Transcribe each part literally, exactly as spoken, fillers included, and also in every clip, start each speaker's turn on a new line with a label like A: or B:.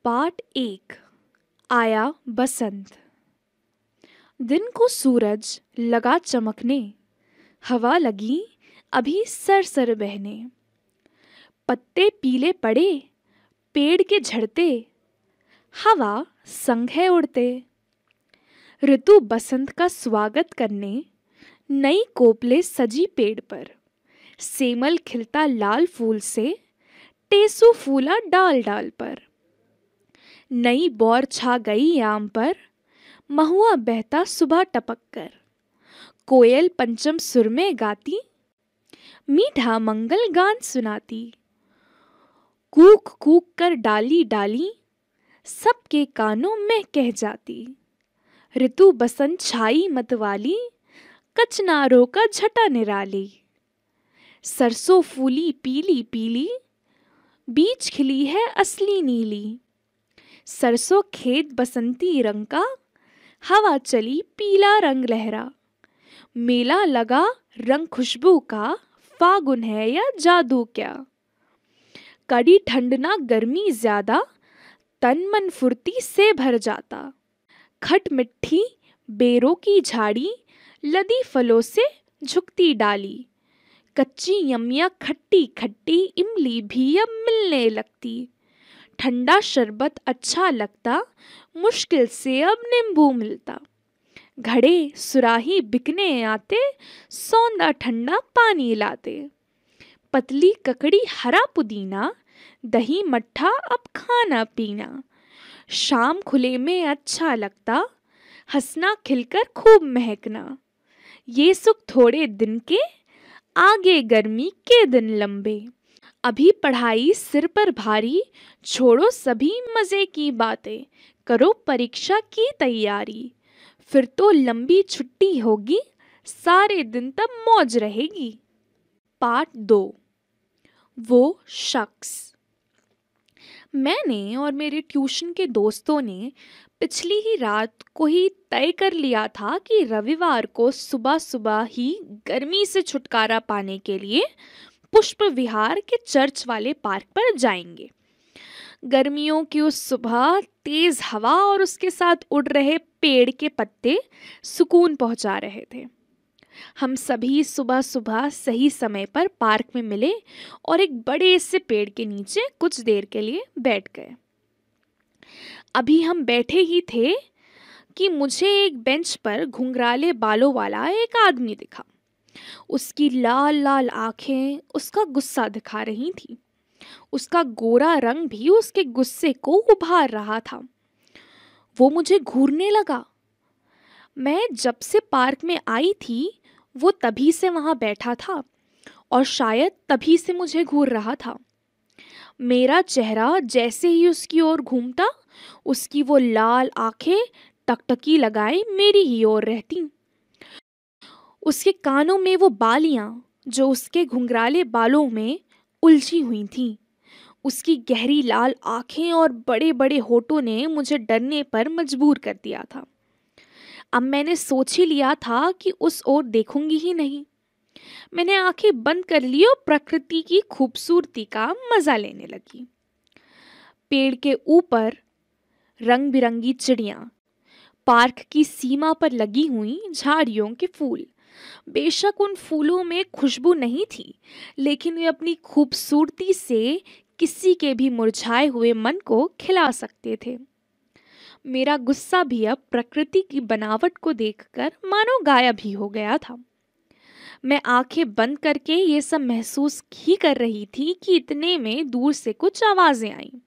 A: Part एक। आया बसंत। दिन को सूरज लगा चमकने, हवा लगी अभी सरसर बहने। पत्ते पीले पड़े पेड़ के झड़ते, हवा संग है उड़ते। ऋतु बसंत का स्वागत करने, नई कोपले सजी पेड़ पर। सेमल खिलता लाल फूल से, टेसू फूला डाल डाल पर। नई बौर छा गई आम पर, महुआ बहता सुबह टपक कर। कोयल पंचम सुर में गाती, मीठा मंगल गान सुनाती। कूक कूक कर डाली डाली, सबके कानों में कह जाती। ऋतु बसंत छाई मतवाली, कचनारों का झटा निराली। सरसों फूली पीली पीली, बीच खिली है असली नीली। सरसों खेत बसंती रंग का, हवा चली पीला रंग लहरा। मेला लगा रंग खुशबू का, फागुन है या जादू क्या। कड़ी ठंड ना गर्मी ज्यादा, तन मन फुर्ती से भर जाता। खट मिट्ठी बेरों की झाड़ी, लदी फलों से झुकती डाली। कच्ची यमिया खट्टी खट्टी, इमली भी अब मिलने लगती। ठंडा शरबत अच्छा लगता, मुश्किल से अब नींबू मिलता। घड़े सुराही बिकने आते, सौंदा ठंडा पानी लाते। पतली ककड़ी हरा पुदीना, दही मट्ठा अब खाना पीना। शाम खुले में अच्छा लगता, हंसना खिलकर खूब महकना। ये सुख थोड़े दिन के, आगे गर्मी के दिन लंबे। अभी पढ़ाई सिर पर भारी, छोड़ो सभी मजे की बातें। करो परीक्षा की तैयारी, फिर तो लंबी छुट्टी होगी, सारे दिन तब मौज रहेगी। पार्ट दो। वो शख्स। मैंने और मेरे ट्यूशन के दोस्तों ने पिछली ही रात को ही तय कर लिया था कि रविवार को सुबह सुबह ही गर्मी से छुटकारा पाने के लिए पुष्प विहार के चर्च वाले पार्क पर जाएंगे। गर्मियों की उस सुबह तेज हवा और उसके साथ उड़ रहे पेड़ के पत्ते सुकून पहुंचा रहे थे। हम सभी सुबह सुबह सही समय पर पार्क में मिले और एक बड़े से पेड़ के नीचे कुछ देर के लिए बैठ गए। अभी हम बैठे ही थे कि मुझे एक बेंच पर घुंघराले बालों वाला एक आदमी दिखा। उसकी लाल लाल आंखें उसका गुस्सा दिखा रही थी। उसका गोरा रंग भी उसके गुस्से को उभार रहा था। वो मुझे घूरने लगा। मैं जब से पार्क में आई थी, वो तभी से वहां बैठा था और शायद तभी से मुझे घूर रहा था। मेरा चेहरा जैसे ही उसकी ओर घूमता, उसकी वो लाल आंखें टकटकी लगाए मेरी ही ओर रहती। उसके कानों में वो बालियां जो उसके घुंघराले बालों में उलझी हुई थीं। उसकी गहरी लाल आंखें और बड़े बड़े होठों ने मुझे डरने पर मजबूर कर दिया था। अब मैंने सोच ही लिया था कि उस ओर देखूंगी ही नहीं। मैंने आंखें बंद कर ली और प्रकृति की खूबसूरती का मजा लेने लगी। पेड़ के ऊपर रंग बिरंगी चिड़ियां, पार्क की सीमा पर लगी हुई झाड़ियों के फूल। बेशक उन फूलों में खुशबू नहीं थी, लेकिन वे अपनी खूबसूरती से किसी के भी मुरझाए हुए मन को खिला सकते थे। मेरा गुस्सा भी अब प्रकृति की बनावट को देखकर मानो गायब ही हो गया था। मैं आंखें बंद करके ये सब महसूस ही कर रही थी कि इतने में दूर से कुछ आवाजें आईं।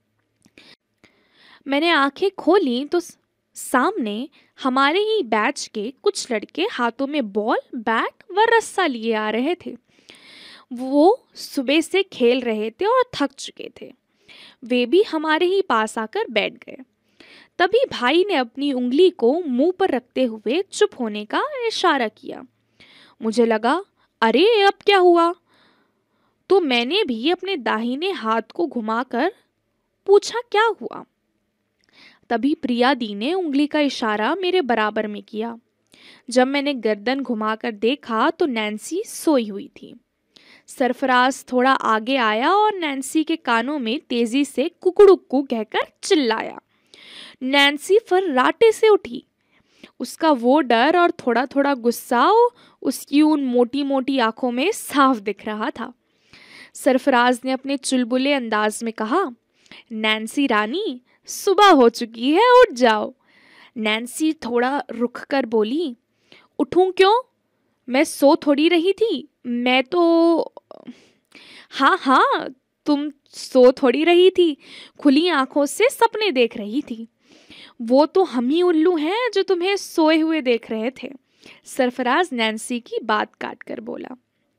A: मैंने आंखें खोली तो सामने हमारे ही बैच के कुछ लड़के हाथों में बॉल, बैट व रस्सा लिए आ रहे थे। वो सुबह से खेल रहे थे और थक चुके थे। वे भी हमारे ही पास आकर बैठ गए। तभी भाई ने अपनी उंगली को मुंह पर रखते हुए चुप होने का इशारा किया। मुझे लगा, अरे अब क्या हुआ? तो मैंने भी अपने दाहिने हाथ को घुमाकर पूछा, क्या हुआ? तभी प्रिया दी ने उंगली का इशारा मेरे बराबर में किया। जब मैंने गर्दन घुमाकर देखा तो नैन्सी सोई हुई थी। सरफराज थोड़ा आगे आया और नैन्सी के कानों में तेजी से कुकड़ुक्कू कहकर चिल्लाया। नैन्सी फर्राटे से उठी। उसका वो डर और थोड़ा थोड़ा गुस्सा उसकी उन मोटी मोटी आंखों में साफ दिख रहा था। सरफराज ने अपने चुलबुले अंदाज में कहा, नैन्सी रानी, सुबह हो चुकी है, उठ जाओ। नैन्सी थोड़ा रुक कर बोली, उठूं क्यों? मैं सो थोड़ी रही थी। मैं तो हाँ हाँ तुम सो थोड़ी रही थी, खुली आंखों से सपने देख रही थी। वो तो हम ही उल्लू हैं जो तुम्हें सोए हुए देख रहे थे। सरफराज नैन्सी की बात काट कर बोला।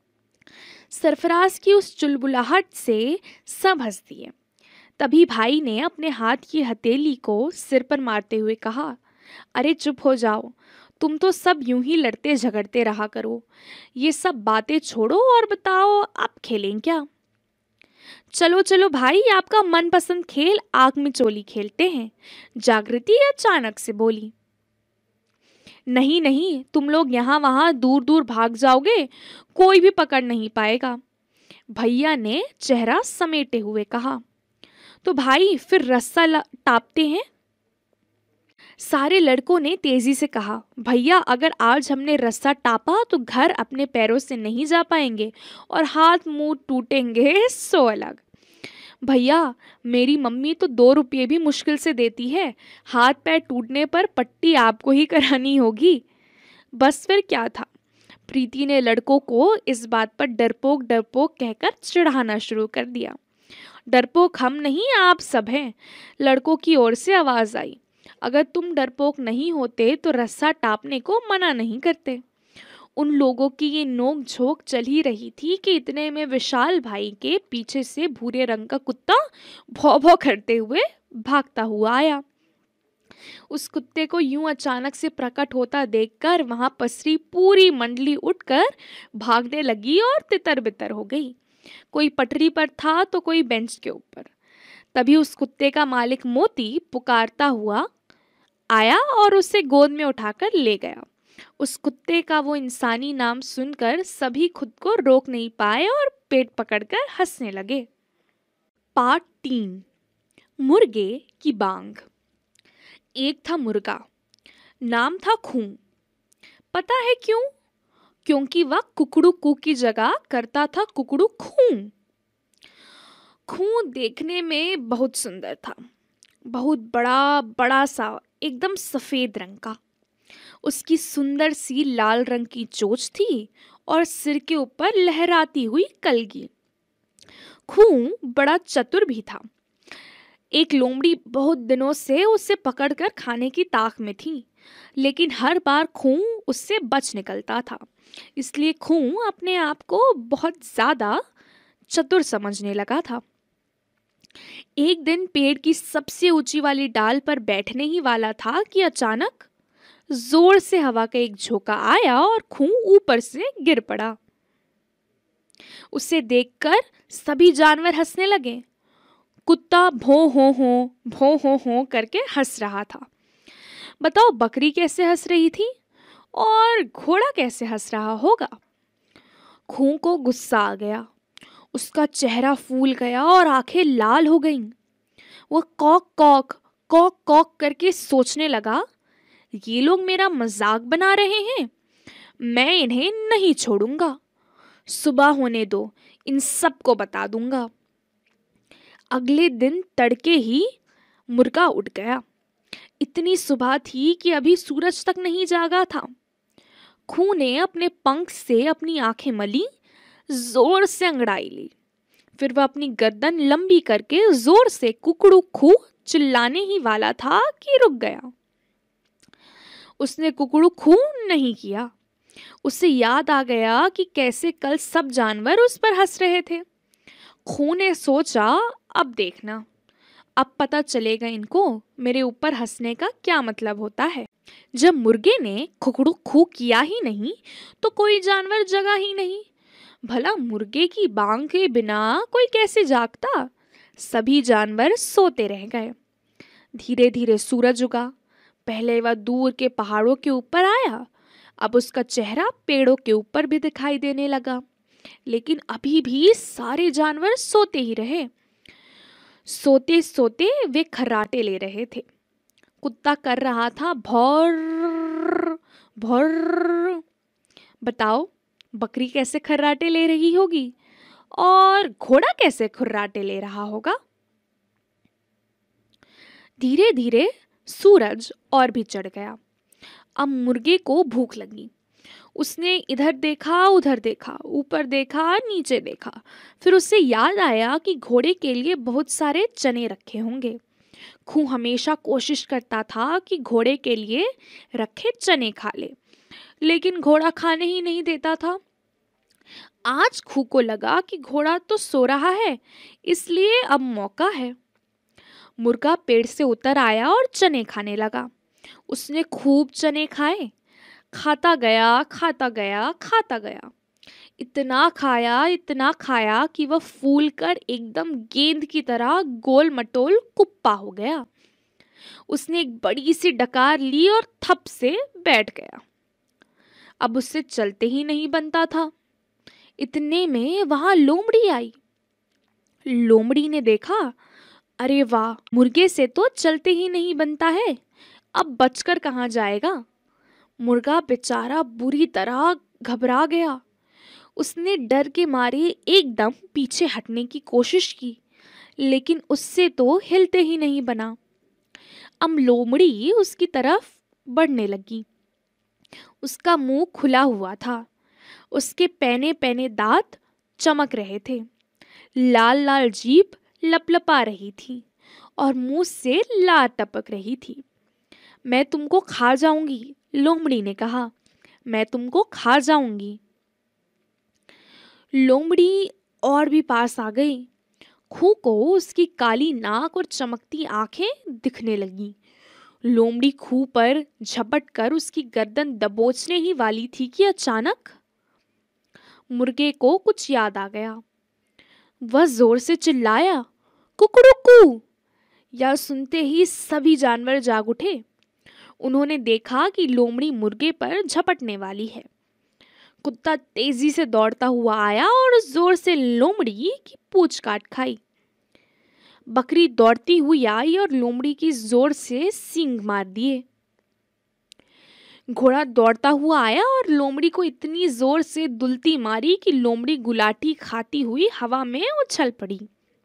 A: सरफराज की उस चुलबुलाहट से सब हंस दिए। तभी भाई ने अपने हाथ की हथेली को सिर पर मारते हुए कहा, अरे चुप हो जाओ, तुम तो सब यूं ही लड़ते झगड़ते रहा करो। ये सब बातें छोड़ो और बताओ आप खेलें क्या? चलो चलो भाई, आपका मनपसंद खेल आग में चोली खेलते हैं, जागृति अचानक से बोली। नहीं नहीं, तुम लोग यहाँ वहाँ दूर दूर भाग जाओगे, कोई भी पकड़ नहीं पाएगा, भैया ने चेहरा समेटे हुए कहा। तो भाई फिर रस्सा टापते हैं। सारे लड़कों ने तेजी से कहा, भैया अगर आज हमने रस्सा टापा तो घर अपने पैरों से नहीं जा पाएंगे और हाथ मुंह टूटेंगे सो अलग। भैया मेरी मम्मी तो दो रुपये भी मुश्किल से देती है, हाथ पैर टूटने पर पट्टी आपको ही करानी होगी। बस फिर क्या था, प्रीति ने लड़कों को इस बात पर डरपोक डरपोक कहकर चिढ़ाना शुरू कर दिया। डरपोक हम नहीं, आप सब हैं, लड़कों की ओर से आवाज आई। अगर तुम डरपोक नहीं होते तो रस्सा टापने को मना नहीं करते। उन लोगों की ये नोक झोंक चल ही रही थी कि इतने में विशाल भाई के पीछे से भूरे रंग का कुत्ता भौ भौ करते हुए भागता हुआ आया। उस कुत्ते को यूं अचानक से प्रकट होता देखकर वहां पसरी पूरी मंडली उठकर भागने लगी और तितर बितर हो गई। कोई पटरी पर था तो कोई बेंच के ऊपर। तभी उस कुत्ते का मालिक मोती पुकारता हुआ आया और उसे गोद में उठाकर ले गया। उस कुत्ते का वो इंसानी नाम सुनकर सभी खुद को रोक नहीं पाए और पेट पकड़कर हंसने लगे। पार्ट तीन, मुर्गे की बांग। एक था मुर्गा, नाम था खूं। पता है क्यों? क्योंकि वह कुकड़ू कू की जगह करता था कुकड़ू खूं। खूं देखने में बहुत सुंदर था, बहुत बड़ा बड़ा सा, एकदम सफेद रंग का। उसकी सुंदर सी लाल रंग की चोंच थी और सिर के ऊपर लहराती हुई कलगी। खूं बड़ा चतुर भी था। एक लोमड़ी बहुत दिनों से उसे पकड़कर खाने की ताक में थी, लेकिन हर बार खूं उससे बच निकलता था। इसलिए खूं अपने आप को बहुत ज्यादा चतुर समझने लगा था। एक दिन पेड़ की सबसे ऊंची वाली डाल पर बैठने ही वाला था कि अचानक जोर से हवा का एक झोंका आया और खूं ऊपर से गिर पड़ा। उसे देखकर सभी जानवर हंसने लगे। कुत्ता भों हो हो भों हो हो करके हंस रहा था। बताओ बकरी कैसे हंस रही थी और घोड़ा कैसे हंस रहा होगा। खूं को गुस्सा आ गया, उसका चेहरा फूल गया और आंखें लाल हो गईं। वह कॉक कॉक कॉक कॉक करके सोचने लगा, ये लोग मेरा मजाक बना रहे हैं, मैं इन्हें नहीं छोड़ूंगा। सुबह होने दो, इन सबको बता दूंगा। अगले दिन तड़के ही मुर्गा उठ गया। इतनी सुबह थी कि अभी सूरज तक नहीं जागा था। खूं ने अपने पंख से अपनी आंखें मली, जोर से अंगड़ाई ली। फिर वह अपनी गर्दन लंबी करके जोर से कुकड़ू खू चिल्लाने ही वाला था कि रुक गया। उसने कुकड़ू खू नहीं किया। उसे याद आ गया कि कैसे कल सब जानवर उस पर हंस रहे थे। खूं ने सोचा, अब देखना, अब पता चलेगा इनको मेरे ऊपर हंसने का क्या मतलब होता है। जब मुर्गे ने कुकड़ू खू किया ही नहीं तो कोई जानवर जगा ही नहीं। भला मुर्गे की बांग के बिना कोई कैसे जागता। सभी जानवर सोते रह गए। धीरे धीरे सूरज उगा। पहले वह दूर के पहाड़ों के ऊपर आया, अब उसका चेहरा पेड़ों के ऊपर भी दिखाई देने लगा। लेकिन अभी भी सारे जानवर सोते ही रहे। सोते सोते वे खर्राटे ले रहे थे। कुत्ता कर रहा था भौर भौर। बताओ, बकरी कैसे खर्राटे ले रही होगी और घोड़ा कैसे खर्राटे ले रहा होगा। धीरे धीरे सूरज और भी चढ़ गया। अब मुर्गे को भूख लगी। उसने इधर देखा, उधर देखा, ऊपर देखा, नीचे देखा। फिर उसे याद आया कि घोड़े के लिए बहुत सारे चने रखे होंगे। खू हमेशा कोशिश करता था कि घोड़े के लिए रखे चने खा ले, लेकिन घोड़ा खाने ही नहीं देता था। आज खू को लगा कि घोड़ा तो सो रहा है, इसलिए अब मौका है। मुर्गा पेड़ से उतर आया और चने खाने लगा। उसने खूब चने खाए। खाता गया, खाता गया, खाता गया। इतना खाया, इतना खाया कि वह फूल कर एकदम गेंद की तरह गोल मटोल कुप्पा हो गया। उसने एक बड़ी सी डकार ली और थप से बैठ गया। अब उससे चलते ही नहीं बनता था। इतने में वहां लोमड़ी आई। लोमड़ी ने देखा, अरे वाह, मुर्गे से तो चलते ही नहीं बनता है, अब बचकर कहाँ जाएगा। मुर्गा बेचारा बुरी तरह घबरा गया। उसने डर के मारे एकदम पीछे हटने की कोशिश की, लेकिन उससे तो हिलते ही नहीं बना। अब लोमड़ी उसकी तरफ बढ़ने लगी। उसका मुंह खुला हुआ था। उसके पैने पैने दांत चमक रहे थे। लाल लाल जीभ लपलपा रही थी और मुंह से लार टपक रही थी। मैं तुमको खा जाऊंगी, लोमड़ी ने कहा। मैं तुमको खा जाऊंगी। लोमड़ी और भी पास आ गई। खू को उसकी काली नाक और चमकती आंखें दिखने लगी। लोमड़ी खू पर झपट कर उसकी गर्दन दबोचने ही वाली थी कि अचानक मुर्गे को कुछ याद आ गया। वह जोर से चिल्लाया, कुकड़ुकू। यह सुनते ही सभी जानवर जाग उठे। उन्होंने देखा कि लोमड़ी मुर्गे पर झपटने वाली है। कुत्ता तेजी से दौड़ता हुआ आया और जोर से लोमड़ी की पूंछ काट खाई। बकरी दौड़ती हुई आई और लोमड़ी की जोर से सींग मार दिए। घोड़ा दौड़ता हुआ आया और लोमड़ी को इतनी जोर से दुलती मारी कि लोमड़ी गुलाटी खाती हुई हवा में उछल पड़ी।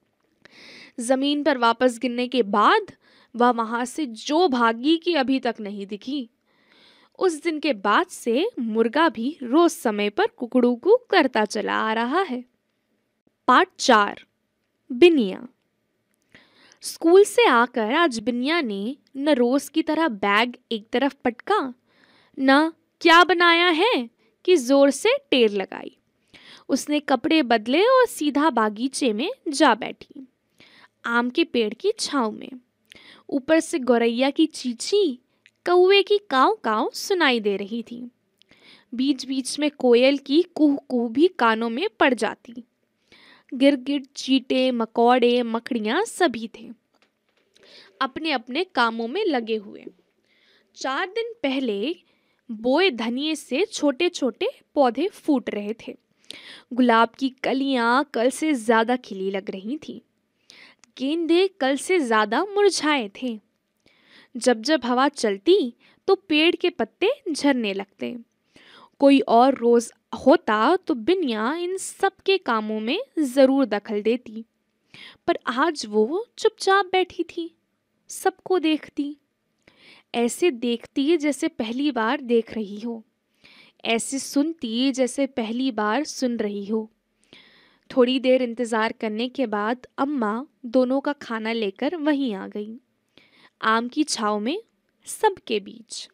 A: जमीन पर वापस गिरने के बाद वह वहां से जो भागी कि अभी तक नहीं दिखी। उस दिन के बाद से मुर्गा भी रोज समय पर कुकड़ूकू करता चला आ रहा है। पार्ट चार, बिनिया। स्कूल से आकर आज बिनिया ने न रोज की तरह बैग एक तरफ पटका, न क्या बनाया है कि जोर से टेर लगाई। उसने कपड़े बदले और सीधा बागीचे में जा बैठी, आम के पेड़ की छांव में। ऊपर से गौरैया की चींची, कौवे की काव काव सुनाई दे रही थी। बीच बीच में कोयल की कुह कुह भी कानों में पड़ जाती। गिरगिट, चींटे, मकौड़े, मकड़ियां सभी थे अपने अपने कामों में लगे हुए। चार दिन पहले बोए धनिये से छोटे छोटे पौधे फूट रहे थे। गुलाब की कलियां कल से ज्यादा खिली लग रही थी। गेंदे कल से ज्यादा मुरझाए थे। जब जब हवा चलती तो पेड़ के पत्ते झरने लगते। कोई और रोज होता तो बिनिया इन सब के कामों में जरूर दखल देती, पर आज वो चुपचाप बैठी थी, सबको देखती। ऐसे देखती जैसे पहली बार देख रही हो, ऐसे सुनती जैसे पहली बार सुन रही हो। थोड़ी देर इंतजार करने के बाद अम्मा दोनों का खाना लेकर वहीं आ गई, आम की छाव में सबके बीच।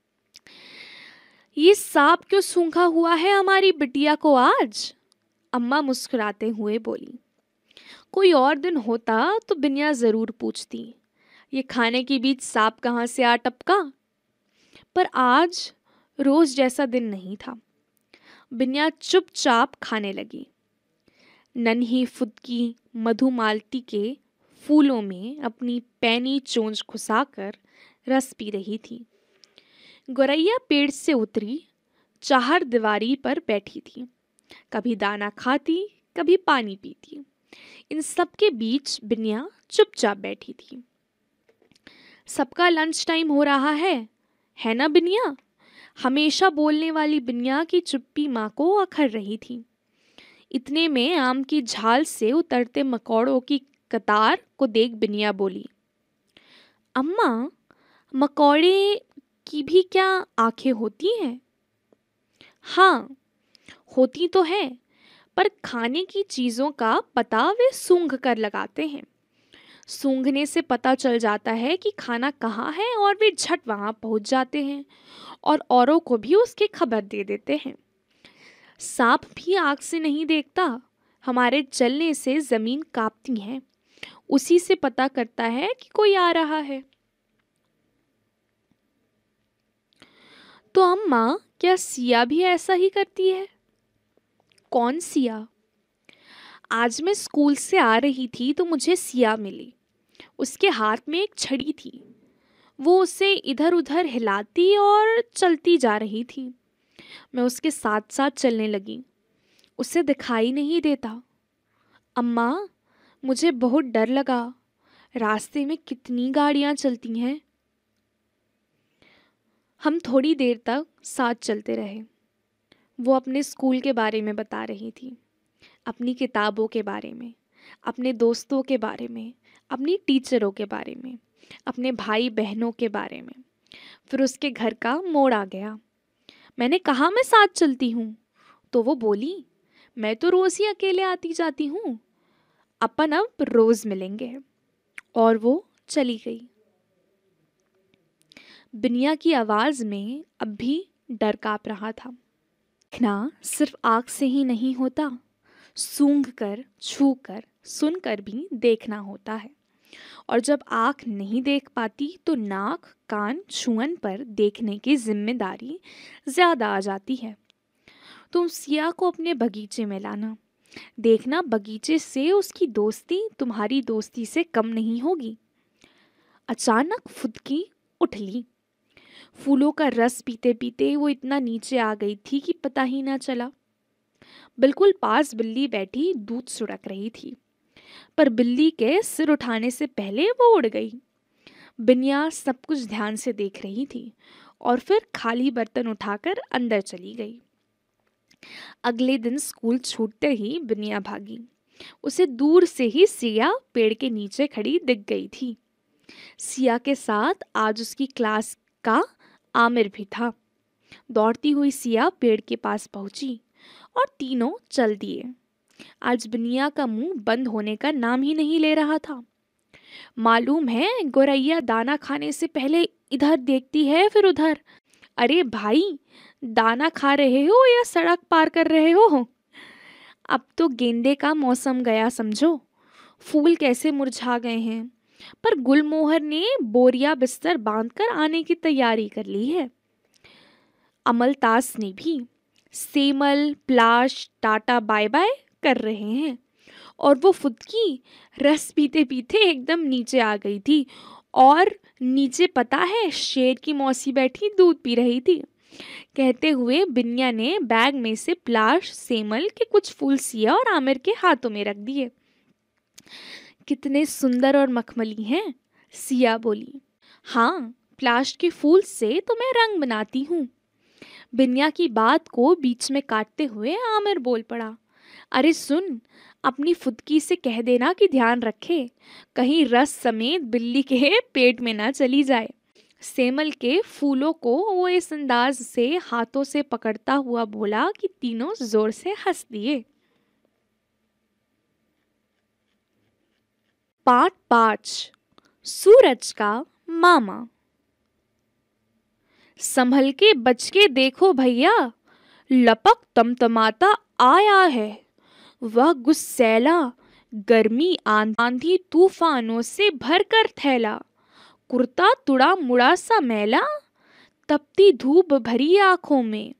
A: ये सांप क्यों सूंघा हुआ है हमारी बिटिया को आज? अम्मा मुस्कुराते हुए बोली। कोई और दिन होता तो बिनिया जरूर पूछती, ये खाने के बीच सांप कहाँ से आ टपका, पर आज रोज जैसा दिन नहीं था। बिनिया चुपचाप खाने लगी। नन्ही फुदकी मधुमालती के फूलों में अपनी पैनी चोंच घुसाकर रस पी रही थी। गौरैया पेड़ से उतरी चार दीवारी पर बैठी थी। कभी दाना खाती, कभी पानी पीती। इन सब के बीच बिनिया चुपचाप बैठी थी। सबका लंच टाइम हो रहा है है ना बिनिया? हमेशा बोलने वाली बिनिया की चुप्पी माँ को अखर रही थी। इतने में आम की झाल से उतरते मकोड़ों की कतार को देख बिनिया बोली, अम्मा, मकोड़े की भी क्या आंखें होती हैं? हाँ, होती तो है, पर खाने की चीज़ों का पता वे सूंघ कर लगाते हैं। सूंघने से पता चल जाता है कि खाना कहाँ है और वे झट वहाँ पहुँच जाते हैं और औरों को भी उसकी खबर दे देते हैं। सांप भी आँख से नहीं देखता, हमारे चलने से ज़मीन कांपती है, उसी से पता करता है कि कोई आ रहा है। तो अम्मा, क्या सिया भी ऐसा ही करती है? कौन सिया? आज मैं स्कूल से आ रही थी तो मुझे सिया मिली। उसके हाथ में एक छड़ी थी। वो उसे इधर उधर हिलाती और चलती जा रही थी। मैं उसके साथ साथ चलने लगी। उसे दिखाई नहीं देता। अम्मा, मुझे बहुत डर लगा। रास्ते में कितनी गाड़ियाँ चलती हैं। हम थोड़ी देर तक साथ चलते रहे। वो अपने स्कूल के बारे में बता रही थी, अपनी किताबों के बारे में, अपने दोस्तों के बारे में, अपनी टीचरों के बारे में, अपने भाई बहनों के बारे में। फिर उसके घर का मोड़ आ गया। मैंने कहा मैं साथ चलती हूँ, तो वो बोली, मैं तो रोज़ ही अकेले आती जाती हूँ, अपन अब रोज़ मिलेंगे। और वो चली गई। बिनिया की आवाज़ में अब भी डर काँप रहा था। देखना सिर्फ आँख से ही नहीं होता, सूंघ कर, छू कर, सुनकर भी देखना होता है। और जब आँख नहीं देख पाती तो नाक, कान, छुअन पर देखने की जिम्मेदारी ज़्यादा आ जाती है। तुम सिया को अपने बगीचे में लाना। देखना बगीचे से उसकी दोस्ती तुम्हारी दोस्ती से कम नहीं होगी। अचानक फुदकी उठ ली। फूलों का रस पीते पीते वो इतना नीचे आ गई थी कि पता ही ना चला। बिल्कुल पास बिल्ली बैठी दूध सुड़क रही थी, पर बिल्ली के सिर उठाने से पहले वो उड़ गई। बिनिया सब कुछ ध्यान से देख रही थी और फिर खाली बर्तन उठाकर अंदर चली गई। अगले दिन स्कूल छूटते ही बिनिया भागी। उसे दूर से ही सिया पेड़ के नीचे खड़ी दिख गई थी। सिया के साथ आज उसकी क्लास का आमिर भी था। दौड़ती हुई सिया पेड़ के पास पहुंची और तीनों चल दिए। आज बिनिया का मुंह बंद होने का नाम ही नहीं ले रहा था। मालूम है, गोरैया दाना खाने से पहले इधर देखती है फिर उधर। अरे भाई, दाना खा रहे हो या सड़क पार कर रहे हो? अब तो गेंदे का मौसम गया समझो। फूल कैसे मुरझा गए हैं, पर गुलमोहर ने बोरिया बिस्तर बांधकर आने की तैयारी कर ली है। अमलतास ने भी। सेमल, प्लाश, टाटा बाय बाय कर रहे हैं और वो फुदकी रस पीते पीते एकदम नीचे आ गई थी। और नीचे पता है, शेर की मौसी बैठी दूध पी रही थी। कहते हुए बिनिया ने बैग में से प्लाश, सेमल के कुछ फूल सिया और आमिर के हाथों में रख दिए। कितने सुंदर और मखमली हैं, सिया बोली। हाँ, प्लाश के फूल से तो मैं रंग बनाती हूँ। बिनिया की बात को बीच में काटते हुए आमिर बोल पड़ा। अरे सुन, अपनी फुदकी से कह देना कि ध्यान रखे, कहीं रस समेत बिल्ली के पेट में ना चली जाए। सेमल के फूलों को वो इस अंदाज से हाथों से पकड़ता हुआ बोला कि तीनों जोर से हंस दिए। पार्ट पाँच, सूरज का मामा। संभल के बच के देखो भैया, लपक तमतमाता आया है। वह गुस्सैला गर्मी आंधी तूफानों से भरकर थैला, कुर्ता तुड़ा मुड़ा सा मैला, तपती धूप भरी आंखों में।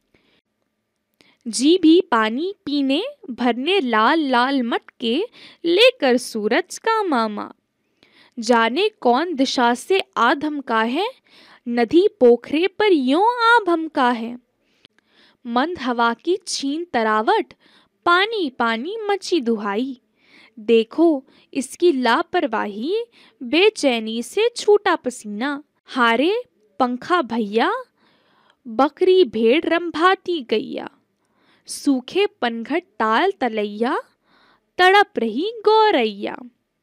A: जी भी पानी पीने भरने लाल लाल मटके लेकर सूरज का मामा। जाने कौन दिशा से आ धमका है, नदी पोखरे पर यूं आ भमका है। मंद हवा की छीन तरावट, पानी पानी मची दुहाई। देखो इसकी लापरवाही, बेचैनी से छूटा पसीना। हारे पंखा भैया, बकरी भेड़ रंभाती गैया। सूखे पनघट ताल तलैया, तड़प रही गौरैया।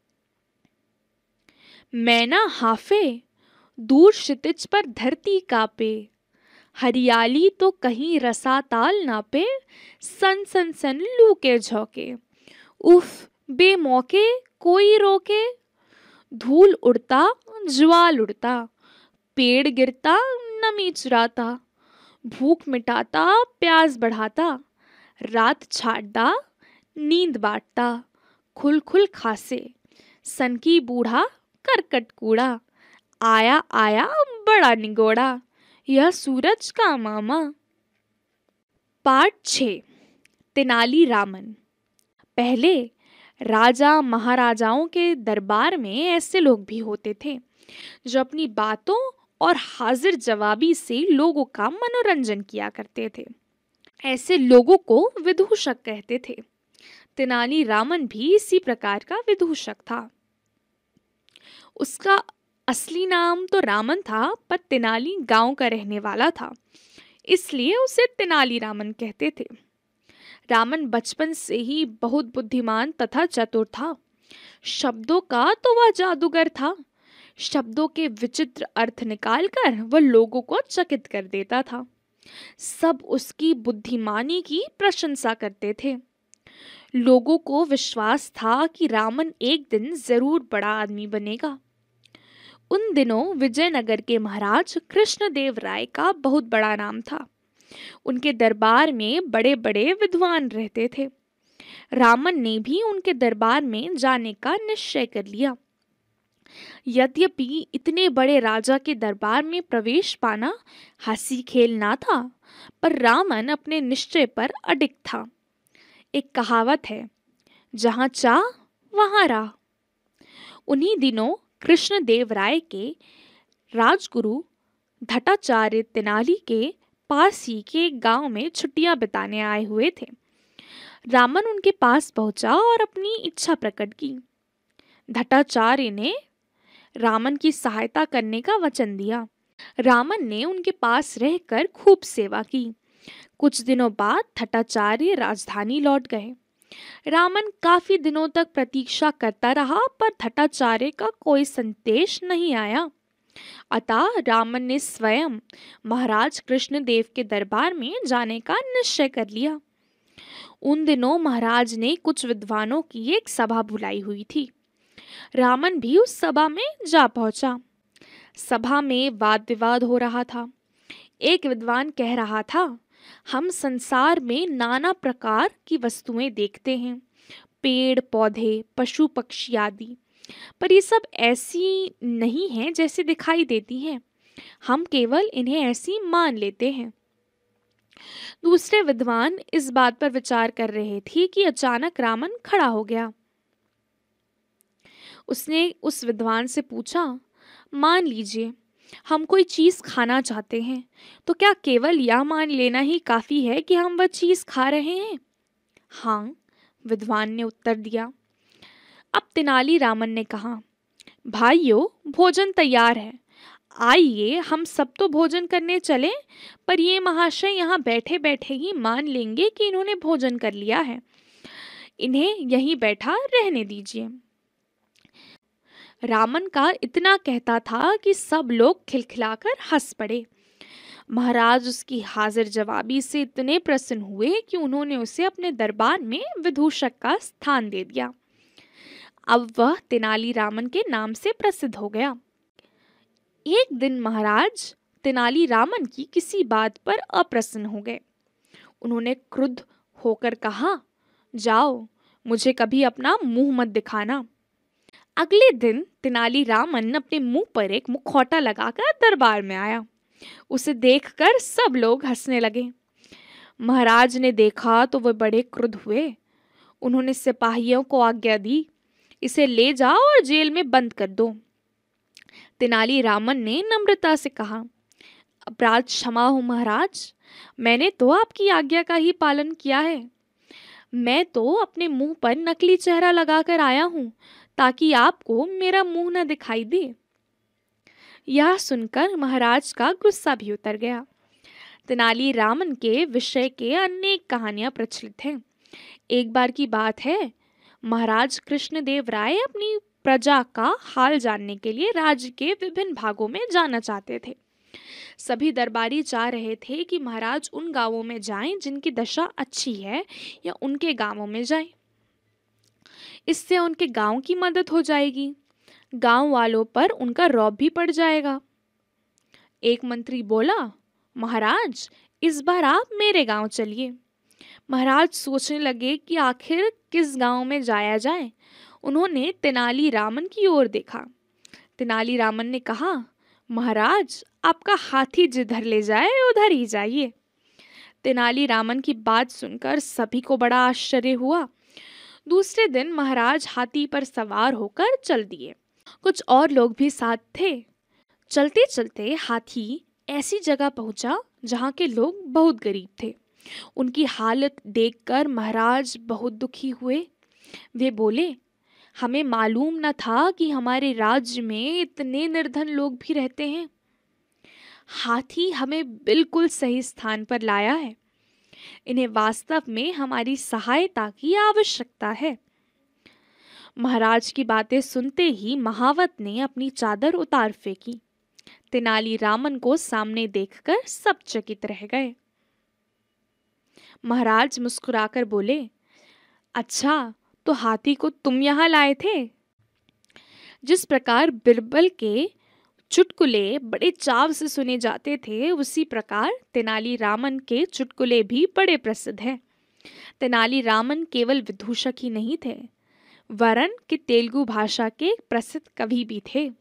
A: मैना हाफे, दूर क्षितिज पर धरती कापे। हरियाली तो कहीं रसाताल नापे, सन सन सन लू के झोंके। उफ बेमौके कोई रोके, धूल उड़ता ज्वाल उड़ता। पेड़ गिरता नमी चुराता, भूख मिटाता प्यास बढ़ाता। रात छाटता नींद बांटता, खुल खुल खासे। सन की बूढ़ा करकट कूड़ा, आया आया बड़ा निगोड़ा। यह सूरज का मामा। पार्ट छः, तेनाली रामन। पहले राजा महाराजाओं के दरबार में ऐसे लोग भी होते थे जो अपनी बातों और हाजिर जवाबी से लोगों का मनोरंजन किया करते थे। ऐसे लोगों को विदूषक कहते थे। तेनाली रामन भी इसी प्रकार का विदूषक था। उसका असली नाम तो रामन था, पर तेनाली गांव का रहने वाला था, इसलिए उसे तेनाली रामन कहते थे। रामन बचपन से ही बहुत बुद्धिमान तथा चतुर था। शब्दों का तो वह जादूगर था। शब्दों के विचित्र अर्थ निकालकर वह लोगों को चकित कर देता था। सब उसकी बुद्धिमानी की प्रशंसा करते थे। लोगों को विश्वास था कि रामन एक दिन जरूर बड़ा आदमी बनेगा। उन दिनों विजयनगर के महाराज कृष्णदेव राय का बहुत बड़ा नाम था। उनके दरबार में बड़े बड़े विद्वान रहते थे। रामन ने भी उनके दरबार में जाने का निश्चय कर लिया। यद्यपि इतने बड़े राजा के दरबार में प्रवेश पाना हंसी खेल ना था, पर रामन अपने निश्चय पर अडिग था। एक कहावत है, जहां चाह वहां राह। उन्हीं दिनों कृष्णदेव राय के राजगुरु धटाचार्य तेनाली के पास ही के एक गांव में छुट्टियां बिताने आए हुए थे। रामन उनके पास पहुंचा और अपनी इच्छा प्रकट की। धटाचार्य ने रामन की सहायता करने का वचन दिया। रामन ने उनके पास रहकर खूब सेवा की। कुछ दिनों बाद धटाचार्य राजधानी लौट गए। रामन काफी दिनों तक प्रतीक्षा करता रहा, पर धटाचार्य का कोई संदेश नहीं आया। अतः रामन ने स्वयं महाराज कृष्णदेव के दरबार में जाने का निश्चय कर लिया। उन दिनों महाराज ने कुछ विद्वानों की एक सभा बुलाई हुई थी। रामन भी उस सभा में जा पहुंचा। सभा में वाद विवाद हो रहा था। एक विद्वान कह रहा था, हम संसार में नाना प्रकार की वस्तुएं देखते हैं, पेड़ पौधे पशु पक्षी आदि, पर ये सब ऐसी नहीं हैं जैसे दिखाई देती हैं। हम केवल इन्हें ऐसी मान लेते हैं। दूसरे विद्वान इस बात पर विचार कर रहे थे कि अचानक रामन खड़ा हो गया। उसने उस विद्वान से पूछा, मान लीजिए हम कोई चीज खाना चाहते हैं, तो क्या केवल यह मान लेना ही काफी है कि हम वह चीज खा रहे हैं? हाँ, विद्वान ने उत्तर दिया। अब तेनाली रामन ने कहा, भाइयों भोजन तैयार है, आइए हम सब तो भोजन करने चलें, पर ये महाशय यहाँ बैठे बैठे ही मान लेंगे कि इन्होंने भोजन कर लिया है। इन्हें यहीं बैठा रहने दीजिए। रामन का इतना कहता था कि सब लोग खिलखिलाकर हंस पड़े। महाराज उसकी हाजिर जवाबी से इतने प्रसन्न हुए कि उन्होंने उसे अपने दरबार में विदूषक का स्थान दे दिया। अब वह तेनाली रामन के नाम से प्रसिद्ध हो गया। एक दिन महाराज तेनाली रामन की किसी बात पर अप्रसन्न हो गए। उन्होंने क्रुद्ध होकर कहा, जाओ, मुझे कभी अपना मुंह मत दिखाना। अगले दिन तेनाली रामन अपने मुंह पर एक मुखौटा लगाकर दरबार में आया। उसे देखकर सब लोग हंसने लगे। महाराज ने देखा तो वह बड़े क्रुद्ध हुए। उन्होंने सिपाहियों को आज्ञा दी, इसे ले जाओ और जेल में बंद कर दो। तेनाली रामन ने नम्रता से कहा, अपराध क्षमा हो महाराज, मैंने तो आपकी आज्ञा का ही पालन किया है। मैं तो अपने मुंह पर नकली चेहरा लगाकर आया हूं ताकि आपको मेरा मुंह न दिखाई दे। यह सुनकर महाराज का गुस्सा भी उतर गया। तेनालीरामन के विषय के अनेक कहानियां प्रचलित हैं। एक बार की बात है, महाराज कृष्णदेव राय अपनी प्रजा का हाल जानने के लिए राज्य के विभिन्न भागों में जाना चाहते थे। सभी दरबारी चाह रहे थे कि महाराज उन गांवों में जाएं जिनकी दशा अच्छी है, या उनके गांवों में जाएं। इससे उनके गांव की मदद हो जाएगी, गांव वालों पर उनका रौब भी पड़ जाएगा। एक मंत्री बोला, महाराज इस बार आप मेरे गांव चलिए। महाराज सोचने लगे कि आखिर किस गांव में जाया जाए। उन्होंने तेनालीरामन की ओर देखा। तेनालीरामन ने कहा, महाराज आपका हाथी जिधर ले जाए उधर ही जाइए। तेनालीरामन की बात सुनकर सभी को बड़ा आश्चर्य हुआ। दूसरे दिन महाराज हाथी पर सवार होकर चल दिए। कुछ और लोग भी साथ थे। चलते चलते हाथी ऐसी जगह पहुंचा जहां के लोग बहुत गरीब थे। उनकी हालत देखकर महाराज बहुत दुखी हुए। वे बोले, हमें मालूम न था कि हमारे राज्य में इतने निर्धन लोग भी रहते हैं। हाथी हमें बिल्कुल सही स्थान पर लाया है। इन्हें वास्तव में हमारी सहायता की आवश्यकता है। महाराज की बातें सुनते ही महावत ने अपनी चादर उतार फेंकी। तेनालीरामन को सामने देखकर सब चकित रह गए। महाराज मुस्कुराकर बोले, अच्छा, तो हाथी को तुम यहाँ लाए थे? जिस प्रकार बिरबल के चुटकुले बड़े चाव से सुने जाते थे, उसी प्रकार तेनालीरामन के चुटकुले भी बड़े प्रसिद्ध हैं। तेनालीरामन केवल विदूषक ही नहीं थे, वरन कि तेलुगु भाषा के प्रसिद्ध कवि भी थे।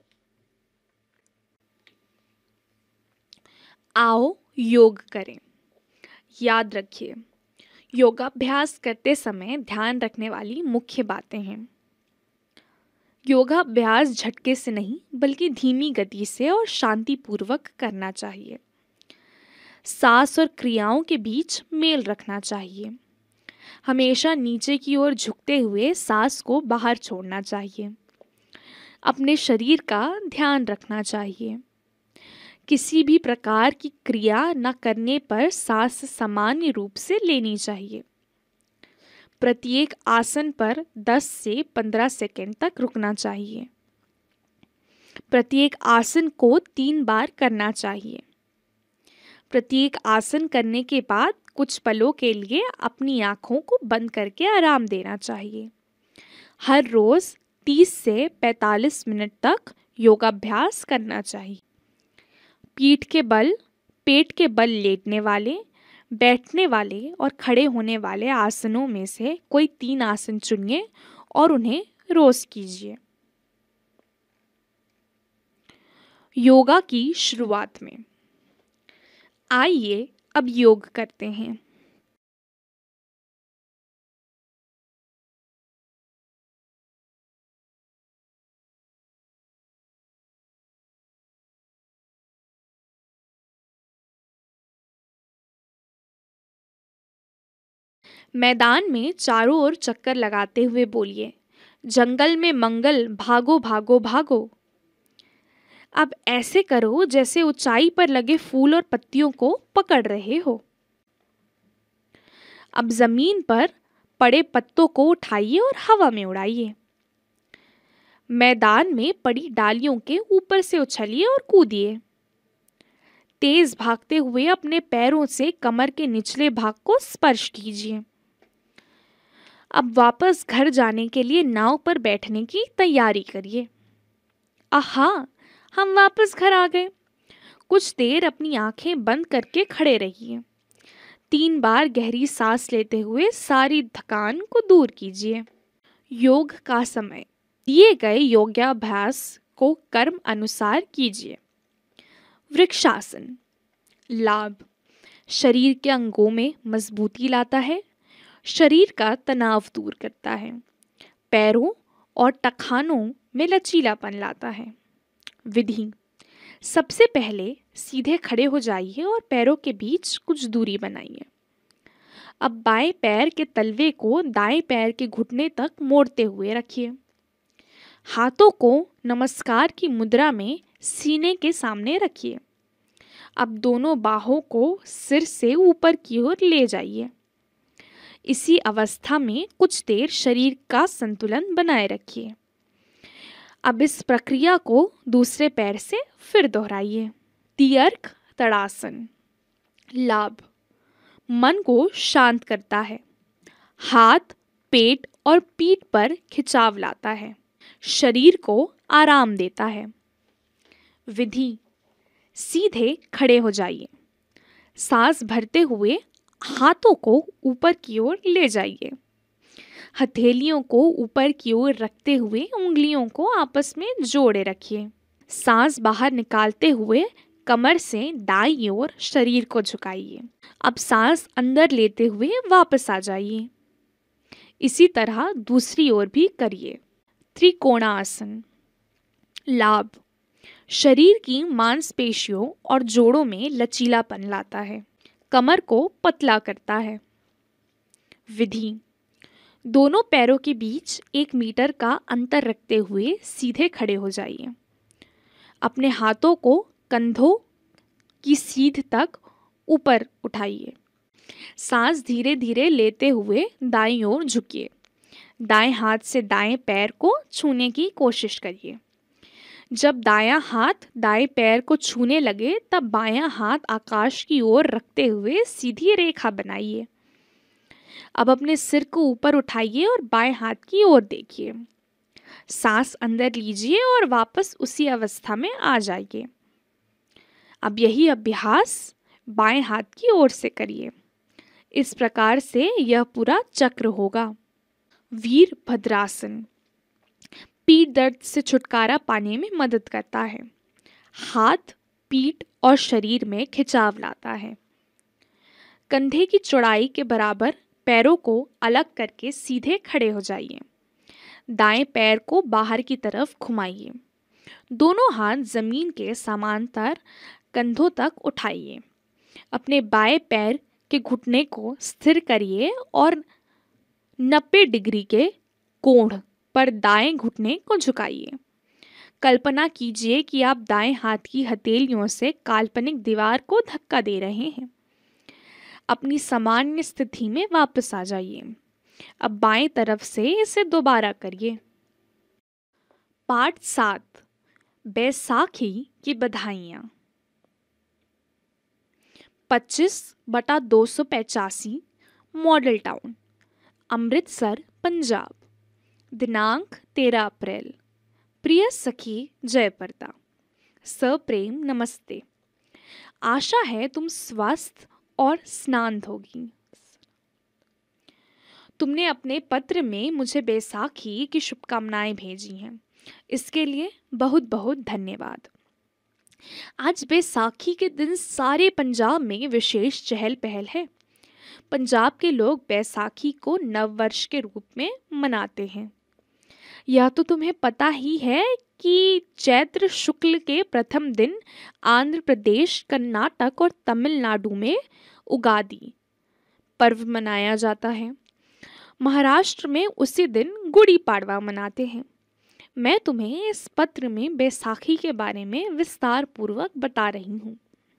A: आओ योग करें। याद रखिए, योगाभ्यास करते समय ध्यान रखने वाली मुख्य बातें हैं। योगाभ्यास झटके से नहीं बल्कि धीमी गति से और शांतिपूर्वक करना चाहिए। सांस और क्रियाओं के बीच मेल रखना चाहिए। हमेशा नीचे की ओर झुकते हुए सांस को बाहर छोड़ना चाहिए। अपने शरीर का ध्यान रखना चाहिए। किसी भी प्रकार की क्रिया न करने पर सांस सामान्य रूप से लेनी चाहिए। प्रत्येक आसन पर दस से पंद्रह सेकंड तक रुकना चाहिए। प्रत्येक आसन को तीन बार करना चाहिए। प्रत्येक आसन करने के बाद कुछ पलों के लिए अपनी आँखों को बंद करके आराम देना चाहिए। हर रोज तीस से पैंतालीस मिनट तक योगाभ्यास करना चाहिए। पीठ के बल, पेट के बल लेटने वाले, बैठने वाले और खड़े होने वाले आसनों में से कोई तीन आसन चुनिए और उन्हें रोज कीजिए। योगा की शुरुआत में आइए अब योग करते हैं। मैदान में चारों ओर चक्कर लगाते हुए बोलिए, जंगल में मंगल, भागो भागो भागो। अब ऐसे करो जैसे ऊंचाई पर लगे फूल और पत्तियों को पकड़ रहे हो। अब जमीन पर पड़े पत्तों को उठाइए और हवा में उड़ाइए। मैदान में पड़ी डालियों के ऊपर से उछलिए और कूदिए। तेज भागते हुए अपने पैरों से कमर के निचले भाग को स्पर्श कीजिए। अब वापस घर जाने के लिए नाव पर बैठने की तैयारी करिए। आहा, हम वापस घर आ गए। कुछ देर अपनी आंखें बंद करके खड़े रहिए। तीन बार गहरी सांस लेते हुए सारी थकान को दूर कीजिए। योग का समय दिए गए योगाभ्यास को कर्म अनुसार कीजिए। वृक्षासन। लाभ: शरीर के अंगों में मजबूती लाता है, शरीर का तनाव दूर करता है, पैरों और टखनों में लचीलापन लाता है। विधि: सबसे पहले सीधे खड़े हो जाइए और पैरों के बीच कुछ दूरी बनाइए। अब बाएं पैर के तलवे को दाएं पैर के घुटने तक मोड़ते हुए रखिए। हाथों को नमस्कार की मुद्रा में सीने के सामने रखिए। अब दोनों बाहों को सिर से ऊपर की ओर ले जाइए। इसी अवस्था में कुछ देर शरीर का संतुलन बनाए रखिए। अब इस प्रक्रिया को दूसरे पैर से फिर दोहराइए। तियर्क तड़ासन। लाभ: मन को शांत करता है, हाथ, पेट और पीठ पर खिंचाव लाता है, शरीर को आराम देता है। विधि: सीधे खड़े हो जाइए, सांस भरते हुए हाथों को ऊपर की ओर ले जाइए। हथेलियों को ऊपर की ओर रखते हुए उंगलियों को आपस में जोड़े रखिए। सांस बाहर निकालते हुए कमर से दाईं ओर शरीर को झुकाइए। अब सांस अंदर लेते हुए वापस आ जाइए। इसी तरह दूसरी ओर भी करिए। त्रिकोणासन। लाभ: शरीर की मांसपेशियों और जोड़ों में लचीलापन लाता है, कमर को पतला करता है। विधि: दोनों पैरों के बीच एक मीटर का अंतर रखते हुए सीधे खड़े हो जाइए। अपने हाथों को कंधों की सीध तक ऊपर उठाइए। सांस धीरे धीरे लेते हुए दाईं ओर झुकिए। दाएं हाथ से दाएं पैर को छूने की कोशिश करिए। जब दायां हाथ दाएं पैर को छूने लगे तब बायां हाथ आकाश की ओर रखते हुए सीधी रेखा बनाइए। अब अपने सिर को ऊपर उठाइए और बाएं हाथ की ओर देखिए। सांस अंदर लीजिए और वापस उसी अवस्था में आ जाइए। अब यही अभ्यास बाएं हाथ की ओर से करिए। इस प्रकार से यह पूरा चक्र होगा। वीरभद्रासन पीठ दर्द से छुटकारा पाने में मदद करता है। हाथ, पीठ और शरीर में खिंचाव लाता है। कंधे की चौड़ाई के बराबर पैरों को अलग करके सीधे खड़े हो जाइए। दाएं पैर को बाहर की तरफ घुमाइए। दोनों हाथ जमीन के समांतर कंधों तक उठाइए। अपने बाएं पैर के घुटने को स्थिर करिए और नब्बे डिग्री के कोण पर दाएं घुटने को झुकाइए। कल्पना कीजिए कि आप दाएं हाथ की हथेलियों से काल्पनिक दीवार को धक्का दे रहे हैं। अपनी सामान्य स्थिति में वापस आ जाइए। अब बाएं तरफ से इसे दोबारा करिए। पाठ सात, बैसाखी की बधाइयाँ। पच्चीस बटा दो सौ पचासी मॉडल टाउन, अमृतसर, पंजाब। दिनांक तेरह अप्रैल। प्रिय सखी जयप्रदा, सप्रेम नमस्ते। आशा है तुम स्वस्थ और स्नान होगी। तुमने अपने पत्र में मुझे बैसाखी की शुभकामनाएं भेजी हैं, इसके लिए बहुत बहुत धन्यवाद। आज बैसाखी के दिन सारे पंजाब में विशेष चहल पहल है। पंजाब के लोग बैसाखी को नववर्ष के रूप में मनाते हैं। यह तो तुम्हें पता ही है कि चैत्र शुक्ल के प्रथम दिन आंध्र प्रदेश, कर्नाटक और तमिलनाडु में उगादी पर्व मनाया जाता है। महाराष्ट्र में उसी दिन गुड़ी पाड़वा मनाते हैं। मैं तुम्हें इस पत्र में बैसाखी के बारे में विस्तार पूर्वक बता रही हूँ।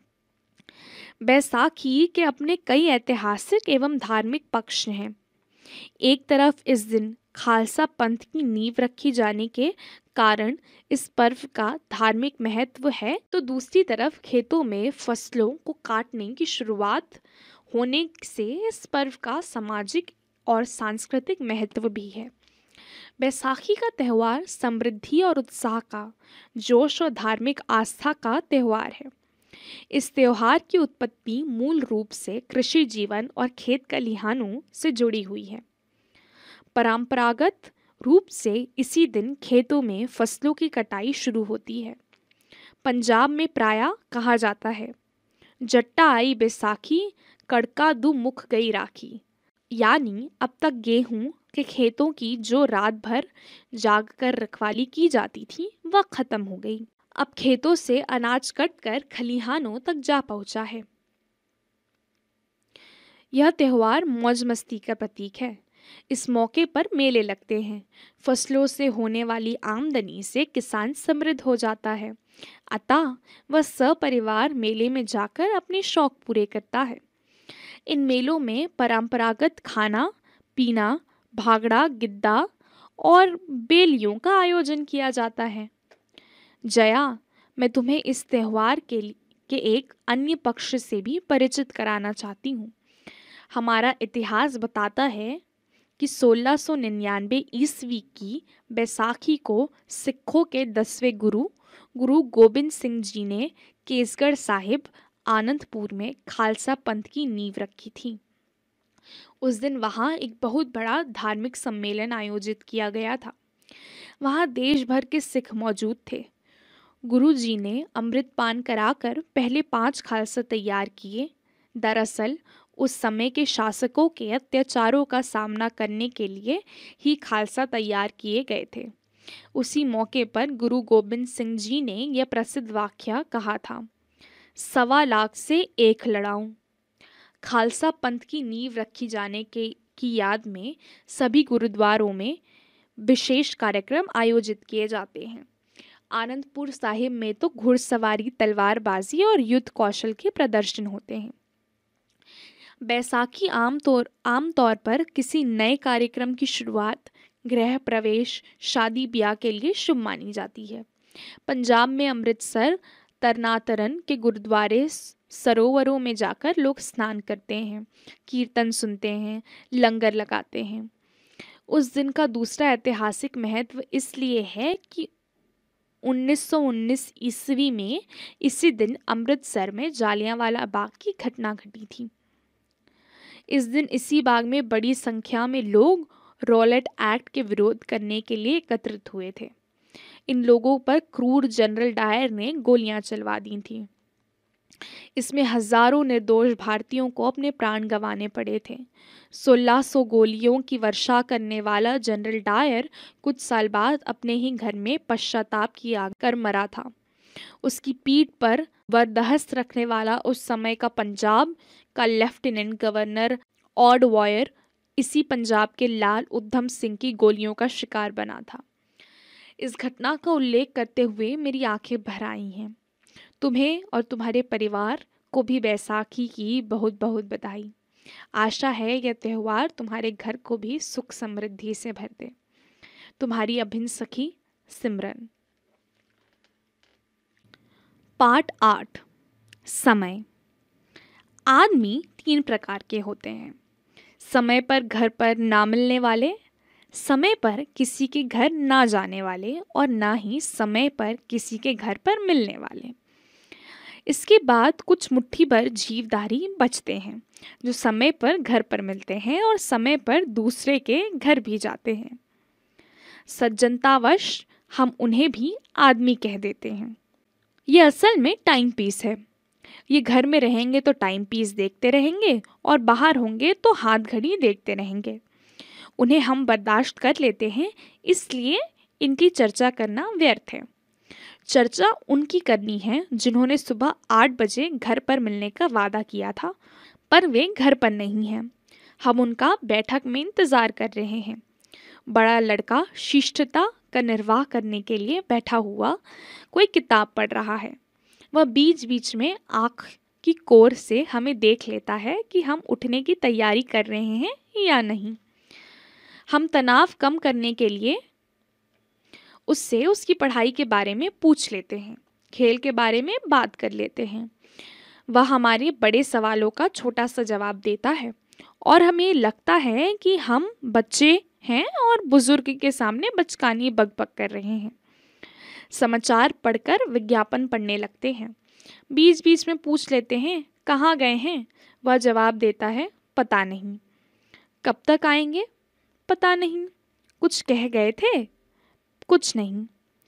A: बैसाखी के अपने कई ऐतिहासिक एवं धार्मिक पक्ष हैं। एक तरफ इस दिन खालसा पंथ की नींव रखी जाने के कारण इस पर्व का धार्मिक महत्व है, तो दूसरी तरफ खेतों में फसलों को काटने की शुरुआत होने से इस पर्व का सामाजिक और सांस्कृतिक महत्व भी है। बैसाखी का त्यौहार समृद्धि और उत्साह का, जोश और धार्मिक आस्था का त्यौहार है। इस त्यौहार की उत्पत्ति मूल रूप से कृषि जीवन और खेत खलिहानों से जुड़ी हुई है। परंपरागत रूप से इसी दिन खेतों में फसलों की कटाई शुरू होती है। पंजाब में प्रायः कहा जाता है, जट्टा आई बैसाखी, कड़का दू मुख गई राखी, यानी अब तक गेहूं के खेतों की जो रात भर जागकर रखवाली की जाती थी वह खत्म हो गई। अब खेतों से अनाज कटकर खलिहानों तक जा पहुंचा है। यह त्योहार मौज मस्ती का प्रतीक है। इस मौके पर मेले लगते हैं। फसलों से होने वाली आमदनी से किसान समृद्ध हो जाता है, अतः वह सपरिवार मेले में जाकर अपने शौक पूरे करता है। इन मेलों में परंपरागत खाना पीना, भागड़ा गिद्दा और बेलियों का आयोजन किया जाता है। जया, मैं तुम्हें इस त्योहार के के एक अन्य पक्ष से भी परिचित कराना चाहती हूँ। हमारा इतिहास बताता है कि सोलह सौ निन्यानवे ईस्वी की बैसाखी को सिखों के दसवें गुरु गुरु गोबिंद सिंह जी ने केसगढ़ साहिब आनंदपुर में खालसा पंथ की नींव रखी थी। उस दिन वहाँ एक बहुत बड़ा धार्मिक सम्मेलन आयोजित किया गया था। वहाँ देश भर के सिख मौजूद थे। गुरु जी ने अमृतपान कराकर पहले पांच खालसा तैयार किए। दरअसल उस समय के शासकों के अत्याचारों का सामना करने के लिए ही खालसा तैयार किए गए थे। उसी मौके पर गुरु गोबिंद सिंह जी ने यह प्रसिद्ध वाक्य कहा था, सवा लाख से एक लड़ाऊं। खालसा पंथ की नींव रखी जाने के की याद में सभी गुरुद्वारों में विशेष कार्यक्रम आयोजित किए जाते हैं। आनंदपुर साहिब में तो घुड़सवारी, तलवारबाजी और युद्ध कौशल के प्रदर्शन होते हैं। बैसाखी आमतौर आमतौर पर किसी नए कार्यक्रम की शुरुआत, गृह प्रवेश, शादी ब्याह के लिए शुभ मानी जाती है। पंजाब में अमृतसर, तरनातरन के गुरुद्वारे सरोवरों में जाकर लोग स्नान करते हैं, कीर्तन सुनते हैं, लंगर लगाते हैं। उस दिन का दूसरा ऐतिहासिक महत्व इसलिए है कि उन्नीस सौ उन्नीस ईस्वी में इसी दिन अमृतसर में जालियांवाला बाग की घटना घटी थी। इस दिन इसी बाग में बड़ी संख्या में लोग रॉलेट एक्ट के विरोध करने के लिए एकत्रित हुए थे। इन लोगों पर क्रूर जनरल डायर ने गोलियां चलवा दी थीं। इसमें हजारों निर्दोष भारतीयों को अपने प्राण गंवाने पड़े थे। सोलह सौ गोलियों की वर्षा करने वाला जनरल डायर कुछ साल बाद अपने ही घर में पश्चाताप की आग कर मरा था। उसकी पीठ पर बर्दाश्त रखने वाला उस समय का पंजाब का लेफ्टिनेंट गवर्नर ऑड वॉयर इसी पंजाब के लाल उधम सिंह की गोलियों का शिकार बना था। इस घटना का उल्लेख करते हुए मेरी आंखें भर आई हैं। तुम्हें और तुम्हारे परिवार को भी बैसाखी की बहुत बहुत बधाई। आशा है यह त्यौहार तुम्हारे घर को भी सुख समृद्धि से भर दे। तुम्हारी अभिन्न सखी सिमरन। पाठ आठ, समय। आदमी तीन प्रकार के होते हैं, समय पर घर पर ना मिलने वाले, समय पर किसी के घर ना जाने वाले और ना ही समय पर किसी के घर पर मिलने वाले। इसके बाद कुछ मुट्ठी भर जीवधारी बचते हैं जो समय पर घर पर मिलते हैं और समय पर दूसरे के घर भी जाते हैं। सज्जनतावश हम उन्हें भी आदमी कह देते हैं। ये असल में टाइम पीस है। ये घर में रहेंगे तो टाइम पीस देखते रहेंगे और बाहर होंगे तो हाथ घड़ी देखते रहेंगे। उन्हें हम बर्दाश्त कर लेते हैं, इसलिए इनकी चर्चा करना व्यर्थ है। चर्चा उनकी करनी है जिन्होंने सुबह आठ बजे घर पर मिलने का वादा किया था, पर वे घर पर नहीं हैं। हम उनका बैठक में इंतजार कर रहे हैं। बड़ा लड़का शिष्टता का निर्वाह करने के लिए बैठा हुआ कोई किताब पढ़ रहा है। वह बीच बीच में आँख की कोर से हमें देख लेता है कि हम उठने की तैयारी कर रहे हैं या नहीं। हम तनाव कम करने के लिए उससे उसकी पढ़ाई के बारे में पूछ लेते हैं, खेल के बारे में बात कर लेते हैं। वह हमारे बड़े सवालों का छोटा सा जवाब देता है और हमें लगता है कि हम बच्चे हैं और बुजुर्ग के सामने बचकानी बकबक कर रहे हैं। समाचार पढ़कर विज्ञापन पढ़ने लगते हैं। बीच बीच में पूछ लेते हैं, कहाँ गए हैं? वह जवाब देता है, पता नहीं। कब तक आएंगे? पता नहीं। कुछ कह गए थे? कुछ नहीं।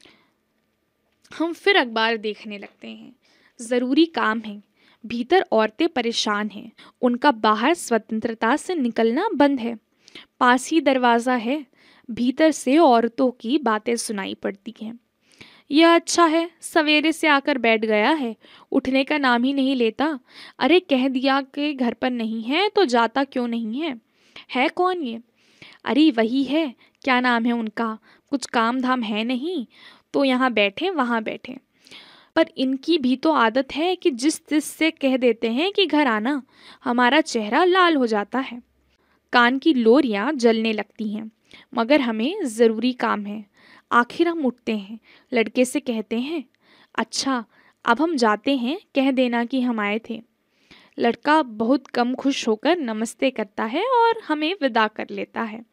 A: हम फिर अखबार देखने लगते हैं। ज़रूरी काम है। भीतर औरतें परेशान हैं। उनका बाहर स्वतंत्रता से निकलना बंद है। पास ही दरवाज़ा है। भीतर से औरतों की बातें सुनाई पड़ती हैं। यह अच्छा है, सवेरे से आकर बैठ गया है, उठने का नाम ही नहीं लेता। अरे कह दिया कि घर पर नहीं है तो जाता क्यों नहीं है? है कौन ये? अरे वही है, क्या नाम है उनका? कुछ काम धाम है नहीं तो यहाँ बैठे वहाँ बैठे। पर इनकी भी तो आदत है कि जिस तिस से कह देते हैं कि घर आना, हमारा चेहरा लाल हो जाता है, कान की लोरियां जलने लगती हैं। मगर हमें ज़रूरी काम है। आखिर हम उठते हैं, लड़के से कहते हैं, अच्छा अब हम जाते हैं, कह देना कि हम आए थे। लड़का बहुत कम खुश होकर नमस्ते करता है और हमें विदा कर लेता है।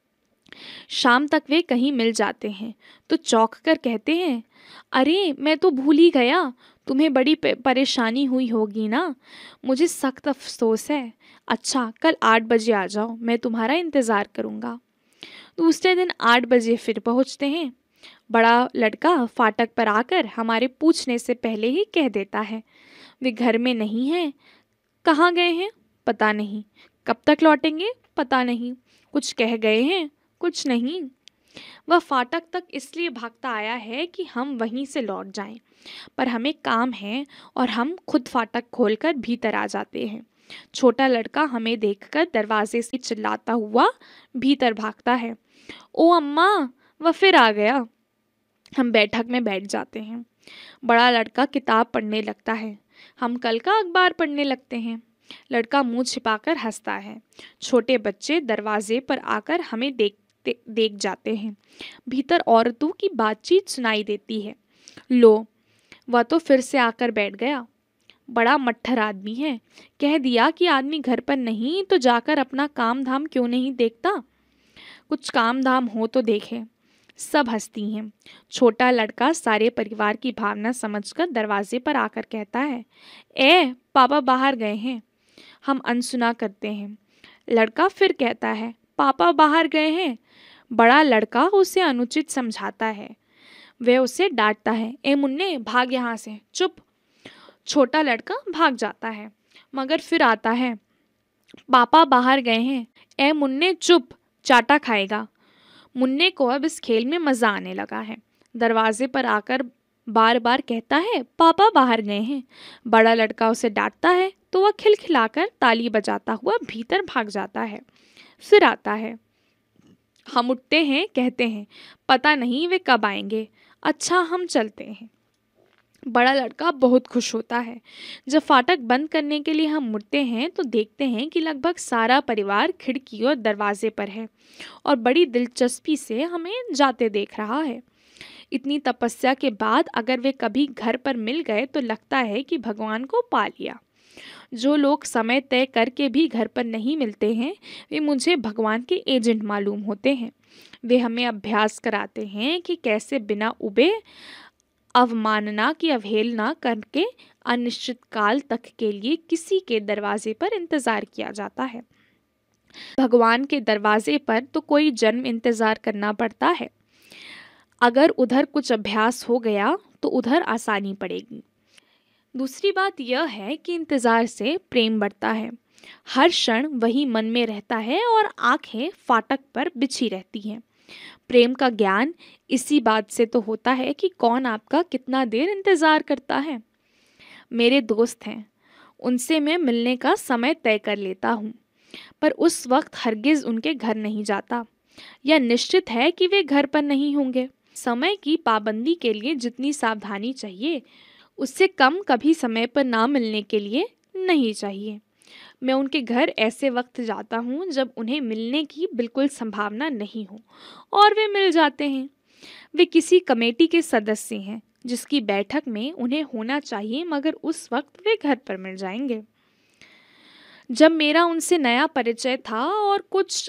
A: शाम तक वे कहीं मिल जाते हैं तो चौंक कर कहते हैं, अरे मैं तो भूल ही गया, तुम्हें बड़ी पे- परेशानी हुई होगी ना, मुझे सख्त अफसोस है। अच्छा कल आठ बजे आ जाओ, मैं तुम्हारा इंतज़ार करूँगा। दूसरे दिन आठ बजे फिर पहुँचते हैं। बड़ा लड़का फाटक पर आकर हमारे पूछने से पहले ही कह देता है, वे घर में नहीं हैं। कहाँ गए हैं? पता नहीं। कब तक लौटेंगे? पता नहीं। कुछ कह गए हैं? कुछ नहीं। वह फाटक तक इसलिए भागता आया है कि हम वहीं से लौट जाएं, पर हमें काम है और हम खुद फाटक खोलकर भीतर आ जाते हैं। छोटा लड़का हमें देखकर दरवाजे से चिल्लाता हुआ भीतर भागता है, ओ अम्मा, वह फिर आ गया। हम बैठक में बैठ जाते हैं। बड़ा लड़का किताब पढ़ने लगता है, हम कल का अखबार पढ़ने लगते हैं। लड़का मुंह छिपाकर हंसता है। छोटे बच्चे दरवाजे पर आकर हमें देखते देख जाते हैं। भीतर औरतों की बातचीत सुनाई देती है। लो, वह तो फिर से आकर बैठ गया। बड़ा मट्ठर आदमी है, कह दिया कि आदमी घर पर नहीं तो जाकर अपना काम धाम क्यों नहीं देखता। कुछ काम धाम हो तो देखे। सब हंसती हैं। छोटा लड़का सारे परिवार की भावना समझकर दरवाजे पर आकर कहता है, ए पापा बाहर गए हैं। हम अनसुना करते हैं। लड़का फिर कहता है, पापा बाहर गए हैं। बड़ा लड़का उसे अनुचित समझाता है। वह उसे डांटता है, ए मुन्ने भाग यहाँ से, चुप। छोटा लड़का भाग जाता है, मगर फिर आता है, पापा बाहर गए हैं। ए मुन्ने चुप, चाटा खाएगा। मुन्ने को अब इस खेल में मज़ा आने लगा है। दरवाजे पर आकर बार बार कहता है, पापा बाहर गए हैं। बड़ा लड़का उसे डांटता है तो वह खिलखिलाकर ताली बजाता हुआ भीतर भाग जाता है। फिर आता है। हम उठते हैं, कहते हैं, पता नहीं वे कब आएंगे। अच्छा हम चलते हैं। बड़ा लड़का बहुत खुश होता है। जब फाटक बंद करने के लिए हम मुड़ते हैं तो देखते हैं कि लगभग सारा परिवार खिड़की और दरवाजे पर है और बड़ी दिलचस्पी से हमें जाते देख रहा है। इतनी तपस्या के बाद अगर वे कभी घर पर मिल गए तो लगता है कि भगवान को पा लिया। जो लोग समय तय करके भी घर पर नहीं मिलते हैं वे मुझे भगवान के एजेंट मालूम होते हैं। वे हमें अभ्यास कराते हैं कि कैसे बिना उबे, अवमानना की अवहेलना करके अनिश्चित काल तक के लिए किसी के दरवाजे पर इंतजार किया जाता है। भगवान के दरवाजे पर तो कोई जन्म इंतजार करना पड़ता है। अगर उधर कुछ अभ्यास हो गया तो उधर आसानी पड़ेगी। दूसरी बात यह है कि इंतजार से प्रेम बढ़ता है। हर क्षण वही मन में रहता है और आंखें फाटक पर बिछी रहती हैं। प्रेम का ज्ञान इसी बात से तो होता है कि कौन आपका कितना देर इंतजार करता है। मेरे दोस्त हैं, उनसे मैं मिलने का समय तय कर लेता हूँ, पर उस वक्त हरगिज उनके घर नहीं जाता। यह निश्चित है कि वे घर पर नहीं होंगे। समय की पाबंदी के लिए जितनी सावधानी चाहिए उससे कम कभी समय पर ना मिलने के लिए नहीं चाहिए। मैं उनके घर ऐसे वक्त जाता हूँ जब उन्हें मिलने की बिल्कुल संभावना नहीं हो और वे मिल जाते हैं। वे किसी कमेटी के सदस्य हैं जिसकी बैठक में उन्हें होना चाहिए, मगर उस वक्त वे घर पर मिल जाएंगे। जब मेरा उनसे नया परिचय था और कुछ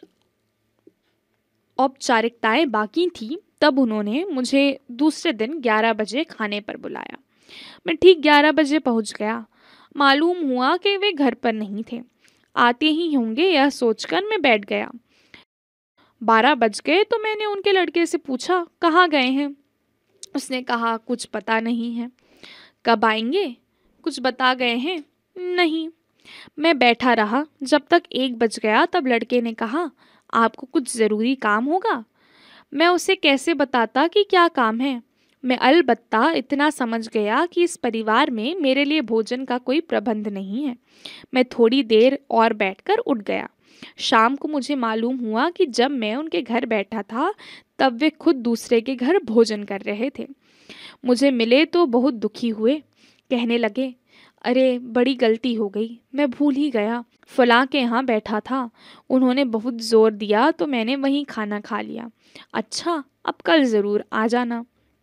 A: औपचारिकताएं बाकी थी तब उन्होंने मुझे दूसरे दिन ग्यारह बजे खाने पर बुलाया। मैं ठीक ग्यारह बजे पहुंच गया। मालूम हुआ कि वे घर पर नहीं थे। आते ही होंगे यह सोचकर मैं बैठ गया। बारह बज गए तो मैंने उनके लड़के से पूछा, कहाँ गए हैं? उसने कहा, कुछ पता नहीं है। कब आएंगे? कुछ बता गए हैं? नहीं। मैं बैठा रहा। जब तक एक बज गया तब लड़के ने कहा, आपको कुछ ज़रूरी काम होगा। मैं उसे कैसे बताता कि क्या काम है। मैं अलबत्ता इतना समझ गया कि इस परिवार में मेरे लिए भोजन का कोई प्रबंध नहीं है। मैं थोड़ी देर और बैठकर उठ गया। शाम को मुझे मालूम हुआ कि जब मैं उनके घर बैठा था तब वे खुद दूसरे के घर भोजन कर रहे थे। मुझे मिले तो बहुत दुखी हुए। कहने लगे, अरे बड़ी गलती हो गई, मैं भूल ही गया, फलां के यहाँ बैठा था, उन्होंने बहुत ज़ोर दिया तो मैंने वहीं खाना खा लिया। अच्छा, अब कल ज़रूर आ जाना।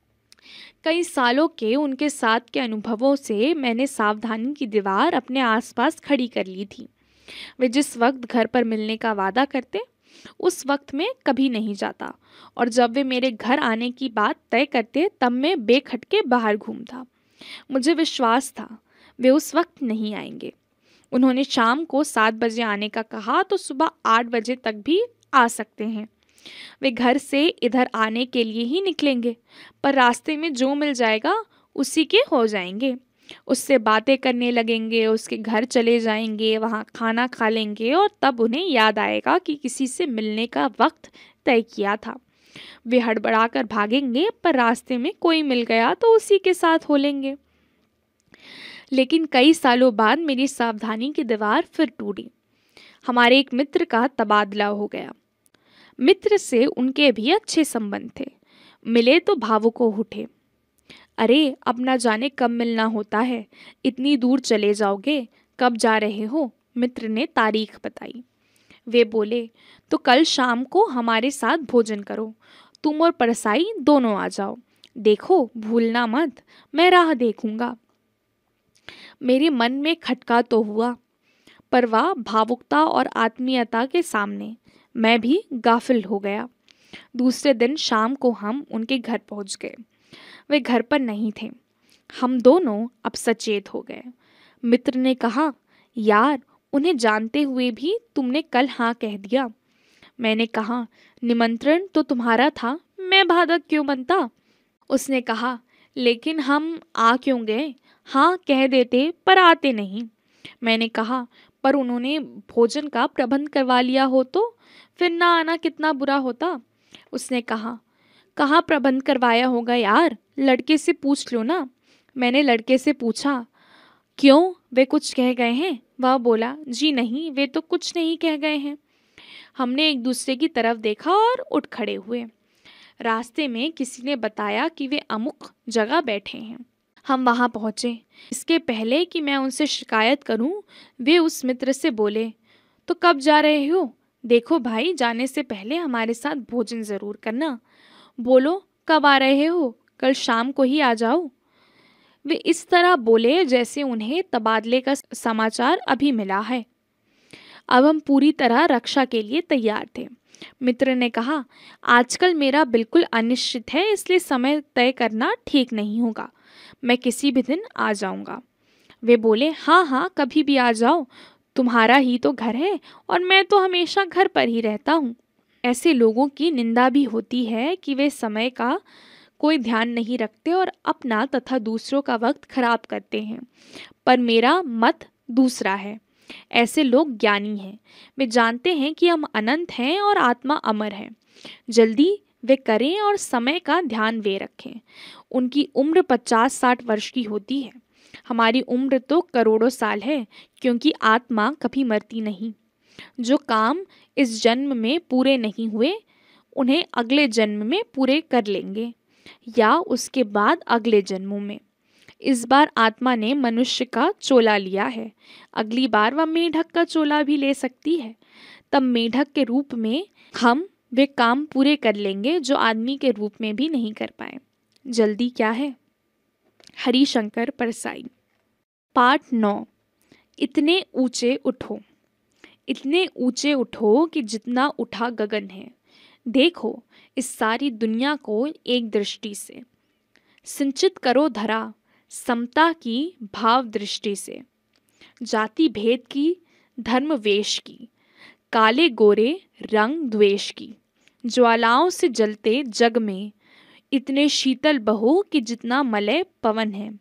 A: कई सालों के उनके साथ के अनुभवों से मैंने सावधानी की दीवार अपने आसपास खड़ी कर ली थी। वे जिस वक्त घर पर मिलने का वादा करते उस वक्त में कभी नहीं जाता, और जब वे मेरे घर आने की बात तय करते तब मैं बेखटके बाहर घूमता। मुझे विश्वास था वे उस वक्त नहीं आएंगे। उन्होंने शाम को सात बजे आने का कहा तो सुबह आठ बजे तक भी आ सकते हैं। वे घर से इधर आने के लिए ही निकलेंगे, पर रास्ते में जो मिल जाएगा उसी के हो जाएंगे। उससे बातें करने लगेंगे, उसके घर चले जाएंगे, वहाँ खाना खा लेंगे और तब उन्हें याद आएगा कि किसी से मिलने का वक्त तय किया था। वे हड़बड़ाकर भागेंगे, पर रास्ते में कोई मिल गया तो उसी के साथ हो लेंगे। लेकिन कई सालों बाद मेरी सावधानी की दीवार फिर टूटी। हमारे एक मित्र का तबादला हो गया। मित्र से उनके भी अच्छे संबंध थे। मिले तो भावुक हो उठे। अरे, अब ना जाने कब मिलना होता है, इतनी दूर चले जाओगे, कब जा रहे हो? मित्र ने तारीख बताई। वे बोले, तो कल शाम को हमारे साथ भोजन करो, तुम और परसाई दोनों आ जाओ। देखो, भूलना मत, मैं राह देखूंगा। मेरे मन में खटका तो हुआ, पर वह भावुकता और आत्मीयता के सामने मैं भी गाफिल हो गया। दूसरे दिन शाम को हम उनके घर पहुंच गए। वे घर पर नहीं थे। हम दोनों अब सचेत हो गए। मित्र ने कहा, यार, उन्हें जानते हुए भी तुमने कल हाँ कह दिया। मैंने कहा, निमंत्रण तो तुम्हारा था, मैं बाधक क्यों बनता? उसने कहा, लेकिन हम आ क्यों गए? हाँ कह देते, पर आते नहीं। मैंने कहा, पर उन्होंने भोजन का प्रबंध करवा लिया हो तो फिर ना आना कितना बुरा होता। उसने कहा, कहाँ प्रबंध करवाया होगा यार, लड़के से पूछ लो ना। मैंने लड़के से पूछा, क्यों, वे कुछ कह गए हैं? वह बोला, जी नहीं, वे तो कुछ नहीं कह गए हैं। हमने एक दूसरे की तरफ देखा और उठ खड़े हुए। रास्ते में किसी ने बताया कि वे अमुक जगह बैठे हैं। हम वहां पहुंचे। इसके पहले कि मैं उनसे शिकायत करूं, वे उस मित्र से बोले, तो कब जा रहे हो? देखो भाई, जाने से पहले हमारे साथ भोजन जरूर करना। बोलो, कब आ रहे हो? कल शाम को ही आ जाओ। वे इस तरह बोले जैसे उन्हें तबादले का समाचार अभी मिला है। अब हम पूरी तरह रक्षा के लिए तैयार थे। मित्र ने कहा, आजकल मेरा बिल्कुल अनिश्चित है, इसलिए समय तय करना ठीक नहीं होगा। मैं किसी भी दिन आ जाऊंगा। वे बोले, हाँ हाँ, कभी भी आ जाओ, तुम्हारा ही तो घर है और मैं तो हमेशा घर पर ही रहता हूँ। ऐसे लोगों की निंदा भी होती है कि वे समय का कोई ध्यान नहीं रखते और अपना तथा दूसरों का वक्त खराब करते हैं, पर मेरा मत दूसरा है। ऐसे लोग ज्ञानी हैं। वे जानते हैं कि हम अनंत हैं और आत्मा अमर है। जल्दी वे करें और समय का ध्यान वे रखें। उनकी उम्र पचास साठ वर्ष की होती है। हमारी उम्र तो करोड़ों साल है, क्योंकि आत्मा कभी मरती नहीं। जो काम इस जन्म में पूरे नहीं हुए, उन्हें अगले जन्म में पूरे कर लेंगे, या उसके बाद अगले जन्मों में। इस बार आत्मा ने मनुष्य का चोला लिया है, अगली बार वह मेढक का चोला भी ले सकती है। तब मेढक के रूप में हम वे काम पूरे कर लेंगे जो आदमी के रूप में भी नहीं कर पाए। जल्दी क्या है? हरिशंकर परसाई। पाठ नौ। इतने ऊंचे उठो। इतने ऊंचे उठो कि जितना उठा गगन है। देखो इस सारी दुनिया को एक दृष्टि से। सिंचित करो धरा समता की भाव दृष्टि से। जाति भेद की, धर्म वेश की, काले गोरे रंग द्वेष की। ज्वालाओं से जलते जग में इतने शीतल बहो कि जितना मलय पवन है।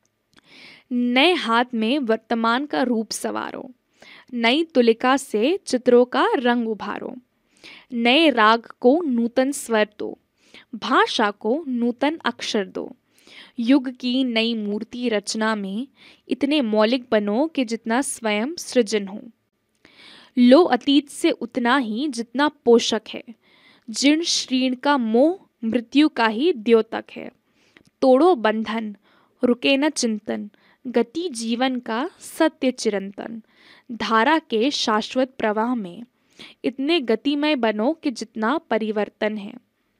A: नए हाथ में वर्तमान का रूप सवारो। नई तुलिका से चित्रों का रंग उभारो। नए राग को नूतन स्वर दो। भाषा को नूतन अक्षर दो। युग की नई मूर्ति रचना में इतने मौलिक बनो कि जितना स्वयं सृजन हो। लो अतीत से उतना ही जितना पोषक है। जीर्ण श्रीण का मोह मृत्यु का ही द्योतक है। तोड़ो बंधन, रुके न चिंतन, गति जीवन का सत्य चिरंतन। धारा के शाश्वत प्रवाह में इतने गतिमय बनो कि जितना परिवर्तन है।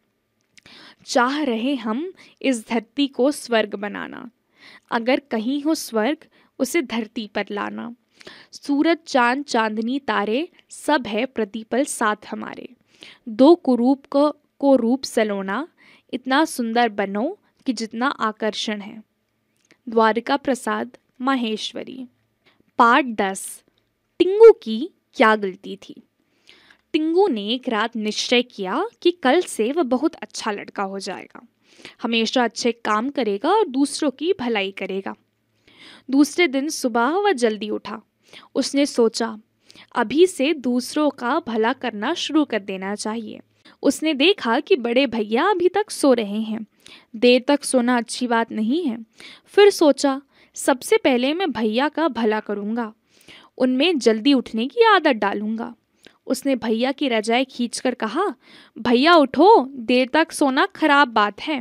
A: चाह रहे हम इस धरती को स्वर्ग बनाना, अगर कहीं हो स्वर्ग उसे धरती पर लाना। सूरज चांद चांदनी तारे सब है प्रतिपल साथ हमारे। दो कुरूप को, को रूप सलोना, इतना सुंदर बनो कि जितना आकर्षण है। द्वारिका प्रसाद माहेश्वरी। पाठ दस। टिंगू की क्या गलती थी। टिंगू ने एक रात निश्चय किया कि कल से वह बहुत अच्छा लड़का हो जाएगा, हमेशा अच्छे काम करेगा और दूसरों की भलाई करेगा। दूसरे दिन सुबह वह जल्दी उठा। उसने सोचा अभी से दूसरों का भला करना शुरू कर देना चाहिए। उसने देखा कि बड़े भैया अभी तक सो रहे हैं। देर तक सोना अच्छी बात नहीं है। फिर सोचा सबसे पहले मैं भैया का भला करूँगा, उनमें जल्दी उठने की आदत डालूंगा। उसने भैया की रजाई खींचकर कहा, भैया उठो, देर तक सोना खराब बात है।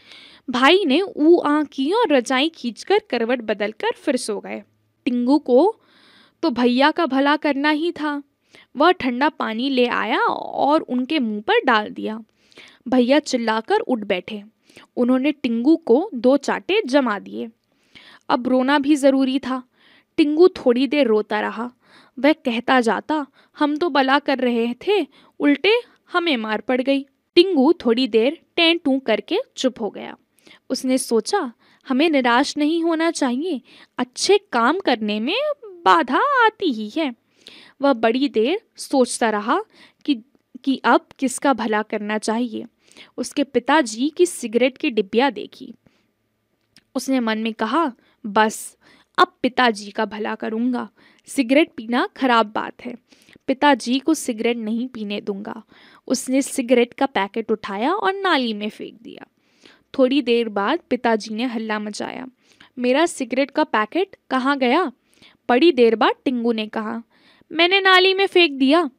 A: भाई ने ऊ आ की और रजाई खींचकर करवट बदलकर फिर सो गए। टिंगू को तो भैया का भला करना ही था। वह ठंडा पानी ले आया और उनके मुंह पर डाल दिया। भैया चिल्लाकर उठ बैठे। उन्होंने टिंगू को दो चांटे जमा दिए। अब रोना भी जरूरी था। टिंगू थोड़ी देर रोता रहा। वह कहता जाता, हम तो भला कर रहे थे, उल्टे हमें मार पड़ गई। टिंगू थोड़ी देर टें टूं करके चुप हो गया। उसने सोचा हमें निराश नहीं होना चाहिए, अच्छे काम करने में बाधा आती ही है। वह बड़ी देर सोचता रहा कि कि अब किसका भला करना चाहिए। उसके पिताजी की सिगरेट की डिब्बियाँ देखी। उसने मन में कहा, बस अब पिताजी का भला करूँगा। सिगरेट पीना खराब बात है, पिताजी को सिगरेट नहीं पीने दूंगा। उसने सिगरेट का पैकेट उठाया और नाली में फेंक दिया। थोड़ी देर बाद पिताजी ने हल्ला मचाया, मेरा सिगरेट का पैकेट कहाँ गया? बड़ी देर बाद टिंगू ने कहा, मैंने नाली में फेंक दिया।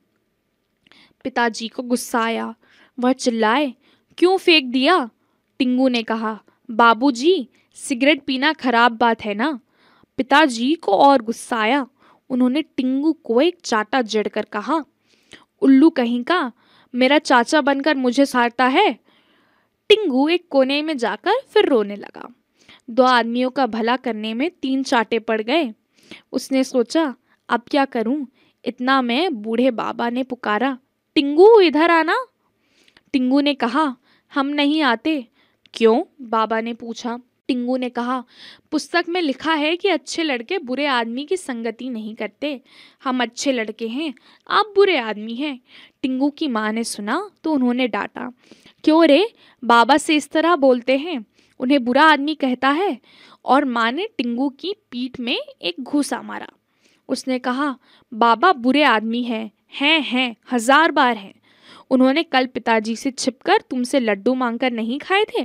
A: पिताजी को गुस्सा आया। वह चिल्लाए, क्यों फेंक दिया? टिंगू ने कहा, बाबूजी, सिगरेट पीना खराब बात है ना। पिताजी को और गुस्सा आया। उन्होंने टिंगू को एक चाटा जड़कर कहा, उल्लू कहीं का, मेरा चाचा बनकर मुझे सारता है। टिंगू एक कोने में जाकर फिर रोने लगा। दो आदमियों का भला करने में तीन चाटे पड़ गए। उसने सोचा अब क्या करूं? इतना में बूढ़े बाबा ने पुकारा, टिंगू इधर आना। टिंगू ने कहा, हम नहीं आते। क्यों? बाबा ने पूछा। टिंगू ने कहा, पुस्तक में लिखा है कि अच्छे लड़के बुरे आदमी की संगति नहीं करते। हम अच्छे लड़के हैं, आप बुरे आदमी हैं। टिंगू की माँ ने सुना तो उन्होंने डांटा, क्यों रे, बाबा से इस तरह बोलते हैं, उन्हें बुरा आदमी कहता है। और माँ ने टिंगू की पीठ में एक घूसा मारा। उसने कहा, बाबा बुरे आदमी हैं, हैं हैं हजार बार हैं। उन्होंने कल पिताजी से छिपकर तुमसे लड्डू मांगकर नहीं खाए थे।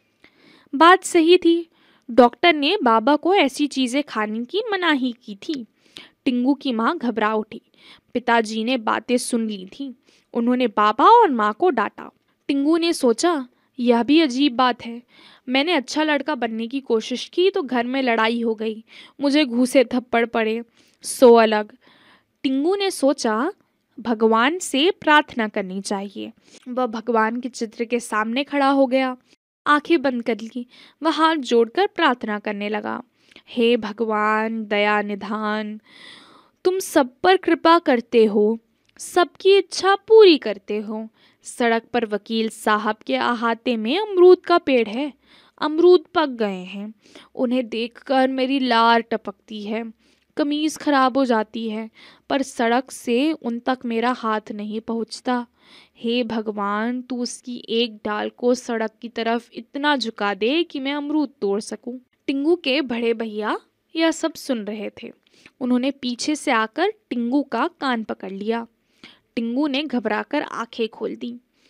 A: बात सही थी। डॉक्टर ने बाबा को ऐसी चीजें खाने की मनाही की थी। टिंगू की माँ घबरा उठी। पिताजी ने बातें सुन ली थी। उन्होंने बाबा और माँ को डांटा। टिंगू ने सोचा, यह भी अजीब बात है, मैंने अच्छा लड़का बनने की कोशिश की तो घर में लड़ाई हो गई, मुझे घूसे थप्पड़ पड़े, सो अलग। टिंगू ने सोचा भगवान से प्रार्थना करनी चाहिए। वह भगवान के चित्र के सामने खड़ा हो गया, आंखें बंद कर ली। वह हाथ जोड़कर प्रार्थना करने लगा, हे भगवान दया निधान, तुम सब पर कृपा करते हो, सबकी इच्छा पूरी करते हो। सड़क पर वकील साहब के अहाते में अमरूद का पेड़ है, अमरूद पक गए हैं। उन्हें देखकर मेरी लार टपकती है, कमीज खराब हो जाती है, पर सड़क से उन तक मेरा हाथ नहीं पहुंचता। हे भगवान, तू उसकी एक डाल को सड़क की तरफ इतना झुका दे कि मैं अमरूद तोड़ सकूं। टिंगू के बड़े भैया यह सब सुन रहे थे। उन्होंने पीछे से आकर टिंगू का कान पकड़ लिया। टिंगू ने घबराकर आंखें खोल दी।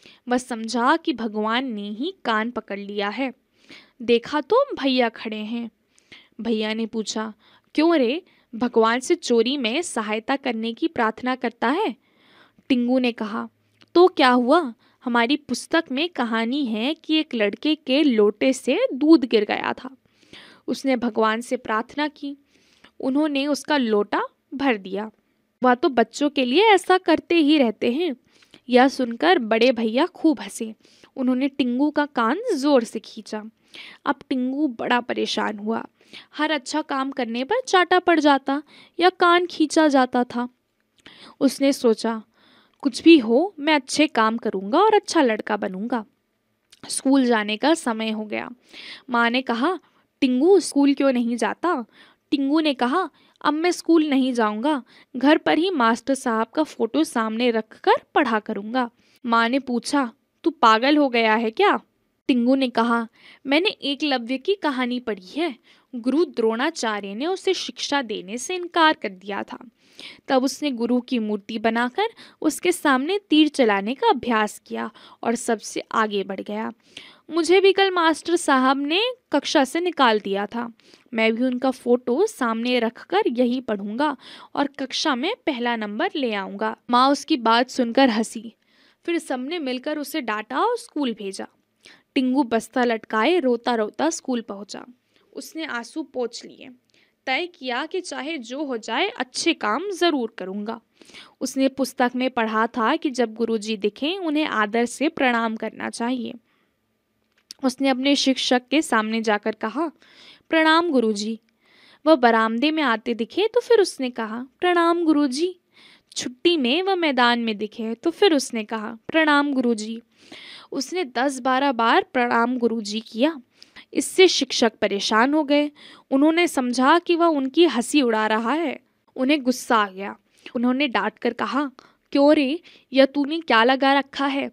A: वह समझा कि भगवान ने ही कान पकड़ लिया है। देखा तो भैया खड़े हैं। भैया ने पूछा, क्यों रे, भगवान से चोरी में सहायता करने की प्रार्थना करता है? टिंगू ने कहा, तो क्या हुआ, हमारी पुस्तक में कहानी है कि एक लड़के के लोटे से दूध गिर गया था। उसने भगवान से प्रार्थना की, उन्होंने उसका लोटा भर दिया। वह तो बच्चों के लिए ऐसा करते ही रहते हैं। यह सुनकर बड़े भैया खूब हंसे। उन्होंने टिंगू का कान जोर से खींचा। अब टिंगू बड़ा परेशान हुआ। हर अच्छा काम करने पर चाटा पड़ जाता या कान खींचा जाता था। उसने सोचा, कुछ भी हो, मैं अच्छे काम करूंगा और अच्छा लड़का बनूंगा। स्कूल जाने का समय हो गया। माँ ने कहा, टिंगू स्कूल क्यों नहीं जाता? टिंगू ने कहा, अब मैं स्कूल नहीं जाऊंगा, घर पर ही मास्टर साहब का फोटो सामने रखकर पढ़ा करूंगा। माँ ने पूछा, तू पागल हो गया है क्या? टिंगू ने कहा, मैंने एकलव्य की कहानी पढ़ी है। गुरु द्रोणाचार्य ने उसे शिक्षा देने से इनकार कर दिया था। तब उसने गुरु की मूर्ति बनाकर उसके सामने तीर चलाने का अभ्यास किया और सबसे आगे बढ़ गया। मुझे भी कल मास्टर साहब ने कक्षा से निकाल दिया था। मैं भी उनका फोटो सामने रखकर यही पढ़ूंगा और कक्षा में पहला नंबर ले आऊंगा। माँ उसकी बात सुनकर हंसी। फिर सबने मिलकर उसे डांटा और स्कूल भेजा। टिंगू बस्ता लटकाए रोता रोता स्कूल पहुंचा। उसने आंसू पोंछ लिए। तय किया कि चाहे जो हो जाए अच्छे काम जरूर करूंगा। उसने पुस्तक में पढ़ा था कि जब गुरुजी दिखें उन्हें आदर से प्रणाम करना चाहिए। उसने अपने शिक्षक के सामने जाकर कहा, प्रणाम गुरुजी। वह बरामदे में आते दिखे तो फिर उसने कहा, प्रणाम गुरुजी। छुट्टी में वह मैदान में दिखे तो फिर उसने कहा, प्रणाम गुरुजी। उसने दस बारह बार प्रणाम गुरुजी किया। इससे शिक्षक परेशान हो गए। उन्होंने समझा कि वह उनकी हंसी उड़ा रहा है। उन्हें गुस्सा आ गया। उन्होंने डांट कर कहा, क्यों रे, यह तूने क्या लगा रखा है?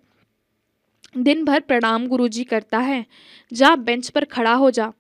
A: दिन भर प्रणाम गुरुजी करता है, जा बेंच पर खड़ा हो जा।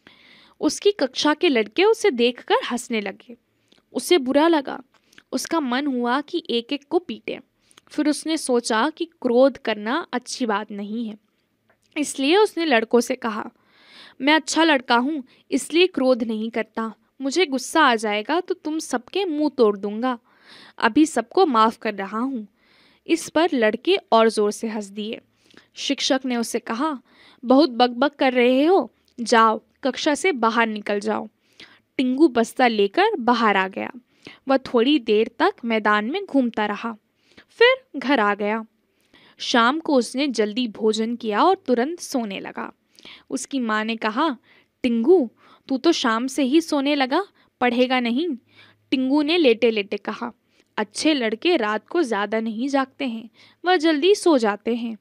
A: उसकी कक्षा के लड़के उसे देखकर हंसने लगे। उसे बुरा लगा। उसका मन हुआ कि एक एक को पीटे। फिर उसने सोचा कि क्रोध करना अच्छी बात नहीं है, इसलिए उसने लड़कों से कहा, मैं अच्छा लड़का हूँ इसलिए क्रोध नहीं करता। मुझे गुस्सा आ जाएगा तो तुम सबके मुंह तोड़ दूंगा। अभी सबको माफ कर रहा हूँ। इस पर लड़के और जोर से हंस दिए। शिक्षक ने उसे कहा, बहुत बकबक कर रहे हो, जाओ कक्षा से बाहर निकल जाओ। टिंगू बस्ता लेकर बाहर आ गया। वह थोड़ी देर तक मैदान में घूमता रहा, फिर घर आ गया। शाम को उसने जल्दी भोजन किया और तुरंत सोने लगा। उसकी माँ ने कहा, टिंगू तू तो शाम से ही सोने लगा, पढ़ेगा नहीं? टिंगू ने लेटे लेटे कहा, अच्छे लड़के रात को ज्यादा नहीं जागते हैं, वह जल्दी सो जाते हैं।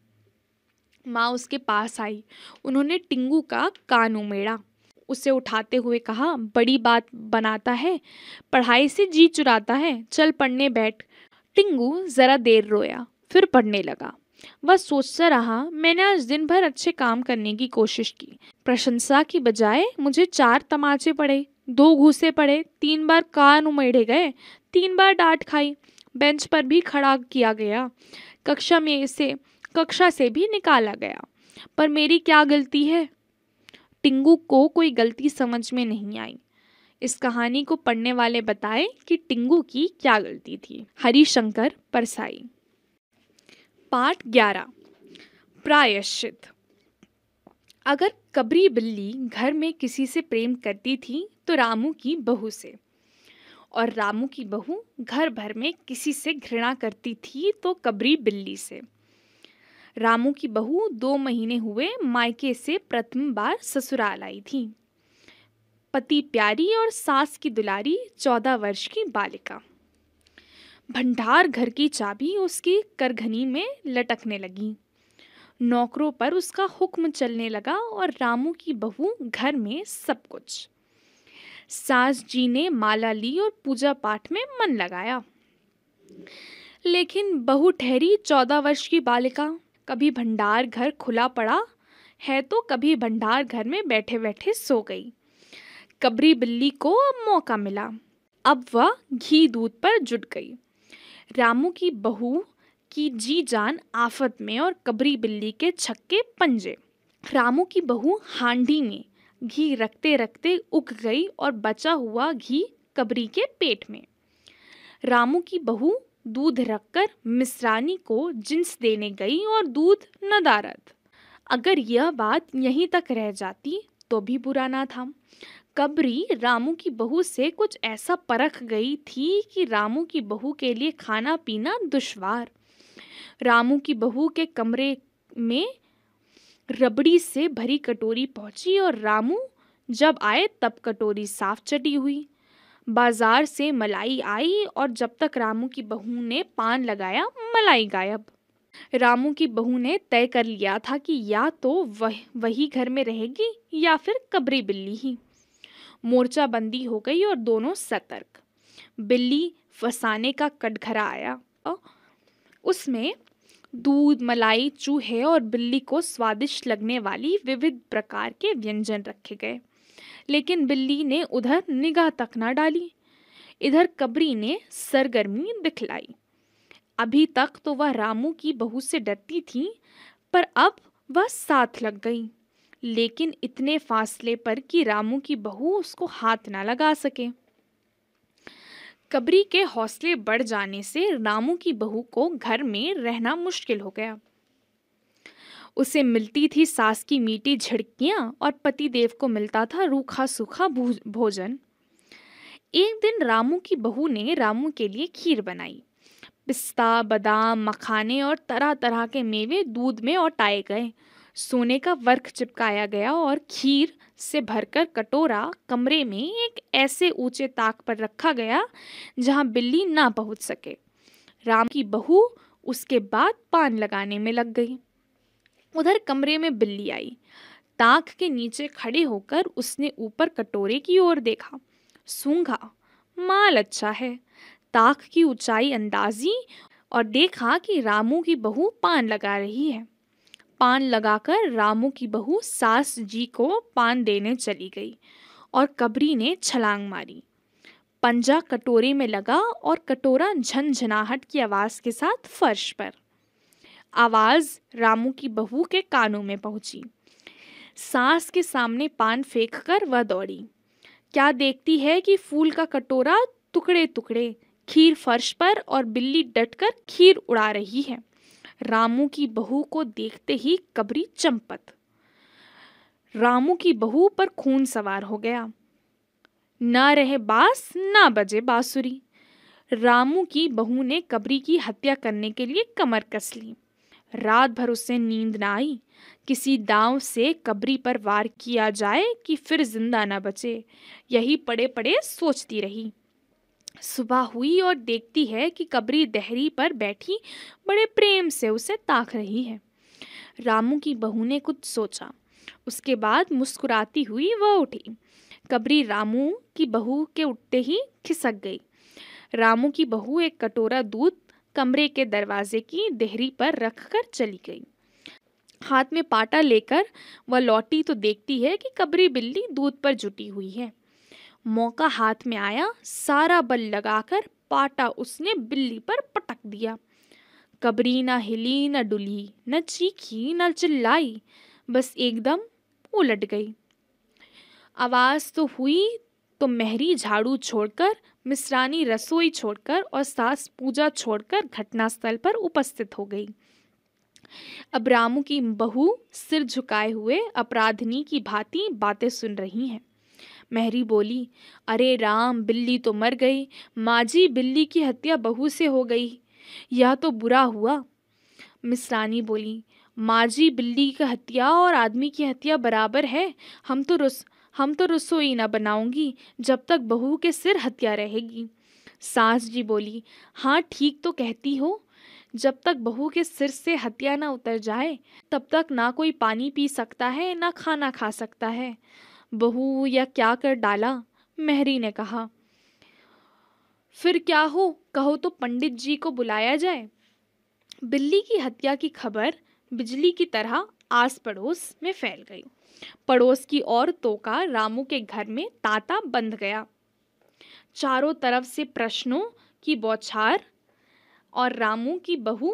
A: माँ उसके पास आई। उन्होंने टिंगू का कान उमेड़ा। उसे उठाते हुए कहा, बड़ी बात बनाता है, पढ़ाई से जी चुराता है, चल पढ़ने बैठ। टिंगू जरा देर रोया, फिर पढ़ने लगा। वह सोचता रहा, मैंने आज दिन भर अच्छे काम करने की कोशिश की। प्रशंसा की बजाय मुझे चार तमाचे पड़े, दो घूंसे पड़े, तीन बार कान उमेड़े गए, तीन बार डांट खाई, बेंच पर भी खड़ा किया गया, कक्षा में से कक्षा से भी निकाला गया। पर मेरी क्या गलती है? टिंगू को कोई गलती समझ में नहीं आई। इस कहानी को पढ़ने वाले बताए कि टिंगू की क्या गलती थी। हरिशंकर परसाई। पाठ ग्यारह, प्रायश्चित। अगर कबरी बिल्ली घर में किसी से प्रेम करती थी तो रामू की बहू से, और रामू की बहू घर भर में किसी से घृणा करती थी तो कबरी बिल्ली से। रामू की बहू दो महीने हुए मायके से प्रथम बार ससुराल आई थी। पति प्यारी और सास की दुलारी चौदह वर्ष की बालिका। भंडार घर की चाबी उसकी करघनी में लटकने लगी। नौकरों पर उसका हुक्म चलने लगा और रामू की बहू घर में सब कुछ। सास जी ने माला ली और पूजा पाठ में मन लगाया। लेकिन बहू ठहरी चौदह वर्ष की बालिका। कभी भंडार घर खुला पड़ा है तो कभी भंडार घर में बैठे बैठे सो गई। कबरी बिल्ली को अब मौका मिला। अब वह घी दूध पर जुट गई। रामू की बहू कि जी जान आफत में और कबरी बिल्ली के छक्के पंजे। रामू की बहू हांडी में घी रखते रखते उग गई और बचा हुआ घी कबरी के पेट में। रामू की बहू दूध रखकर मिसरानी को जिन्स देने गई और दूध नदारद। अगर यह बात यहीं तक रह जाती तो भी बुरा ना था। कबरी रामू की बहू से कुछ ऐसा परख गई थी कि रामू की बहू के लिए खाना पीना दुश्वार। रामू की बहू के कमरे में रबड़ी से भरी कटोरी पहुंची और रामू जब आए तब कटोरी साफ चटी हुई। बाजार से मलाई आई और जब तक रामू की बहू ने पान लगाया मलाई गायब। रामू की बहू ने तय कर लिया था कि या तो वह वही घर में रहेगी या फिर कबरी बिल्ली ही। मोर्चा बंदी हो गई और दोनों सतर्क। बिल्ली फसाने का कटघरा आया। उसमें दूध, मलाई, चूहे और बिल्ली को स्वादिष्ट लगने वाली विविध प्रकार के व्यंजन रखे गए, लेकिन बिल्ली ने उधर निगाह तक न डाली। इधर कबरी ने सरगर्मी दिखलाई। अभी तक तो वह रामू की बहू से डरती थी, पर अब वह साथ लग गई, लेकिन इतने फासले पर कि रामू की बहू उसको हाथ ना लगा सके। कबरी के हौसले बढ़ जाने से रामू की बहू को घर में रहना मुश्किल हो गया। उसे मिलती थी सास की मीठी झिड़कियां और पतिदेव को मिलता था रूखा सूखा भोजन। एक दिन रामू की बहू ने रामू के लिए खीर बनाई। पिस्ता, बादाम, मखाने और तरह तरह के मेवे दूध में औटाए गए। सोने का वर्क चिपकाया गया और खीर से भरकर कटोरा कमरे में एक ऐसे ऊंचे ताक पर रखा गया जहां बिल्ली ना पहुंच सके। राम की बहू उसके बाद पान लगाने में लग गई। उधर कमरे में बिल्ली आई। ताक के नीचे खड़े होकर उसने ऊपर कटोरे की ओर देखा। सूंघा, माल अच्छा है। ताक की ऊंचाई अंदाजी और देखा कि रामू की बहू पान लगा रही है। पान लगाकर रामू की बहू सास जी को पान देने चली गई और कबरी ने छलांग मारी। पंजा कटोरे में लगा और कटोरा झनझनाहट की आवाज के साथ फर्श पर। आवाज रामू की बहू के कानों में पहुंची। सास के सामने पान फेंककर वह दौड़ी। क्या देखती है कि फूल का कटोरा टुकड़े टुकड़े, खीर फर्श पर और बिल्ली डटकर खीर उड़ा रही है। रामू की बहू को देखते ही कबरी चंपत। रामू की बहू पर खून सवार हो गया। ना रहे बांस ना बजे बांसुरी। रामू की बहू ने कबरी की हत्या करने के लिए कमर कस ली। रात भर उसे नींद ना आई। किसी दांव से कबरी पर वार किया जाए कि फिर जिंदा ना बचे, यही पड़े पड़े सोचती रही। सुबह हुई और देखती है कि कबरी देहरी पर बैठी बड़े प्रेम से उसे ताक रही है। रामू की बहू ने कुछ सोचा। उसके बाद मुस्कुराती हुई वह उठी। कबरी रामू की बहू के उठते ही खिसक गई। रामू की बहू एक कटोरा दूध कमरे के दरवाजे की देहरी पर रखकर चली गई। हाथ में पाटा लेकर वह लौटी तो देखती है कि कबरी बिल्ली दूध पर जुटी हुई है। मौका हाथ में आया, सारा बल लगाकर पाटा उसने बिल्ली पर पटक दिया। कबरी न हिली न डुली, न चीखी न चिल्लाई, बस एकदम उलट गई। आवाज तो हुई तो मेहरी झाड़ू छोड़कर, मिसरानी रसोई छोड़कर और सास पूजा छोड़कर घटनास्थल पर उपस्थित हो गई। अब रामू की बहू सिर झुकाए हुए अपराधिनी की भांति बातें सुन रही हैं। मेहरी बोली, अरे राम, बिल्ली तो मर गई। माजी, बिल्ली की हत्या बहू से हो गई, यह तो बुरा हुआ। मिसरानी बोली, माजी, बिल्ली की हत्या और आदमी की हत्या बराबर है। हम तो रस हम तो रसोई ना बनाऊंगी जब तक बहू के सिर हत्या रहेगी। सास जी बोली, हाँ ठीक तो कहती हो। जब तक बहू के सिर से हत्या ना उतर जाए तब तक ना कोई पानी पी सकता है ना खाना खा सकता है। बहू या क्या कर डाला, मेहरी ने कहा। फिर क्या हो, कहो तो पंडित जी को बुलाया जाए। बिल्ली की हत्या की खबर बिजली की तरह आस पड़ोस में फैल गई। पड़ोस की औरतों का रामू के घर में तांता बंध गया। चारों तरफ से प्रश्नों की बौछार और रामू की बहू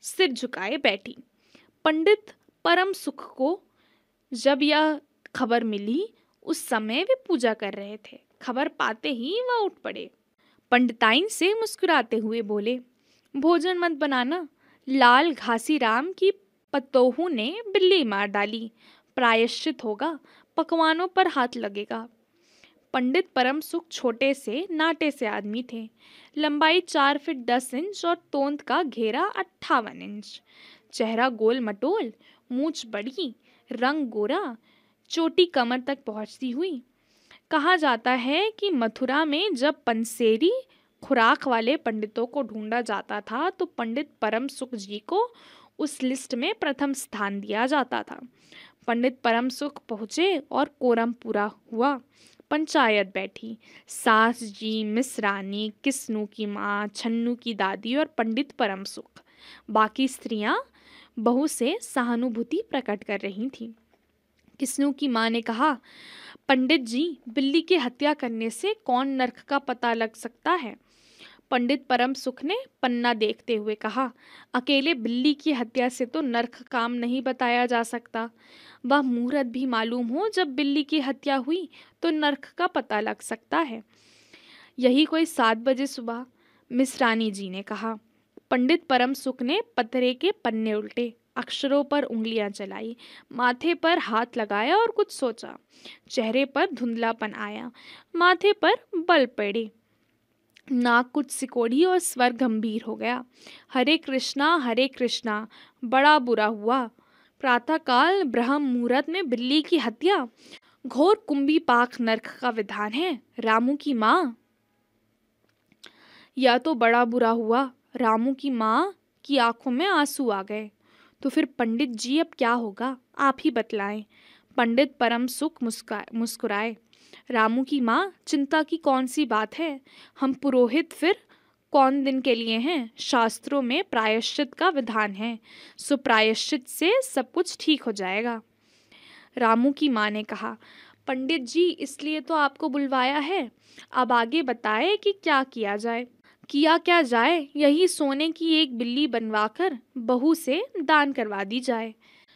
A: सिर झुकाए बैठी। पंडित परम सुख को जब यह खबर मिली, उस समय वे पूजा कर रहे थे। खबर पाते ही वह उठ पड़े। पंडिताइन से मुस्कुराते हुए बोले, भोजन मत बनाना, लाल घासी राम की पतोहू ने बिल्ली मार डाली, प्रायश्चित होगा, पकवानों पर हाथ लगेगा। पंडित परम सुख छोटे से नाटे से आदमी थे। लंबाई चार फीट दस इंच और तोंद का घेरा अट्ठावन इंच। चेहरा गोल मटोल, मूंछ बड़ी, रंग गोरा, चोटी कमर तक पहुंचती हुई। कहा जाता है कि मथुरा में जब पंसेरी खुराक वाले पंडितों को ढूंढा जाता था तो पंडित परम सुख जी को उस लिस्ट में प्रथम स्थान दिया जाता था। पंडित परम सुख पहुँचे और कोरम पूरा हुआ। पंचायत बैठी। सास जी, मिसरानी, किस्नू की माँ, छन्नू की दादी और पंडित परम सुख। बाकी स्त्रियां बहू से सहानुभूति प्रकट कर रही थीं। किस्नू की माँ ने कहा, पंडित जी, बिल्ली की हत्या करने से कौन नरक का पता लग सकता है? पंडित परम सुख ने पन्ना देखते हुए कहा, अकेले बिल्ली की हत्या से तो नरक काम नहीं बताया जा सकता। वह मुहूर्त भी मालूम हो जब बिल्ली की हत्या हुई तो नरक का पता लग सकता है। यही कोई सात बजे सुबह, मिसरानी जी ने कहा। पंडित परम सुख ने पतरे के पन्ने उल्टे, अक्षरों पर उंगलियां चलाई, माथे पर हाथ लगाया और कुछ सोचा। चेहरे पर धुंधलापन आया, माथे पर बल पड़े, नाक कुछ सिकोड़ी और स्वर गंभीर हो गया। हरे कृष्णा हरे कृष्णा, बड़ा बुरा हुआ। प्रातःकाल ब्रह्म मुहूर्त में बिल्ली की हत्या, घोर कुंभी पाक नरक का विधान है। रामू की माँ, या तो बड़ा बुरा हुआ। रामू की माँ की आंखों में आंसू आ गए। तो फिर पंडित जी अब क्या होगा, आप ही बतलाएं। पंडित परम सुख मुस्कुराए मुस्कुराए रामू की माँ, चिंता की कौन सी बात है? हम पुरोहित फिर कौन दिन के लिए हैं? शास्त्रों में प्रायश्चित का विधान है, सो प्रायश्चित से सब कुछ ठीक हो जाएगा। रामू की माँ ने कहा, पंडित जी, इसलिए तो आपको बुलवाया है। अब आगे बताए कि क्या किया जाए। किया क्या जाए, यही सोने की एक बिल्ली बनवाकर बहू से दान करवा दी जाए।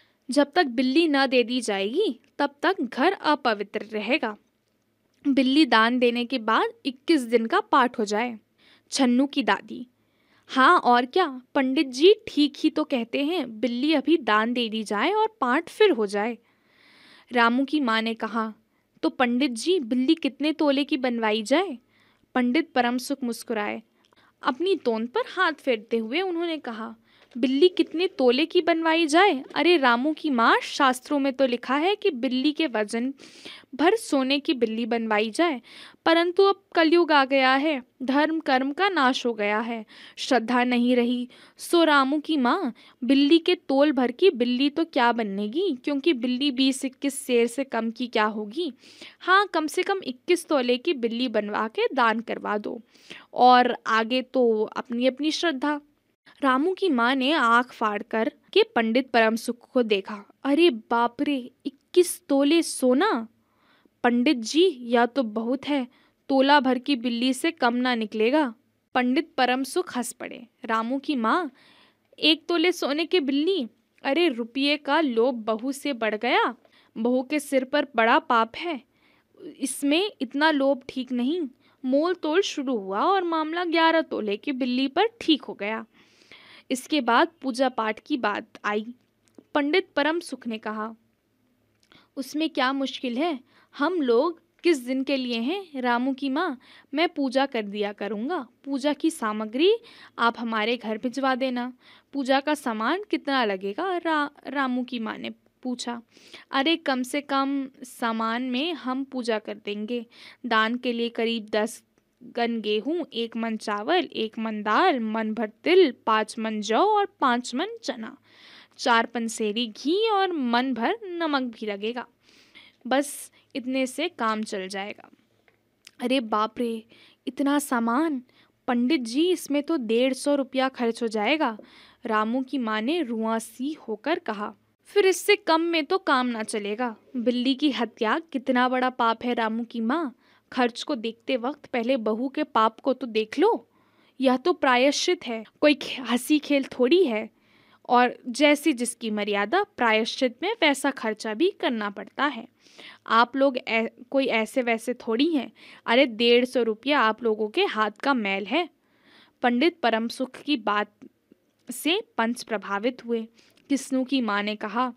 A: जब तक बिल्ली न दे दी जाएगी तब तक घर अपवित्र रहेगा। बिल्ली दान देने के बाद इक्कीस दिन का पाठ हो जाए। छन्नू की दादी, हाँ और क्या, पंडित जी ठीक ही तो कहते हैं, बिल्ली अभी दान दे दी जाए और पाठ फिर हो जाए। रामू की माँ ने कहा, तो पंडित जी, बिल्ली कितने तोले की बनवाई जाए? पंडित परम सुख मुस्कुराए। अपनी तोंद पर हाथ फेरते हुए उन्होंने कहा, बिल्ली कितने तोले की बनवाई जाए? अरे रामू की माँ, शास्त्रों में तो लिखा है कि बिल्ली के वजन भर सोने की बिल्ली बनवाई जाए, परंतु अब कलयुग आ गया है, धर्म कर्म का नाश हो गया है, श्रद्धा नहीं रही। सो रामू की माँ, बिल्ली के तोल भर की बिल्ली तो क्या बनेगी, क्योंकि बिल्ली बीस इक्कीस शेर से कम की क्या होगी। हाँ, कम से कम इक्कीस तोले की बिल्ली बनवा के दान करवा दो, और आगे तो अपनी अपनी श्रद्धा। रामू की माँ ने आंख फाड़ कर के पंडित परम सुख को देखा। अरे बाप रे, इक्कीस तोले सोना! पंडित जी, या तो बहुत है, तोला भर की बिल्ली से कम ना निकलेगा। पंडित परम सुख हंस पड़े। रामू की माँ, एक तोले सोने की बिल्ली? अरे रुपये का लोभ बहू से बढ़ गया। बहू के सिर पर बड़ा पाप है, इसमें इतना लोभ ठीक नहीं। मोल तोल शुरू हुआ और मामला ग्यारह तोले की बिल्ली पर ठीक हो गया। इसके बाद पूजा पाठ की बात आई। पंडित परम सुख ने कहा, उसमें क्या मुश्किल है, हम लोग किस दिन के लिए हैं? रामू की माँ, मैं पूजा कर दिया करूँगा। पूजा की सामग्री आप हमारे घर भिजवा देना। पूजा का सामान कितना लगेगा? रा, रामू की माँ ने पूछा। अरे कम से कम सामान में हम पूजा कर देंगे। दान के लिए करीब दस गन गेहूं, एक मन चावल, एक मन दाल, मन भर तिल, पाँच मन जौ और पाँच मन चना, चार पंसेरी घी और मन भर नमक भी लगेगा। बस इतने से काम चल जाएगा। अरे बाप रे, इतना सामान! पंडित जी, इसमें तो डेढ़ सौ रुपया खर्च हो जाएगा। रामू की माँ ने रुआंसी होकर कहा। फिर इससे कम में तो काम ना चलेगा। बिल्ली की हत्या कितना बड़ा पाप है रामू की माँ। खर्च को देखते वक्त पहले बहू के पाप को तो देख लो। यह तो प्रायश्चित है, कोई हंसी खेल थोड़ी है। और जैसी जिसकी मर्यादा, प्रायश्चित में वैसा खर्चा भी करना पड़ता है। आप लोग ऐ, कोई ऐसे वैसे थोड़ी हैं। अरे डेढ़ सौ रुपया आप लोगों के हाथ का मैल है। पंडित परम सुख की बात से पंच प्रभावित हुए। किस्नू की माँ ने कहा,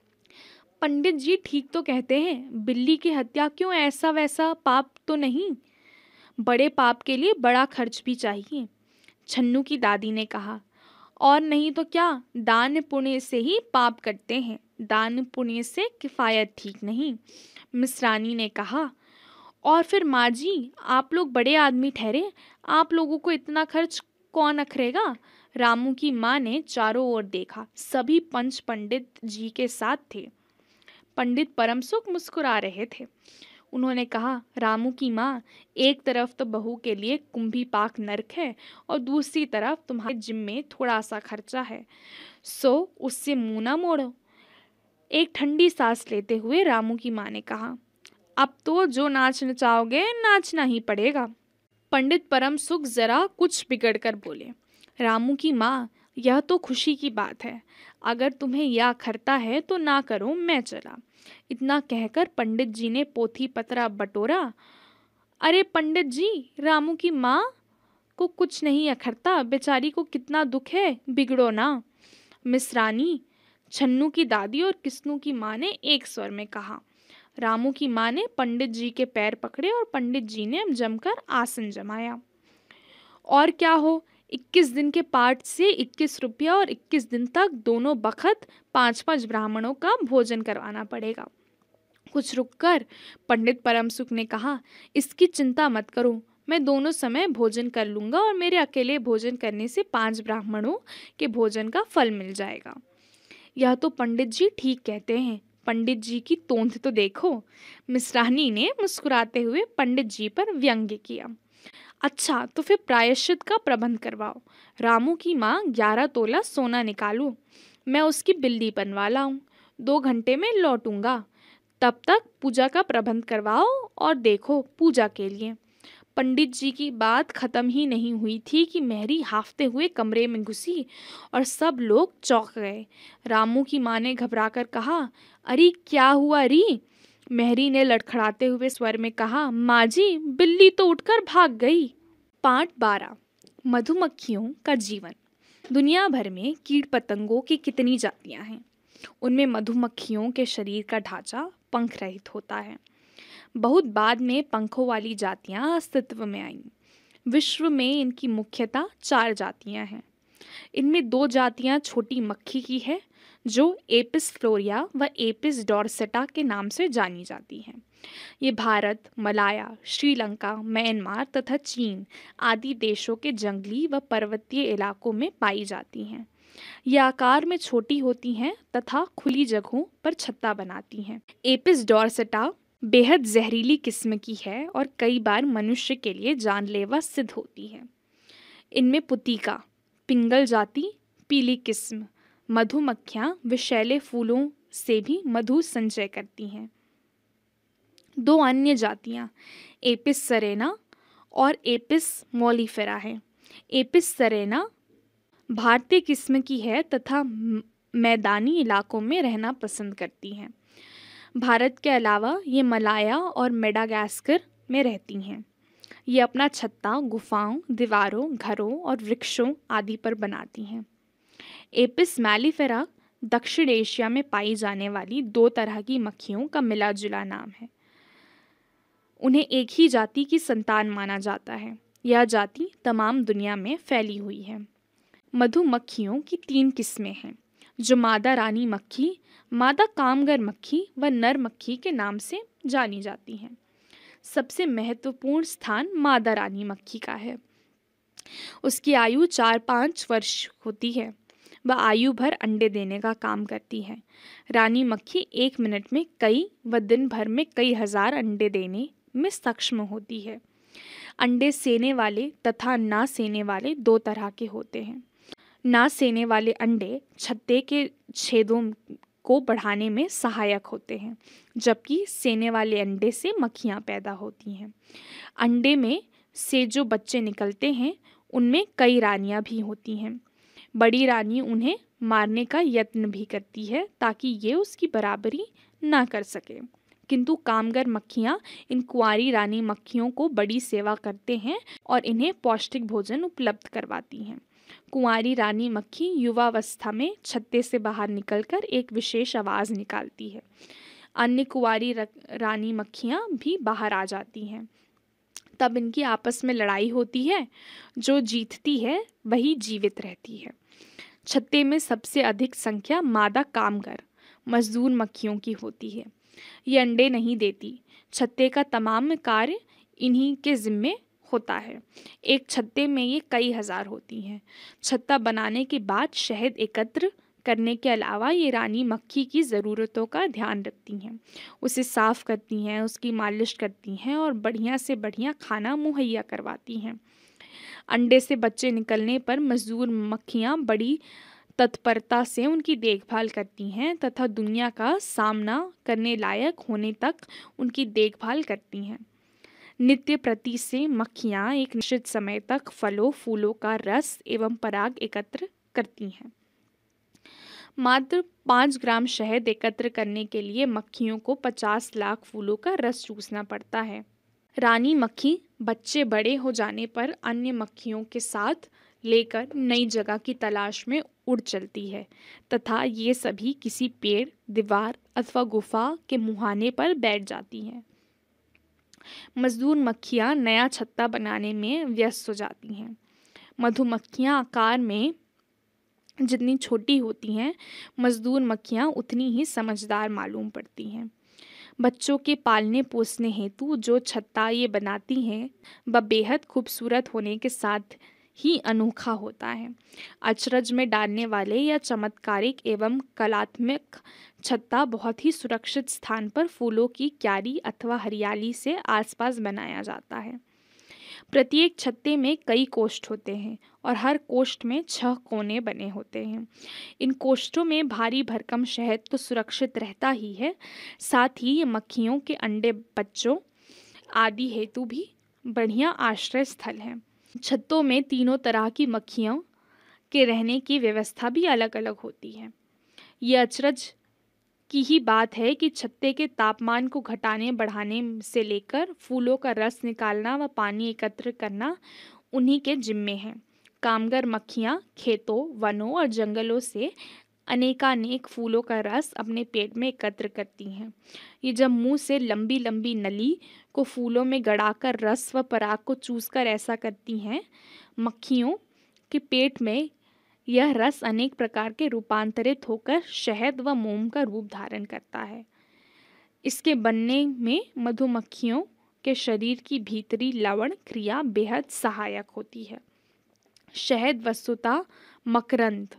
A: पंडित जी ठीक तो कहते हैं, बिल्ली की हत्या क्यों, ऐसा वैसा पाप तो नहीं। बड़े पाप के लिए बड़ा खर्च भी चाहिए। छन्नू की दादी ने कहा, और नहीं तो क्या, दान पुण्य से ही पाप कटते हैं, दान पुण्य से किफायत ठीक नहीं। मिसरानी ने कहा, और फिर माँ जी आप लोग बड़े आदमी ठहरे, आप लोगों को इतना खर्च कौन अखरेगा। रामू की माँ ने चारों ओर देखा। सभी पंच पंडित जी के साथ थे। पंडित परमसुख मुस्कुरा रहे थे। उन्होंने कहा, रामू की माँ, एक तरफ तो बहू के लिए कुंभी पाक नरक है और दूसरी तरफ तुम्हारे जिम में थोड़ा सा खर्चा है, सो उससे मुंह ना मोड़ो। एक ठंडी सांस लेते हुए रामू की माँ ने कहा, अब तो जो नाच नचाओगे नाचना ही पड़ेगा। पंडित परम सुख जरा कुछ बिगड़ कर बोले, रामू की माँ, यह तो खुशी की बात है, अगर तुम्हें यह अखरता है तो ना करो, मैं चला। इतना कहकर पंडित जी ने पोथी पतरा बटोरा। अरे पंडित जी, रामू की माँ को कुछ नहीं अखरता, बेचारी को कितना दुख है, बिगड़ो ना। मिसरानी, छन्नू की दादी और किस्नू की माँ ने एक स्वर में कहा। रामू की माँ ने पंडित जी के पैर पकड़े और पंडित जी ने जमकर आसन जमाया। और क्या हो, इक्कीस दिन के पाठ से इक्कीस रुपया और इक्कीस दिन तक दोनों बखत पांच पांच ब्राह्मणों का भोजन करवाना पड़ेगा। कुछ रुककर पंडित परमसुख ने कहा, इसकी चिंता मत करो, मैं दोनों समय भोजन कर लूंगा और मेरे अकेले भोजन करने से पांच ब्राह्मणों के भोजन का फल मिल जाएगा। यह तो पंडित जी ठीक कहते हैं, पंडित जी की तोंद तो देखो। मिसरानी ने मुस्कुराते हुए पंडित जी पर व्यंग्य किया। अच्छा तो फिर प्रायश्चित का प्रबंध करवाओ। रामू की माँ ग्यारह तोला सोना निकालो, मैं उसकी बिल्ली बनवा लाऊं, दो घंटे में लौटूंगा। तब तक पूजा का प्रबंध करवाओ और देखो पूजा के लिए। पंडित जी की बात खत्म ही नहीं हुई थी कि मेहरी हाफते हुए कमरे में घुसी और सब लोग चौंक गए। रामू की माँ ने घबराकर कहा, अरे क्या हुआ री? मेहरी ने लड़खड़ाते हुए स्वर में कहा, माँ जी, बिल्ली तो उठकर भाग गई। पाठ बारह, मधुमक्खियों का जीवन। दुनिया भर में कीट पतंगों की कितनी जातियां हैं। उनमें मधुमक्खियों के शरीर का ढांचा पंख रहित होता है। बहुत बाद में पंखों वाली जातियां अस्तित्व में आईं। विश्व में इनकी मुख्यतः चार जातियां हैं। इनमें दो जातियां छोटी मक्खी की है, जो एपिस फ्लोरिया व एपिस डॉर्सेटा के नाम से जानी जाती हैं। ये भारत, मलाया, श्रीलंका, म्यांमार तथा चीन आदि देशों के जंगली व पर्वतीय इलाकों में पाई जाती हैं। ये आकार में छोटी होती हैं तथा खुली जगहों पर छत्ता बनाती हैं। एपिस डॉर्सेटा बेहद जहरीली किस्म की है और कई बार मनुष्य के लिए जानलेवा सिद्ध होती है। इनमें पुतिका, पिंगल जाति, पीली किस्म मधुमक्खियां विषैले फूलों से भी मधु संचय करती हैं। दो अन्य जातियां एपिस सरेना और एपिस मोलिफेरा हैं। एपिस सरेना भारतीय किस्म की है तथा मैदानी इलाकों में रहना पसंद करती हैं। भारत के अलावा ये मलाया और मेडागास्कर में रहती हैं। ये अपना छत्ता गुफाओं, दीवारों, घरों और वृक्षों आदि पर बनाती हैं। एपिस मैलिफेरा दक्षिण एशिया में पाई जाने वाली दो तरह की मक्खियों का मिला जुला नाम है। उन्हें एक ही जाति की संतान माना जाता है। यह जाति तमाम दुनिया में फैली हुई है। मधुमक्खियों की तीन किस्में हैं, जो मादा रानी मक्खी, मादा कामगर मक्खी व नर मक्खी के नाम से जानी जाती हैं। सबसे महत्वपूर्ण स्थान मादा रानी मक्खी का है। उसकी आयु चार पाँच वर्ष होती है। वह आयु भर अंडे देने का काम करती है। रानी मक्खी एक मिनट में कई व दिन भर में कई हजार अंडे देने में सक्षम होती है। अंडे सेने वाले तथा ना सेने वाले दो तरह के होते हैं। ना सेने वाले अंडे छत्ते के छेदों को बढ़ाने में सहायक होते हैं, जबकि सेने वाले अंडे से मक्खियां पैदा होती हैं। अंडे में से जो बच्चे निकलते हैं उनमें कई रानियां भी होती हैं। बड़ी रानी उन्हें मारने का यत्न भी करती है ताकि ये उसकी बराबरी ना कर सके। किंतु कामगर मक्खियाँ इन कुंवारी रानी मक्खियों को बड़ी सेवा करते हैं और इन्हें पौष्टिक भोजन उपलब्ध करवाती हैं। कुंवारी रानी मक्खी युवावस्था में छत्ते से बाहर निकलकर एक विशेष आवाज़ निकालती है। अन्य कुंवारी रानी मक्खियाँ भी बाहर आ जाती हैं। तब इनकी आपस में लड़ाई होती है। जो जीतती है वही जीवित रहती है। छत्ते में सबसे अधिक संख्या मादा कामगर मजदूर मक्खियों की होती है। ये अंडे नहीं देती। छत्ते का तमाम कार्य इन्हीं के जिम्मे होता है। एक छत्ते में ये कई हजार होती हैं। छत्ता बनाने के बाद शहद एकत्र करने के अलावा ये रानी मक्खी की ज़रूरतों का ध्यान रखती हैं। उसे साफ करती हैं, उसकी मालिश करती हैं और बढ़िया से बढ़िया खाना मुहैया करवाती हैं। अंडे से बच्चे निकलने पर मजदूर मक्खियाँ बड़ी तत्परता से उनकी देखभाल करती हैं तथा दुनिया का सामना करने लायक होने तक उनकी देखभाल करती हैं। नित्य प्रति से मक्खियाँ एक निश्चित समय तक फलों फूलों का रस एवं पराग एकत्र करती हैं। मात्र पाँच ग्राम शहद एकत्र करने के लिए मक्खियों को पचास लाख फूलों का रस चूसना पड़ता है। रानी मक्खी बच्चे बड़े हो जाने पर अन्य मक्खियों के साथ लेकर नई जगह की तलाश में उड़ चलती है तथा ये सभी किसी पेड़, दीवार अथवा गुफा के मुहाने पर बैठ जाती हैं। मजदूर मक्खियाँ नया छत्ता बनाने में व्यस्त हो जाती हैं। मधुमक्खियाँ आकार में जितनी छोटी होती हैं, मजदूर मक्खियाँ उतनी ही समझदार मालूम पड़ती हैं। बच्चों के पालने पोसने हेतु जो छत्ता ये बनाती हैं वह बेहद खूबसूरत होने के साथ ही अनोखा होता है। अचरज में डालने वाले या चमत्कारिक एवं कलात्मक छत्ता बहुत ही सुरक्षित स्थान पर फूलों की क्यारी अथवा हरियाली से आसपास बनाया जाता है। प्रत्येक छत्ते में कई कोष्ठ होते हैं और हर कोष्ठ में छह कोने बने होते हैं। इन कोष्ठों में भारी भरकम शहद तो सुरक्षित रहता ही है, साथ ही ये मक्खियों के अंडे, बच्चों आदि हेतु भी बढ़िया आश्रय स्थल है। छत्तों में तीनों तरह की मक्खियों के रहने की व्यवस्था भी अलग अलग होती है। ये अचरज की ही बात है कि छत्ते के तापमान को घटाने बढ़ाने से लेकर फूलों का रस निकालना व पानी एकत्र करना उन्हीं के जिम्मे है। कामगर मक्खियाँ खेतों, वनों और जंगलों से अनेकानेक फूलों का रस अपने पेट में एकत्र करती हैं। ये जब मुंह से लंबी लंबी नली को फूलों में गड़ाकर रस व पराग को चूसकर ऐसा करती हैं, मक्खियों के पेट में यह रस अनेक प्रकार के रूपांतरित होकर शहद व मोम का रूप धारण करता है। इसके बनने में मधुमक्खियों के शरीर की भीतरी लवण क्रिया बेहद सहायक होती है। शहद वस्तुतः मकरंद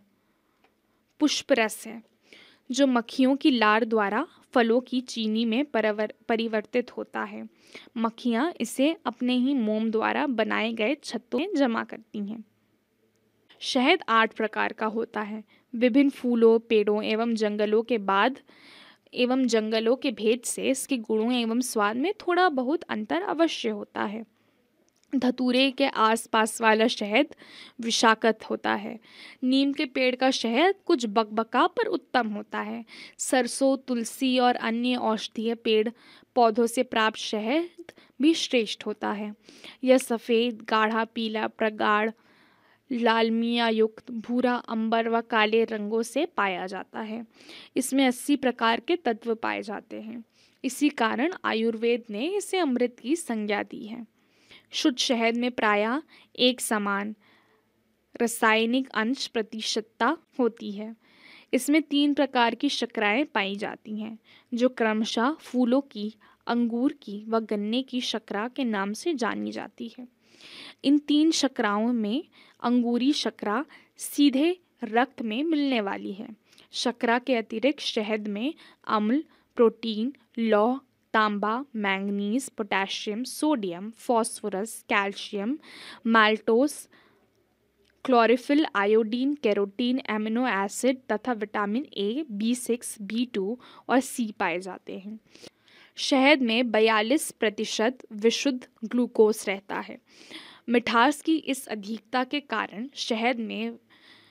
A: पुष्परस है जो मक्खियों की लार द्वारा फलों की चीनी में परिवर्तित होता है। मक्खियाँ इसे अपने ही मोम द्वारा बनाए गए छत्तों में जमा करती हैं। शहद आठ प्रकार का होता है। विभिन्न फूलों, पेड़ों एवं जंगलों के बाद एवं जंगलों के भेद से इसके गुणों एवं स्वाद में थोड़ा बहुत अंतर अवश्य होता है। धतूरे के आसपास वाला शहद विषाक्त होता है। नीम के पेड़ का शहद कुछ बकबका पर उत्तम होता है। सरसों, तुलसी और अन्य औषधीय पेड़ पौधों से प्राप्त शहद भी श्रेष्ठ होता है। यह सफ़ेद, गाढ़ा पीला, प्रगाढ़, लालमिया युक्त, भूरा, अंबर व काले रंगों से पाया जाता है। इसमें अस्सी प्रकार के तत्व पाए जाते हैं। इसी कारण आयुर्वेद ने इसे अमृत की संज्ञा दी है। शुद्ध शहद में प्रायः एक समान रासायनिक अंश प्रतिशतता होती है। इसमें तीन प्रकार की शर्कराएं पाई जाती हैं जो क्रमशः फूलों की, अंगूर की व गन्ने की शर्करा के नाम से जानी जाती है। इन तीन शर्कराओं में अंगूरी शर्करा सीधे रक्त में मिलने वाली है। शर्करा के अतिरिक्त शहद में अम्ल, प्रोटीन, लौह, तांबा, manganese, potassium, sodium, phosphorus, calcium, maltose, chlorophyll, iodine, carotene, amino acid तथा vitamin A, B six, B two और सी पाए जाते हैं। शहद में बयालीस प्रतिशत विशुद्ध ग्लूकोज रहता है। मिठास की इस अधिकता के कारण शहद में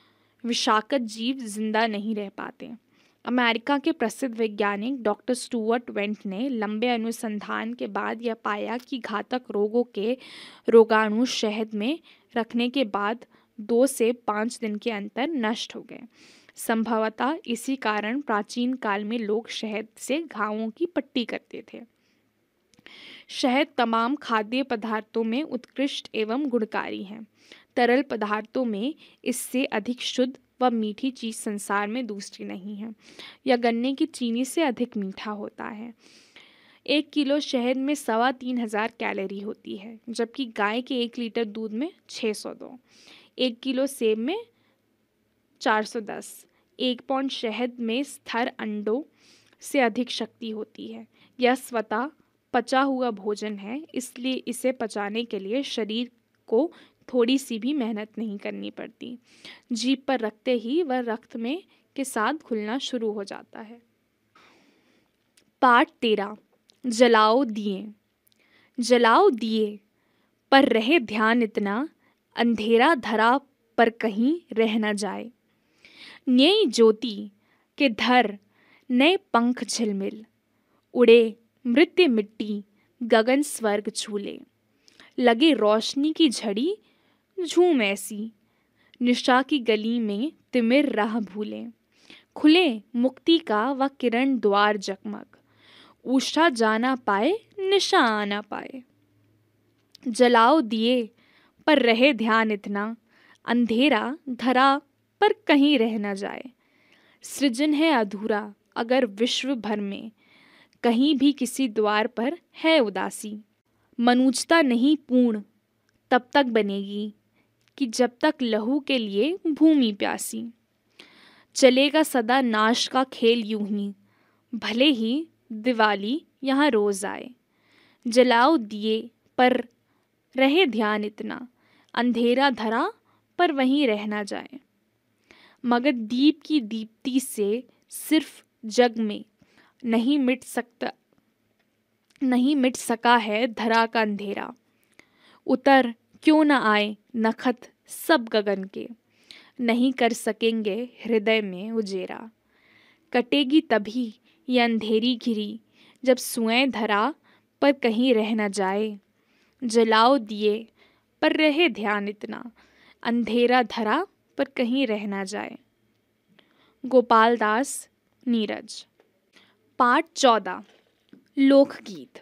A: विषाक्त जीव जिंदा नहीं रह पाते। अमेरिका के प्रसिद्ध वैज्ञानिक डॉक्टर स्टुअर्ट वेंट ने लंबे अनुसंधान के बाद यह पाया कि घातक रोगों के रोगाणु शहद में रखने के बाद दो से पाँच दिन के अंतर नष्ट हो गए। संभवतः इसी कारण प्राचीन काल में लोग शहद से घावों की पट्टी करते थे। शहद तमाम खाद्य पदार्थों में उत्कृष्ट एवं गुणकारी है। तरल पदार्थों में इससे अधिक शुद्ध व मीठी चीज संसार में दूसरी नहीं है। यह गन्ने की चीनी से अधिक मीठा होता है। एक किलो शहद में सवा तीन हजार कैलोरी होती है, जबकि गाय के एक लीटर दूध में छः सौ दो। एक किलो सेब में चार सौ दस। एक पौंड शहद में स्थिर अंडों से अधिक शक्ति होती है। यह स्वतः पचा हुआ भोजन है, इसलिए इसे पचाने के लिए शरीर को थोड़ी सी भी मेहनत नहीं करनी पड़ती। जीभ पर रखते ही वह रक्त में के साथ घुलना शुरू हो जाता है। पाठ तेरह। जलाओ दिए। जलाओ दिए पर रहे ध्यान इतना, अंधेरा धरा पर कहीं रह न जाए। न्यई ज्योति के धर नए पंख झिलमिल, उड़े मृत्य मिट्टी गगन स्वर्ग झूले। लगे रोशनी की झड़ी झूम ऐसी, निशा की गली में तिमिर राह भूले। खुले मुक्ति का व किरण द्वार जगमग, उषा जाना पाए निशा आना पाए। जलाओ दिए पर रहे ध्यान इतना, अंधेरा धरा पर कहीं रह न जाए। सृजन है अधूरा अगर विश्व भर में, कहीं भी किसी द्वार पर है उदासी। मनुष्यता नहीं पूर्ण तब तक बनेगी कि जब तक लहू के लिए भूमि प्यासी। चलेगा सदा नाश का खेल यूं ही, भले ही दिवाली यहाँ रोज आए। जलाओ दिए पर रहे ध्यान इतना, अंधेरा धरा पर वहीं रह न जाए। मगर दीप की दीप्ति से सिर्फ जग में नहीं मिट सकता नहीं मिट सका है धरा का अंधेरा। उतर क्यों न आए नखत सब गगन के, नहीं कर सकेंगे हृदय में उजेरा। कटेगी तभी ये अंधेरी घिरी, जब सुएं धरा पर कहीं रह न जाए। जलाओ दिए पर रहे ध्यान इतना, अंधेरा धरा पर कहीं रह न जाए। गोपाल दास नीरज। पाठ चौदह। लोकगीत।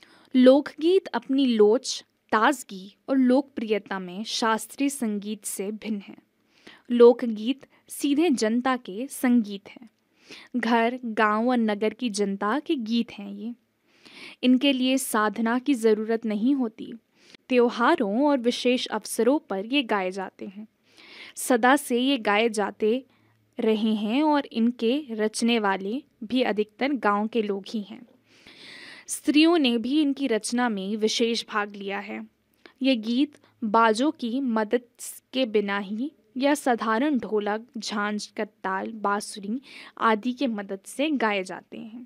A: लोकगीत अपनी लोच, ताजगी और लोकप्रियता में शास्त्रीय संगीत से भिन्न है। लोकगीत सीधे जनता के संगीत हैं। घर, गांव और नगर की जनता के गीत हैं ये। इनके लिए साधना की ज़रूरत नहीं होती। त्योहारों और विशेष अवसरों पर ये गाए जाते हैं। सदा से ये गाए जाते रहे हैं और इनके रचने वाले भी अधिकतर गांव के लोग ही हैं। स्त्रियों ने भी इनकी रचना में विशेष भाग लिया है। ये गीत बाजों की मदद के बिना ही या साधारण ढोलक, झांझ, करताल, बांसुरी आदि के मदद से गाए जाते हैं।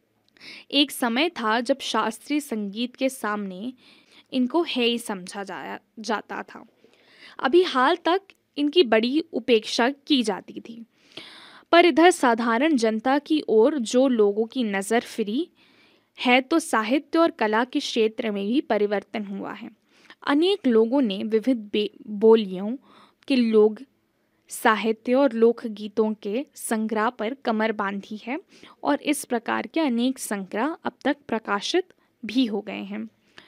A: एक समय था जब शास्त्रीय संगीत के सामने इनको है ही समझा जाया जाता था। अभी हाल तक इनकी बड़ी उपेक्षा की जाती थी, पर इधर साधारण जनता की ओर जो लोगों की नज़र फिरी है तो साहित्य और कला के क्षेत्र में भी परिवर्तन हुआ है। अनेक लोगों ने विविध बोलियों के लोक साहित्य और लोकगीतों के संग्रह पर कमर बांधी है और इस प्रकार के अनेक संग्रह अब तक प्रकाशित भी हो गए हैं।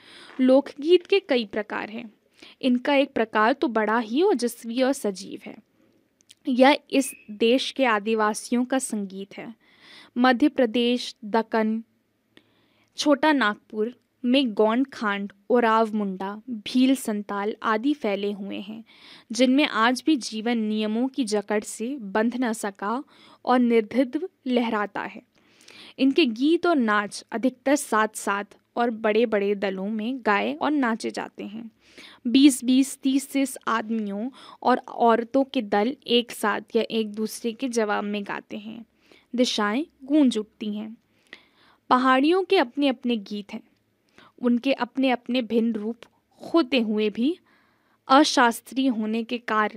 A: लोकगीत के कई प्रकार हैं। इनका एक प्रकार तो बड़ा ही ओजस्वी और सजीव है। यह इस देश के आदिवासियों का संगीत है। मध्य प्रदेश, दक्कन, छोटा नागपुर में गौंड खांड, ओराव मुंडा, भील संताल आदि फैले हुए हैं, जिनमें आज भी जीवन नियमों की जकड़ से बंध न सका और निर्द्वंद्व लहराता है। इनके गीत और नाच अधिकतर साथ साथ और बड़े बड़े दलों में गाए और नाचे जाते हैं। बीस बीस तीस तीस आदमियों और औरतों के दल एक साथ या एक दूसरे के जवाब में गाते हैं। दिशाएं गूंज उठती हैं। पहाड़ियों के अपने अपने गीत हैं। उनके अपने अपने भिन्न रूप होते हुए भी अशास्त्रीय होने के कारण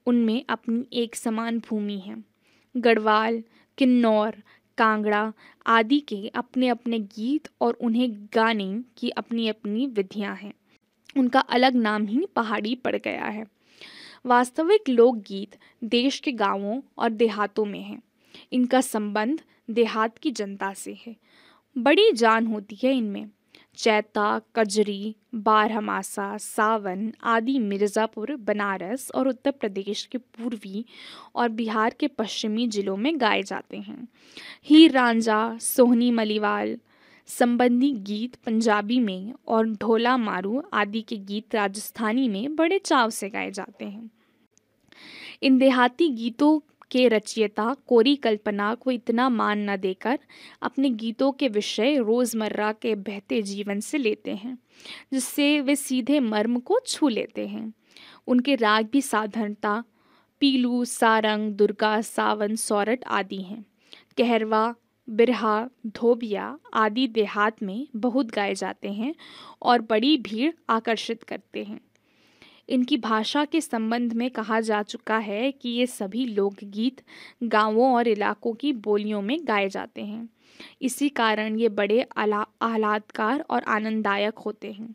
A: उनमें अपनी एक समान भूमि है। गढ़वाल, किन्नौर, कांगड़ा आदि के अपने अपने गीत और उन्हें गाने की अपनी अपनी विधियां हैं। उनका अलग नाम ही पहाड़ी पड़ गया है। वास्तविक लोकगीत देश के गांवों और देहातों में है। इनका संबंध देहात की जनता से है। बड़ी जान होती है इनमें। चैता, कजरी, बारहमासा, सावन आदि मिर्ज़ापुर, बनारस और उत्तर प्रदेश के पूर्वी और बिहार के पश्चिमी जिलों में गाए जाते हैं। हीर रांझा, सोहनी मलीवाल संबंधी गीत पंजाबी में और ढोला मारू आदि के गीत राजस्थानी में बड़े चाव से गाए जाते हैं। इन देहाती गीतों के रचयिता कोरी कल्पना को इतना मान न देकर अपने गीतों के विषय रोज़मर्रा के बहते जीवन से लेते हैं, जिससे वे सीधे मर्म को छू लेते हैं। उनके राग भी साधारणता पीलू, सारंग, दुर्गा, सावन, सौरठ आदि हैं। कहरवा, बिरहा, धोबिया आदि देहात में बहुत गाए जाते हैं और बड़ी भीड़ आकर्षित करते हैं। इनकी भाषा के संबंध में कहा जा चुका है कि ये सभी लोकगीत गांवों और इलाकों की बोलियों में गाए जाते हैं। इसी कारण ये बड़े आला- आह्लादकार और आनंददायक होते हैं।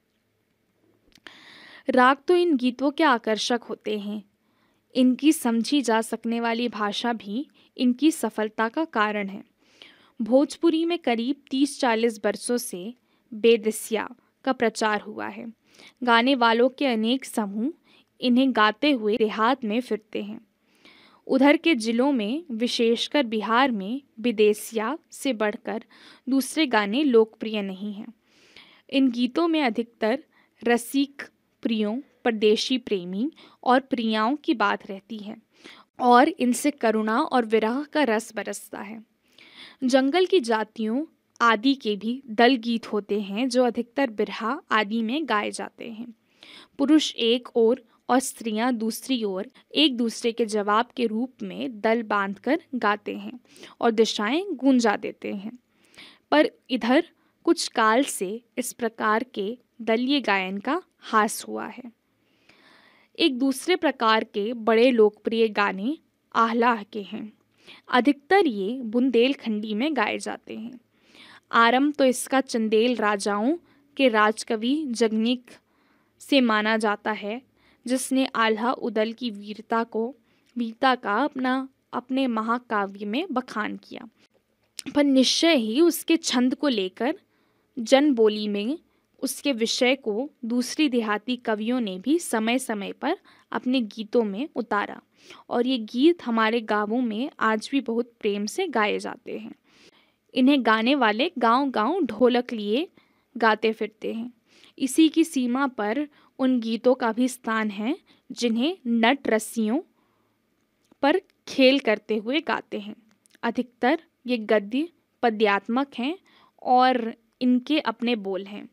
A: राग तो इन गीतों के आकर्षक होते हैं। इनकी समझी जा सकने वाली भाषा भी इनकी सफलता का कारण है। भोजपुरी में करीब तीस चालीस वर्षों से बेदसिया का प्रचार हुआ है। गाने वालों के अनेक समूह इन्हें गाते हुए देहात में फिरते हैं। उधर के जिलों में, विशेषकर बिहार में, विदेसिया से बढ़कर दूसरे गाने लोकप्रिय नहीं हैं। इन गीतों में अधिकतर रसिक प्रियों, परदेशी प्रेमी और प्रियाओं की बात रहती है और इनसे करुणा और विरह का रस बरसता है। जंगल की जातियों आदि के भी दल गीत होते हैं जो अधिकतर बिरहा आदि में गाए जाते हैं। पुरुष एक ओर और स्त्रियां दूसरी ओर एक दूसरे के जवाब के रूप में दल बांधकर गाते हैं और दिशाएं गूंजा देते हैं। पर इधर कुछ काल से इस प्रकार के दलीय गायन का हास हुआ है। एक दूसरे प्रकार के बड़े लोकप्रिय गाने आह्लाह के हैं। अधिकतर ये बुंदेलखंडी में गाए जाते हैं। आरंभ तो इसका चंदेल राजाओं के राजकवि जगनिक से माना जाता है, जिसने आल्हा उदल की वीरता को वीरता का अपना अपने महाकाव्य में बखान किया। पर निश्चय ही उसके छंद को लेकर जन बोली में उसके विषय को दूसरी देहाती कवियों ने भी समय समय पर अपने गीतों में उतारा और ये गीत हमारे गांवों में आज भी बहुत प्रेम से गाए जाते हैं। इन्हें गाने वाले गांव-गांव ढोलक लिए गाते फिरते हैं। इसी की सीमा पर उन गीतों का भी स्थान है जिन्हें नट रस्सियों पर खेल करते हुए गाते हैं। अधिकतर ये गद्य पद्यात्मक हैं और इनके अपने बोल हैं।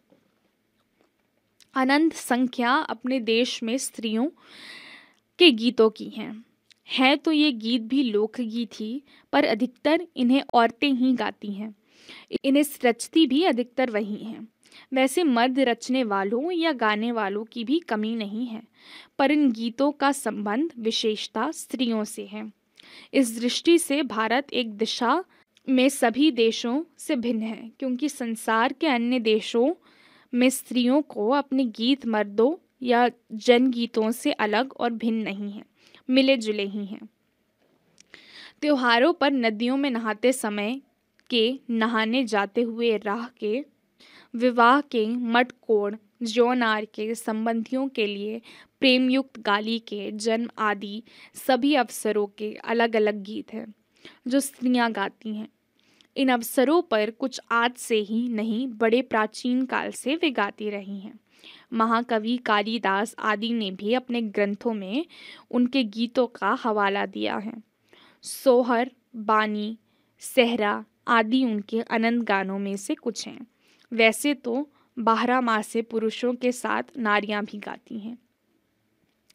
A: अनंत संख्या अपने देश में स्त्रियों के गीतों की हैं। है तो ये गीत भी लोकगीत ही, पर अधिकतर इन्हें औरतें ही गाती हैं। इन्हें रचती भी अधिकतर वही हैं। वैसे मर्द रचने वालों या गाने वालों की भी कमी नहीं है, पर इन गीतों का संबंध विशेषता स्त्रियों से है। इस दृष्टि से भारत एक दिशा में सभी देशों से भिन्न है, क्योंकि संसार के अन्य देशों में स्त्रियों को अपने गीत मर्दों या जनगीतों से अलग और भिन्न नहीं है, मिले जुले ही हैं। त्योहारों पर नदियों में नहाते समय के, नहाने जाते हुए राह के, विवाह के, मटकोड़, जौनार के, संबंधियों के लिए प्रेमयुक्त गाली के, जन्म आदि सभी अवसरों के अलग अलग गीत हैं जो स्त्रियां गाती हैं। इन अवसरों पर कुछ आज से ही नहीं, बड़े प्राचीन काल से वे गाती रही हैं। महाकवि कालिदास आदि ने भी अपने ग्रंथों में उनके गीतों का हवाला दिया है। सोहर, बानी, सहरा आदि उनके अनंत गानों में से कुछ हैं। वैसे तो बारहमासे पुरुषों के साथ नारियां भी गाती हैं।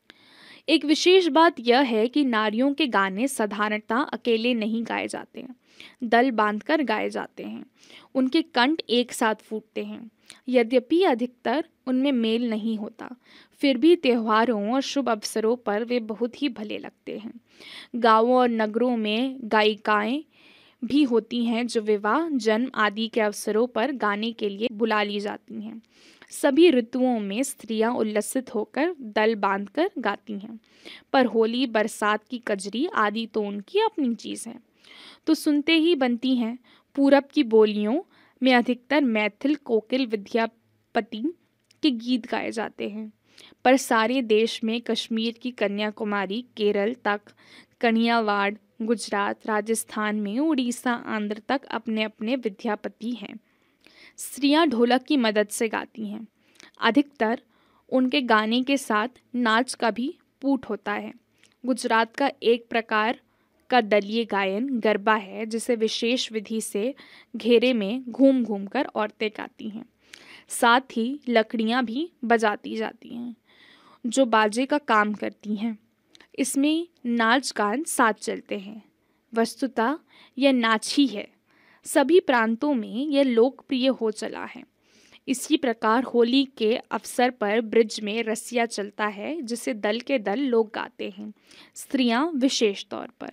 A: एक विशेष बात यह है कि नारियों के गाने साधारणतः अकेले नहीं गाए जाते हैं, दल बांधकर गाए जाते हैं। उनके कंठ एक साथ फूटते हैं। यद्यपि अधिकतर उनमें मेल नहीं होता, फिर भी त्योहारों और शुभ अवसरों पर वे बहुत ही भले लगते हैं। गांवों और नगरों में गायिकाएं भी होती हैं जो विवाह, जन्म आदि के अवसरों पर गाने के लिए बुला ली जाती हैं। सभी ऋतुओं में स्त्रियां उल्लसित होकर दल बांधकर गाती हैं, पर होली, बरसात की कजरी आदि तो उनकी अपनी चीज़ है, तो सुनते ही बनती हैं। पूरब की बोलियों में अधिकतर मैथिल, कोकिल, विद्यापति के गीत गाए जाते हैं, पर सारे देश में कश्मीर की कन्याकुमारी, केरल तक, कन्यावाड़, गुजरात, राजस्थान में उड़ीसा, आंध्र तक अपने अपने विद्यापति हैं। स्त्रियां ढोलक की मदद से गाती हैं। अधिकतर उनके गाने के साथ नाच का भी पूट होता है। गुजरात का एक प्रकार का दलीय गायन गरबा है, जिसे विशेष विधि से घेरे में घूम घूम कर औरतें गाती हैं। साथ ही लकड़ियां भी बजाती जाती हैं, जो बाजे का काम करती हैं। इसमें नाच गान साथ चलते हैं। वस्तुतः यह नाच ही है। सभी प्रांतों में यह लोकप्रिय हो चला है। इसी प्रकार होली के अवसर पर ब्रिज में रसिया चलता है, जिसे दल के दल लोग गाते हैं, स्त्रियां विशेष तौर पर।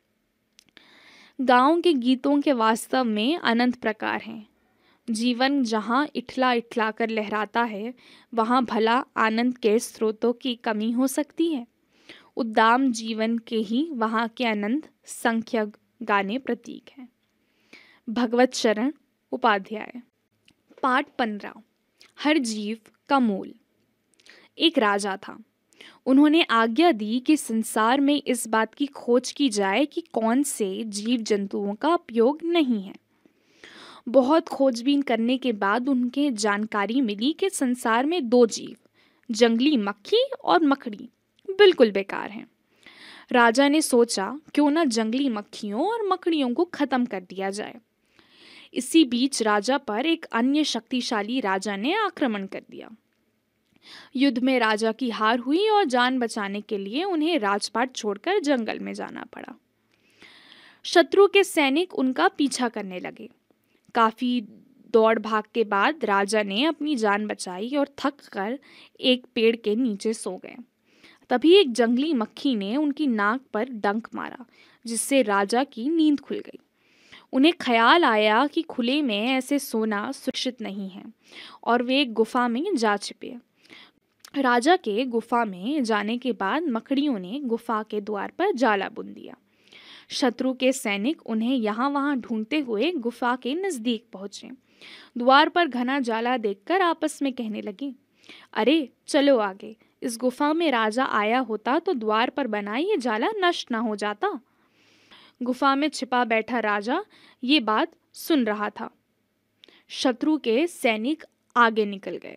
A: गांव के गीतों के वास्तव में अनंत प्रकार हैं। जीवन जहाँ इठला इठला कर लहराता है, वहाँ भला आनंद के स्रोतों की कमी हो सकती है। उद्दाम जीवन के ही वहाँ के अनंत संख्य गाने प्रतीक हैं। भगवत शरण उपाध्याय। पाठ पंद्रह। हर जीव का मूल। एक राजा था। उन्होंने आज्ञा दी कि संसार में इस बात की खोज की जाए कि कौन से जीव जंतुओं का उपयोग नहीं है। बहुत खोजबीन करने के बाद उनके जानकारी मिली कि संसार में दो जीव, जंगली मक्खी और मकड़ी, बिल्कुल बेकार हैं। राजा ने सोचा क्यों न जंगली मक्खियों और मकड़ियों को खत्म कर दिया जाए। इसी बीच राजा पर एक अन्य शक्तिशाली राजा ने आक्रमण कर दिया। युद्ध में राजा की हार हुई और जान बचाने के लिए उन्हें राजपाट छोड़कर जंगल में जाना पड़ा। शत्रु के सैनिक उनका पीछा करने लगे। काफी दौड़ भाग के बाद राजा ने अपनी जान बचाई और थक कर एक पेड़ के नीचे सो गए। तभी एक जंगली मक्खी ने उनकी नाक पर डंक मारा, जिससे राजा की नींद खुल गई। उन्हें ख्याल आया कि खुले में ऐसे सोना सुरक्षित नहीं है, और वे एक गुफा में जा छिपे। राजा के गुफा में जाने के बाद मकड़ियों ने गुफा के द्वार पर जाला बुन दिया। शत्रु के सैनिक उन्हें यहाँ वहाँ ढूंढते हुए गुफा के नजदीक पहुंचे। द्वार पर घना जाला देखकर आपस में कहने लगे, अरे चलो आगे, इस गुफा में राजा आया होता तो द्वार पर बना ये जाला नष्ट ना हो जाता। गुफा में छिपा बैठा राजा ये बात सुन रहा था। शत्रु के सैनिक आगे निकल गए।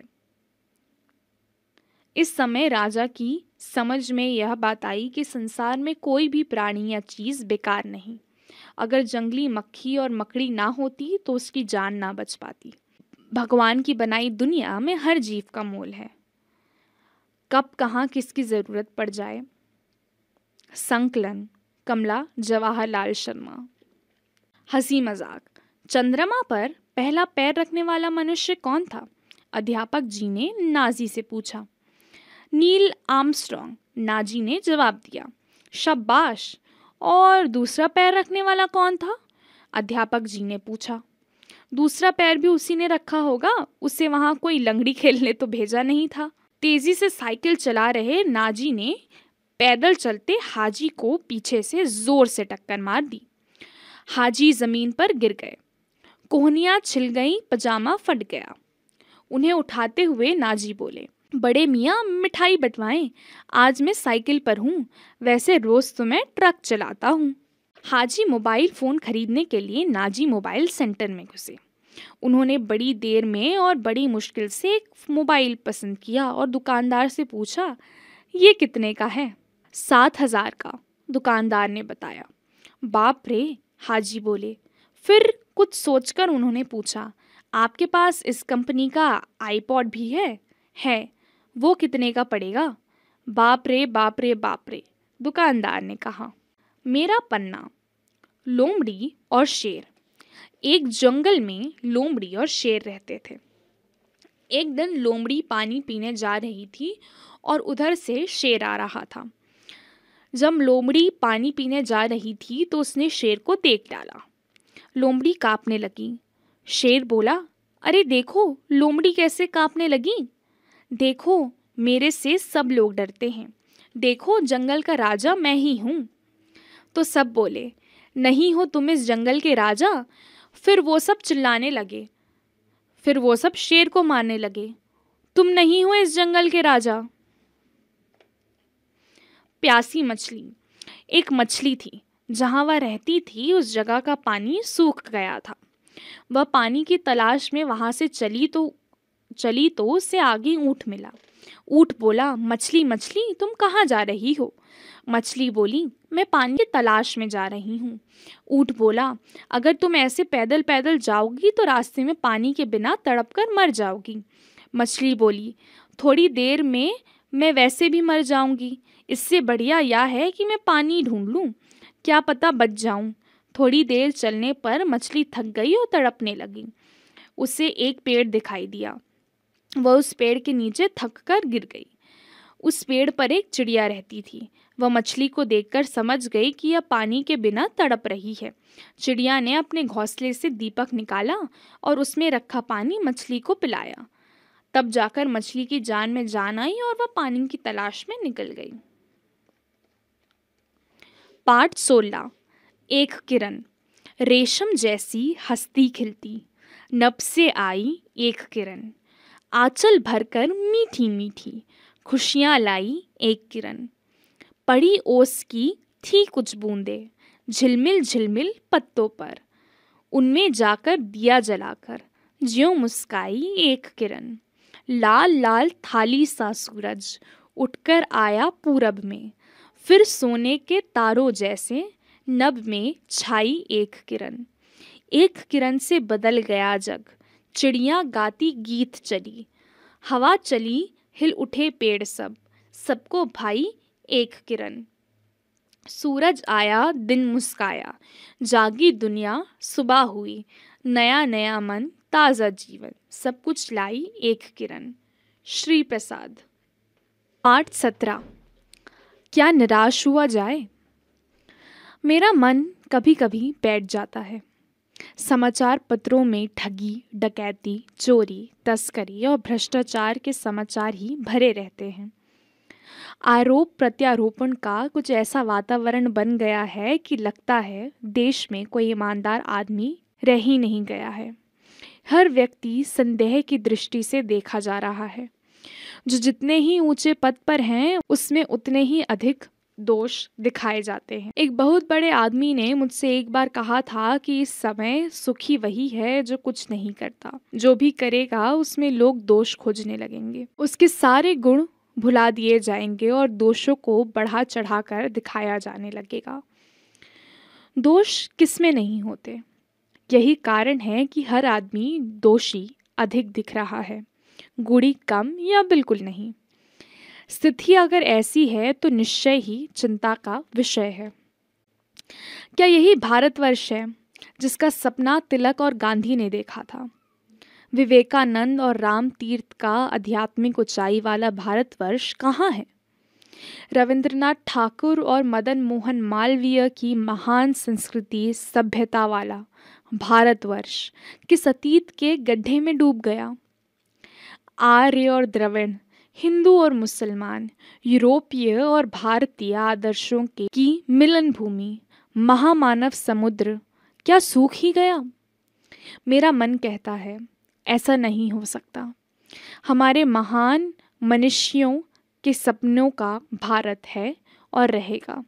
A: इस समय राजा की समझ में यह बात आई कि संसार में कोई भी प्राणी या चीज बेकार नहीं। अगर जंगली मक्खी और मकड़ी ना होती तो उसकी जान ना बच पाती। भगवान की बनाई दुनिया में हर जीव का मोल है। कब कहाँ किसकी जरूरत पड़ जाए। संकलन कमला जवाहरलाल शर्मा। हंसी मजाक। चंद्रमा पर पहला पैर रखने वाला मनुष्य कौन था? अध्यापक जी ने नाजी से पूछा। नील आर्मस्ट्रॉन्ग, नाजी ने जवाब दिया। शाबाश। और दूसरा पैर रखने वाला कौन था? अध्यापक जी ने पूछा। दूसरा पैर भी उसी ने रखा होगा, उसे वहां कोई लंगड़ी खेलने तो भेजा नहीं था। तेजी से साइकिल चला रहे नाजी ने पैदल चलते हाजी को पीछे से जोर से टक्कर मार दी। हाजी जमीन पर गिर गए। कोहनियां छिल गई, पजामा फट गया। उन्हें उठाते हुए नाजी बोले, बड़े मियाँ मिठाई बंटवाएं, आज मैं साइकिल पर हूँ, वैसे रोज तो मैं ट्रक चलाता हूँ। हाजी मोबाइल फ़ोन खरीदने के लिए नाजी मोबाइल सेंटर में घुसे। उन्होंने बड़ी देर में और बड़ी मुश्किल से एक मोबाइल पसंद किया और दुकानदार से पूछा, ये कितने का है? सात हजार का, दुकानदार ने बताया। बाप रे, हाजी बोले। फिर कुछ सोचकर उन्होंने पूछा, आपके पास इस कंपनी का आईपॉड भी है? है। वो कितने का पड़ेगा? बाप रे बाप रे बाप रे, दुकानदार ने कहा। मेरा पन्ना। लोमड़ी और शेर। एक जंगल में लोमड़ी और शेर रहते थे। एक दिन लोमड़ी पानी पीने जा रही थी और उधर से शेर आ रहा था। जब लोमड़ी पानी पीने जा रही थी तो उसने शेर को देख डाला। लोमड़ी कांपने लगी। शेर बोला, अरे देखो लोमड़ी कैसे कांपने लगी। देखो मेरे से सब लोग डरते हैं। देखो जंगल का राजा मैं ही हूँ। तो सब बोले, नहीं हो तुम इस जंगल के राजा। फिर वो सब चिल्लाने लगे। फिर वो सब शेर को मारने लगे, तुम नहीं हो इस जंगल के राजा। प्यासी मछली। एक मछली थी। जहाँ वह रहती थी उस जगह का पानी सूख गया था। वह पानी की तलाश में वहां से चली तो चली तो उससे आगे ऊंट मिला। ऊंट बोला, मछली मछली तुम कहाँ जा रही हो। मछली बोली, मैं पानी की तलाश में जा रही हूँ। ऊंट बोला, अगर तुम ऐसे पैदल पैदल जाओगी तो रास्ते में पानी के बिना तड़प कर मर जाओगी। मछली बोली, थोड़ी देर में मैं वैसे भी मर जाऊंगी। इससे बढ़िया यह है कि मैं पानी ढूंढ लूं, क्या पता बच जाऊं। थोड़ी देर चलने पर मछली थक गई और तड़पने लगी। उसे एक पेड़ दिखाई दिया। वह उस पेड़ के नीचे थक कर गिर गई। उस पेड़ पर एक चिड़िया रहती थी। वह मछली को देखकर समझ गई कि यह पानी के बिना तड़प रही है। चिड़िया ने अपने घोंसले से दीपक निकाला और उसमें रखा पानी मछली को पिलाया। तब जाकर मछली की जान में जान आई और वह पानी की तलाश में निकल गई। पाठ सोलह। एक किरण। रेशम जैसी हस्ती खिलती, नभ से आई एक किरण। आंचल भरकर मीठी मीठी खुशियाँ लाई एक किरण। पड़ी ओस की थी कुछ बूंदे, झिलमिल झिलमिल पत्तों पर। उनमें जाकर दिया जलाकर ज्यों मुस्काई एक किरण। लाल लाल थाली सा सूरज उठकर आया पूरब में। फिर सोने के तारों जैसे नभ में छाई एक किरण। एक किरण से बदल गया जग, चिड़िया गाती गीत चली। हवा चली हिल उठे पेड़ सब, सबको भाई एक किरण। सूरज आया दिन मुस्काया, जागी दुनिया सुबह हुई। नया नया मन ताज़ा जीवन, सब कुछ लाई एक किरण। श्री प्रसाद। पाठ सत्रह। क्या निराश हुआ जाए। मेरा मन कभी कभी बैठ जाता है। समाचार पत्रों में ठगी, डकैती, चोरी, तस्करी और भ्रष्टाचार के समाचार ही भरे रहते हैं। आरोप प्रत्यारोपण का कुछ ऐसा वातावरण बन गया है कि लगता है देश में कोई ईमानदार आदमी रह ही नहीं गया है। हर व्यक्ति संदेह की दृष्टि से देखा जा रहा है। जो जितने ही ऊंचे पद पर हैं उसमें उतने ही अधिक दोष दिखाए जाते हैं। एक बहुत बड़े आदमी ने मुझसे एक बार कहा था कि इस समय सुखी वही है जो कुछ नहीं करता। जो भी करेगा उसमें लोग दोष खोजने लगेंगे। उसके सारे गुण भुला दिए जाएंगे और दोषों को बढ़ा चढ़ाकर दिखाया जाने लगेगा। दोष किसमें नहीं होते। यही कारण है कि हर आदमी दोषी अधिक दिख रहा है, गुणी कम या बिल्कुल नहीं। स्थिति अगर ऐसी है तो निश्चय ही चिंता का विषय है। क्या यही भारतवर्ष है जिसका सपना तिलक और गांधी ने देखा था। विवेकानंद और राम तीर्थ का आध्यात्मिक ऊंचाई वाला भारतवर्ष कहाँ है। रविंद्रनाथ ठाकुर और मदन मोहन मालवीय की महान संस्कृति सभ्यता वाला भारतवर्ष किस अतीत के गड्ढे में डूब गया। आर्य और द्रविड़, हिंदू और मुसलमान, यूरोपीय और भारतीय आदर्शों के की मिलन भूमि महामानव समुद्र क्या सूख ही गया। मेरा मन कहता है ऐसा नहीं हो सकता। हमारे महान मनुष्यों के सपनों का भारत है और रहेगा।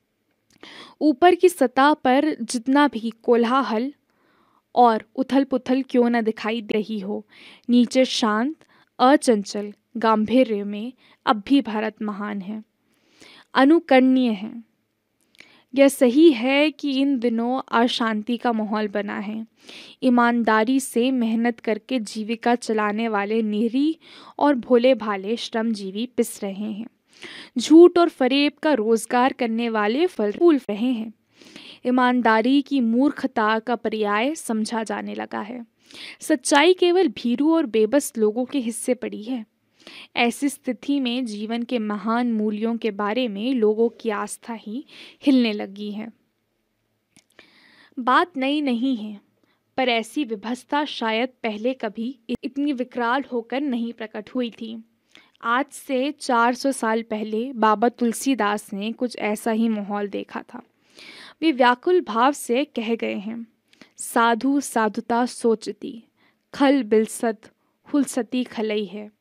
A: ऊपर की सतह पर जितना भी कोलाहल और उथल पुथल क्यों न दिखाई दे रही हो, नीचे शांत अचंचल गांधीर्य में अब भी भारत महान है, अनुकरणीय है। यह सही है कि इन दिनों अशांति का माहौल बना है। ईमानदारी से मेहनत करके जीविका चलाने वाले निरीह और भोले भाले श्रमजीवी पिस रहे हैं। झूठ और फरेब का रोजगार करने वाले फल फूल रहे हैं। ईमानदारी की मूर्खता का पर्याय समझा जाने लगा है। सच्चाई केवल भीरू और बेबस लोगों के हिस्से पड़ी है। ऐसी स्थिति में जीवन के महान मूल्यों के बारे में लोगों की आस्था ही हिलने लगी है। बात नई नहीं है, पर ऐसी विभत्सता शायद पहले कभी इतनी विकराल होकर नहीं प्रकट हुई थी। आज से चार सौ साल पहले बाबा तुलसीदास ने कुछ ऐसा ही माहौल देखा था। वे व्याकुल भाव से कह गए हैं, साधु साधुता सोचती, खल बिलसत हुलसती खलई है।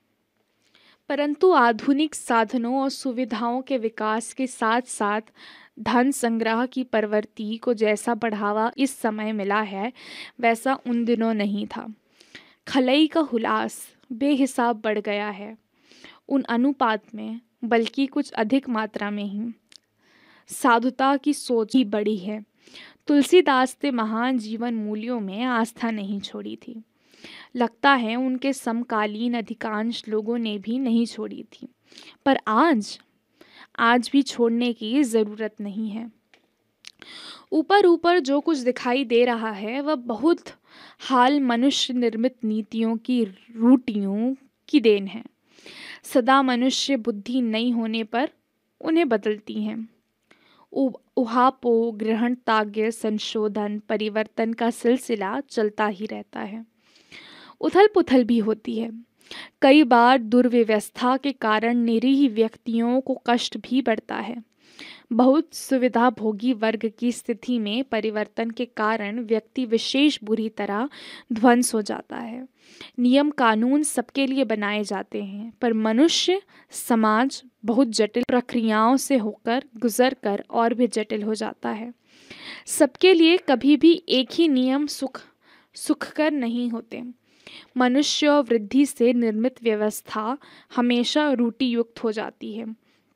A: परंतु आधुनिक साधनों और सुविधाओं के विकास के साथ साथ धन संग्रह की प्रवृत्ति को जैसा बढ़ावा इस समय मिला है, वैसा उन दिनों नहीं था। खलई का हुलास बेहिसाब बढ़ गया है, उन अनुपात में, बल्कि कुछ अधिक मात्रा में ही। साधुता की सोच ही बड़ी है। तुलसीदास ने महान जीवन मूल्यों में आस्था नहीं छोड़ी थी। लगता है उनके समकालीन अधिकांश लोगों ने भी नहीं छोड़ी थी, पर आज आज भी छोड़ने की ज़रूरत नहीं है। ऊपर ऊपर जो कुछ दिखाई दे रहा है वह बहुत हाल मनुष्य निर्मित नीतियों की रूटियों की देन है। सदा मनुष्य बुद्धि नहीं होने पर उन्हें बदलती हैं। उहापोह, ग्रहण, त्याग, संशोधन, परिवर्तन का सिलसिला चलता ही रहता है। उथल पुथल भी होती है। कई बार दुर्व्यवस्था के कारण निरीह व्यक्तियों को कष्ट भी बढ़ता है। बहुत सुविधा भोगी वर्ग की स्थिति में परिवर्तन के कारण व्यक्ति विशेष बुरी तरह ध्वंस हो जाता है। नियम कानून सबके लिए बनाए जाते हैं, पर मनुष्य समाज बहुत जटिल प्रक्रियाओं से होकर गुजर कर और भी जटिल हो जाता है। सबके लिए कभी भी एक ही नियम सुख सुखकर नहीं होते। मनुष्य और वृद्धि से निर्मित व्यवस्था हमेशा रूढ़ि युक्त हो जाती है।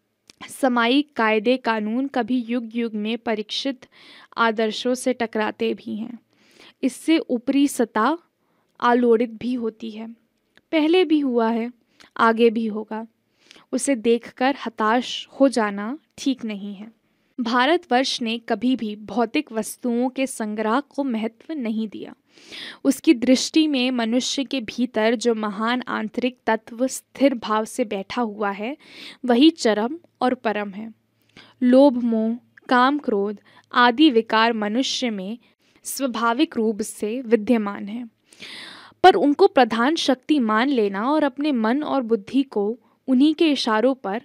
A: सामायिक कायदे कानून कभी युग युग में परीक्षित आदर्शों से टकराते भी हैं। इससे ऊपरी सतह आलोड़ित भी होती है। पहले भी हुआ है, आगे भी होगा। उसे देखकर हताश हो जाना ठीक नहीं है। भारतवर्ष ने कभी भी भौतिक वस्तुओं के संग्रह को महत्व नहीं दिया। उसकी दृष्टि में मनुष्य के भीतर जो महान आंतरिक तत्व स्थिर भाव से बैठा हुआ है, वही चरम और परम है। लोभ, मोह, काम, क्रोध आदि विकार मनुष्य में स्वाभाविक रूप से विद्यमान है, पर उनको प्रधान शक्ति मान लेना और अपने मन और बुद्धि को उन्हीं के इशारों पर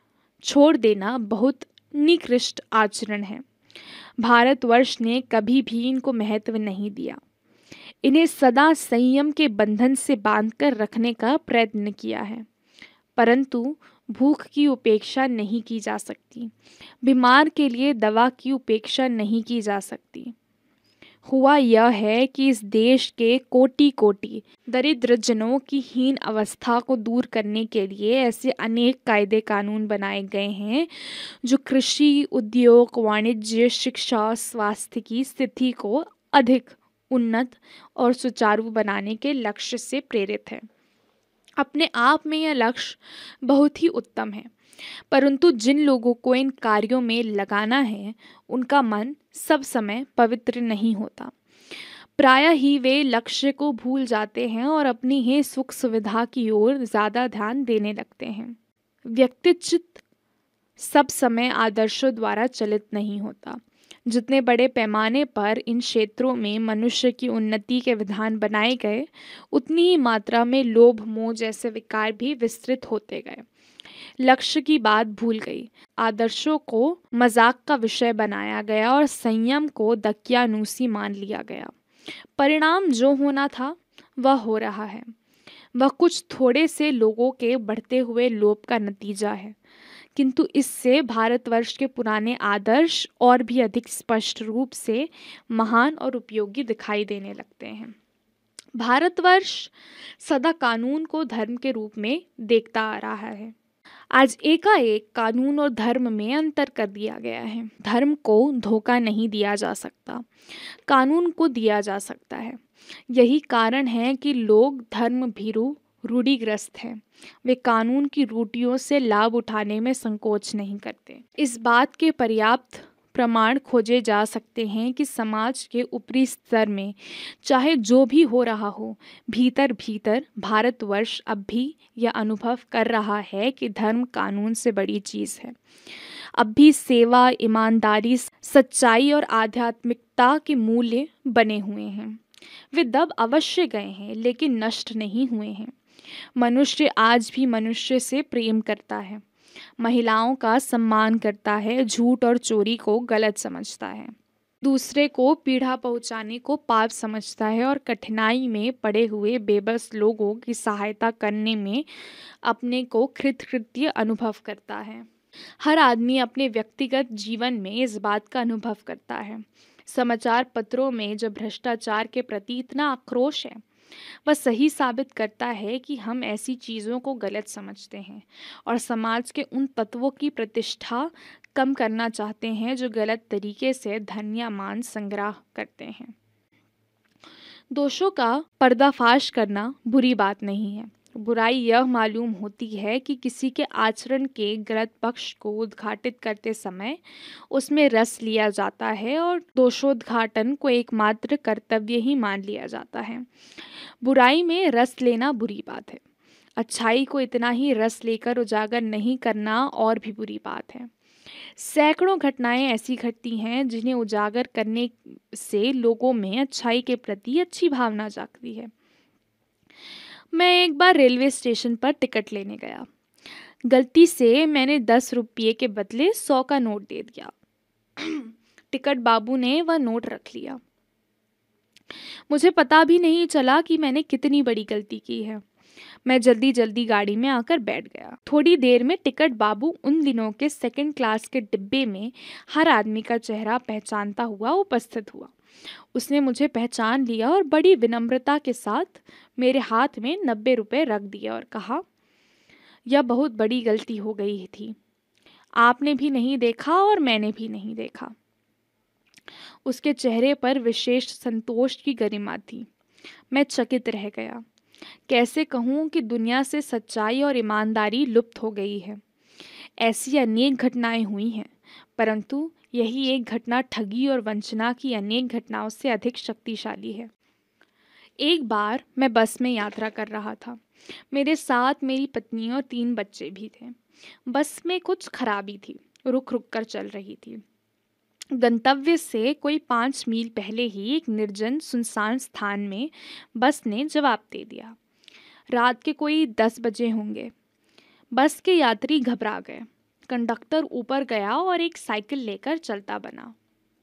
A: छोड़ देना बहुत निकृष्ट आचरण है। भारतवर्ष ने कभी भी इनको महत्व नहीं दिया। इन्हें सदा संयम के बंधन से बांधकर रखने का प्रयत्न किया है, परंतु भूख की उपेक्षा नहीं की जा सकती। बीमार के लिए दवा की उपेक्षा नहीं की जा सकती। हुआ यह है कि इस देश के कोटि कोटि दरिद्र जनों की हीन अवस्था को दूर करने के लिए ऐसे अनेक कायदे कानून बनाए गए हैं जो कृषि, उद्योग, वाणिज्य, शिक्षा, स्वास्थ्य की स्थिति को अधिक उन्नत और सुचारू बनाने के लक्ष्य से प्रेरित है। अपने आप में यह लक्ष्य बहुत ही उत्तम है, परंतु जिन लोगों को इन कार्यों में लगाना है, उनका मन सब समय पवित्र नहीं होता। प्रायः ही वे लक्ष्य को भूल जाते हैं और अपनी ही सुख सुविधा की ओर ज़्यादा ध्यान देने लगते हैं। व्यक्तिचित्त सब समय आदर्शों द्वारा चलित नहीं होता। जितने बड़े पैमाने पर इन क्षेत्रों में मनुष्य की उन्नति के विधान बनाए गए, उतनी ही मात्रा में लोभ, मोह जैसे विकार भी विस्तृत होते गए। लक्ष्य की बात भूल गई, आदर्शों को मजाक का विषय बनाया गया और संयम को दकियानूसी मान लिया गया। परिणाम जो होना था वह हो रहा है। वह कुछ थोड़े से लोगों के बढ़ते हुए लोभ का नतीजा है, किंतु इससे भारतवर्ष के पुराने आदर्श और भी अधिक स्पष्ट रूप से महान और उपयोगी दिखाई देने लगते हैं। भारतवर्ष सदा कानून को धर्म के रूप में देखता आ रहा है। आज एकाएक कानून और धर्म में अंतर कर दिया गया है। धर्म को धोखा नहीं दिया जा सकता, कानून को दिया जा सकता है। यही कारण है कि लोग धर्म भीरू रूढ़िग्रस्त हैं। वे कानून की रूढ़ियों से लाभ उठाने में संकोच नहीं करते। इस बात के पर्याप्त प्रमाण खोजे जा सकते हैं कि समाज के ऊपरी स्तर में चाहे जो भी हो रहा हो, भीतर भीतर भारतवर्ष अब भी यह अनुभव कर रहा है कि धर्म कानून से बड़ी चीज़ है। अब भी सेवा, ईमानदारी, सच्चाई और आध्यात्मिकता के मूल्य बने हुए हैं। वे दब अवश्य गए हैं लेकिन नष्ट नहीं हुए हैं। मनुष्य आज भी मनुष्य से प्रेम करता है, महिलाओं का सम्मान करता है, झूठ और चोरी को गलत समझता है, दूसरे को पीड़ा पहुंचाने को पाप समझता है और कठिनाई में पड़े हुए बेबस लोगों की सहायता करने में अपने को कृतकृत्य अनुभव करता है। हर आदमी अपने व्यक्तिगत जीवन में इस बात का अनुभव करता है। समाचार पत्रों में जब भ्रष्टाचार के प्रति इतना आक्रोश है, वह सही साबित करता है कि हम ऐसी चीज़ों को गलत समझते हैं और समाज के उन तत्वों की प्रतिष्ठा कम करना चाहते हैं जो गलत तरीके से धन या मान संग्रह करते हैं। दोषों का पर्दाफाश करना बुरी बात नहीं है। बुराई यह मालूम होती है कि किसी के आचरण के गलत पक्ष को उद्घाटित करते समय उसमें रस लिया जाता है और दोषोद्घाटन को एकमात्र कर्तव्य ही मान लिया जाता है। बुराई में रस लेना बुरी बात है। अच्छाई को इतना ही रस लेकर उजागर नहीं करना और भी बुरी बात है। सैकड़ों घटनाएं ऐसी घटती हैं जिन्हें उजागर करने से लोगों में अच्छाई के प्रति अच्छी भावना जागती है। मैं एक बार रेलवे स्टेशन पर टिकट लेने गया। गलती से मैंने दस रुपये के बदले सौ का नोट दे दिया। टिकट बाबू ने वह नोट रख लिया। मुझे पता भी नहीं चला कि मैंने कितनी बड़ी गलती की है। मैं जल्दी जल्दी गाड़ी में आकर बैठ गया। थोड़ी देर में टिकट बाबू उन दिनों के सेकंड क्लास के डिब्बे में हर आदमी का चेहरा पहचानता हुआ उपस्थित हुआ। उसने मुझे पहचान लिया और बड़ी विनम्रता के साथ मेरे हाथ में नब्बे रुपए रख दिए और कहा, यह बहुत बड़ी गलती हो गई थी। आपने भी नहीं देखा और मैंने भी नहीं देखा। उसके चेहरे पर विशेष संतोष की गरिमा थी। मैं चकित रह गया। कैसे कहूँ कि दुनिया से सच्चाई और ईमानदारी लुप्त हो गई है। ऐसी अनेक घटनाएं हुई हैं, परंतु यही एक घटना ठगी और वंचना की अनेक घटनाओं से अधिक शक्तिशाली है। एक बार मैं बस में यात्रा कर रहा था। मेरे साथ मेरी पत्नी और तीन बच्चे भी थे। बस में कुछ खराबी थी, रुक रुक कर चल रही थी। गंतव्य से कोई पाँच मील पहले ही एक निर्जन सुनसान स्थान में बस ने जवाब दे दिया। रात के कोई दस बजे होंगे। बस के यात्री घबरा गए। कंडक्टर ऊपर गया और एक साइकिल लेकर चलता बना।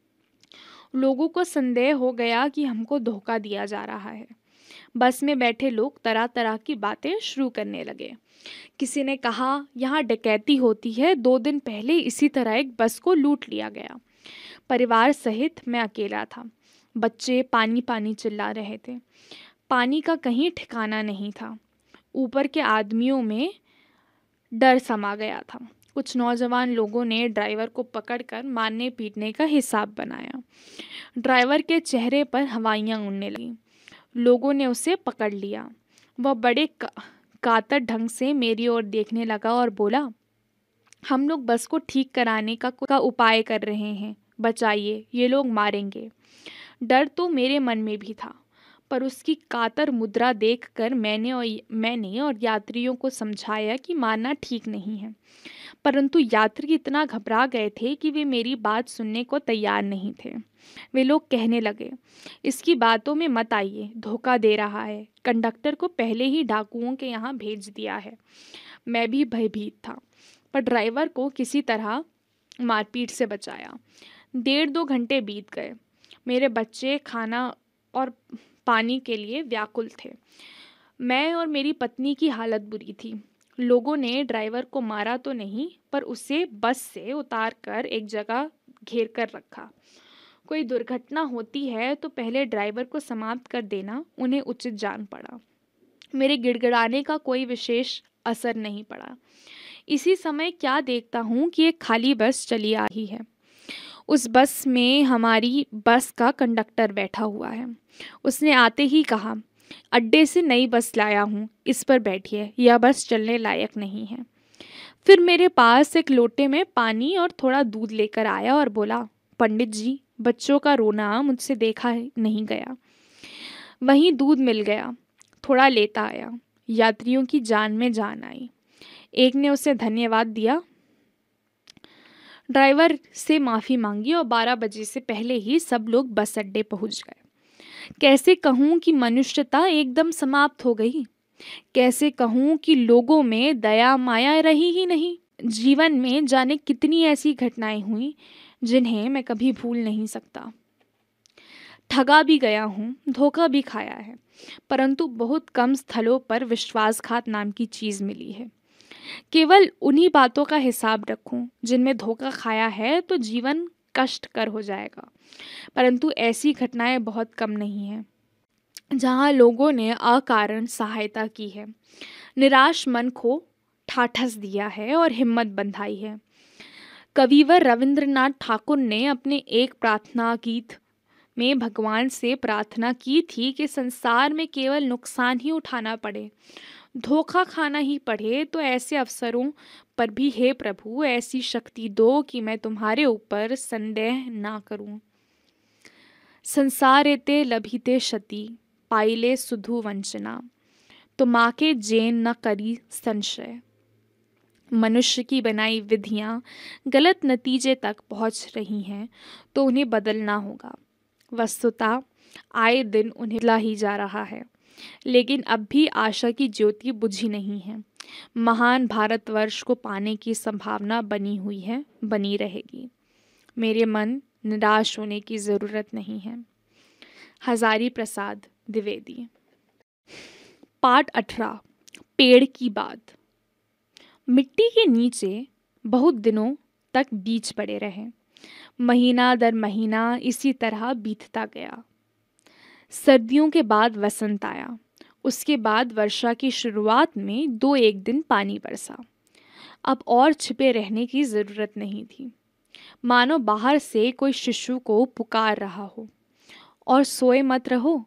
A: लोगों को संदेह हो गया कि हमको धोखा दिया जा रहा है। बस में बैठे लोग तरह तरह की बातें शुरू करने लगे। किसी ने कहा, यहाँ डकैती होती है, दो दिन पहले इसी तरह एक बस को लूट लिया गया। परिवार सहित मैं अकेला था। बच्चे पानी पानी चिल्ला रहे थे। पानी का कहीं ठिकाना नहीं था। ऊपर के आदमियों में डर समा गया था। कुछ नौजवान लोगों ने ड्राइवर को पकड़कर मारने पीटने का हिसाब बनाया। ड्राइवर के चेहरे पर हवाइयाँ उड़ने लगीं। लोगों ने उसे पकड़ लिया। वह बड़े का, कातर ढंग से मेरी ओर देखने लगा और बोला, हम लोग बस को ठीक कराने का, का उपाय कर रहे हैं, बचाइए, ये लोग मारेंगे। डर तो मेरे मन में भी था, पर उसकी कातर मुद्रा देखकर मैंने और मैंने और यात्रियों को समझाया कि मारना ठीक नहीं है। परंतु यात्री इतना घबरा गए थे कि वे मेरी बात सुनने को तैयार नहीं थे। वे लोग कहने लगे, इसकी बातों में मत आइए, धोखा दे रहा है। कंडक्टर को पहले ही डाकुओं के यहाँ भेज दिया है। मैं भी भयभीत था, पर ड्राइवर को किसी तरह मारपीट से बचाया। डेढ़ दो घंटे बीत गए। मेरे बच्चे खाना और पानी के लिए व्याकुल थे। मैं और मेरी पत्नी की हालत बुरी थी। लोगों ने ड्राइवर को मारा तो नहीं, पर उसे बस से उतार कर एक जगह घेर कर रखा। कोई दुर्घटना होती है तो पहले ड्राइवर को समाप्त कर देना उन्हें उचित जान पड़ा। मेरे गिड़गिड़ाने का कोई विशेष असर नहीं पड़ा। इसी समय क्या देखता हूँ कि एक खाली बस चली आ रही है। उस बस में हमारी बस का कंडक्टर बैठा हुआ है। उसने आते ही कहा, अड्डे से नई बस लाया हूँ, इस पर बैठिए, यह बस चलने लायक नहीं है। फिर मेरे पास एक लोटे में पानी और थोड़ा दूध लेकर आया और बोला, पंडित जी, बच्चों का रोना मुझसे देखा नहीं गया। वहीं दूध मिल गया, थोड़ा लेता आया। यात्रियों की जान में जान आई। एक ने उसे धन्यवाद दिया, ड्राइवर से माफ़ी मांगी और बारह बजे से पहले ही सब लोग बस अड्डे पहुंच गए। कैसे कहूँ कि मनुष्यता एकदम समाप्त हो गई। कैसे कहूँ कि लोगों में दया माया रही ही नहीं। जीवन में जाने कितनी ऐसी घटनाएं हुई जिन्हें मैं कभी भूल नहीं सकता। ठगा भी गया हूँ, धोखा भी खाया है, परंतु बहुत कम स्थलों पर विश्वासघात नाम की चीज़ मिली है। केवल उन्हीं बातों का हिसाब रखूं जिनमें धोखा खाया है तो जीवन कष्टकर हो जाएगा, परंतु ऐसी घटनाएं बहुत कम नहीं हैं जहां लोगों ने अकारण सहायता की है, निराश मन को ठाठस दिया है और हिम्मत बंधाई है। कविवर रविंद्रनाथ ठाकुर ने अपने एक प्रार्थना गीत में भगवान से प्रार्थना की थी कि संसार में केवल नुकसान ही उठाना पड़े, धोखा खाना ही पड़े, तो ऐसे अवसरों पर भी हे प्रभु ऐसी शक्ति दो कि मैं तुम्हारे ऊपर संदेह ना करूं। संसार एते लभिते क्षति, पाइले सुधु वंचना, तुमाके जेन न करी संशय। मनुष्य की बनाई विधियां गलत नतीजे तक पहुंच रही हैं तो उन्हें बदलना होगा। वस्तुतः आए दिन उन्हें ला ही जा रहा है, लेकिन अब भी आशा की ज्योति बुझी नहीं है। महान भारतवर्ष को पाने की संभावना बनी हुई है, बनी रहेगी। मेरे मन निराश होने की ज़रूरत नहीं है। हजारी प्रसाद द्विवेदी। पाठ अठारह। पेड़ की बात। मिट्टी के नीचे बहुत दिनों तक बीज पड़े रहे। महीना दर महीना इसी तरह बीतता गया। सर्दियों के बाद वसंत आया। उसके बाद वर्षा की शुरुआत में दो एक दिन पानी बरसा। अब और छिपे रहने की ज़रूरत नहीं थी, मानो बाहर से कोई शिशु को पुकार रहा हो, और सोए मत रहो,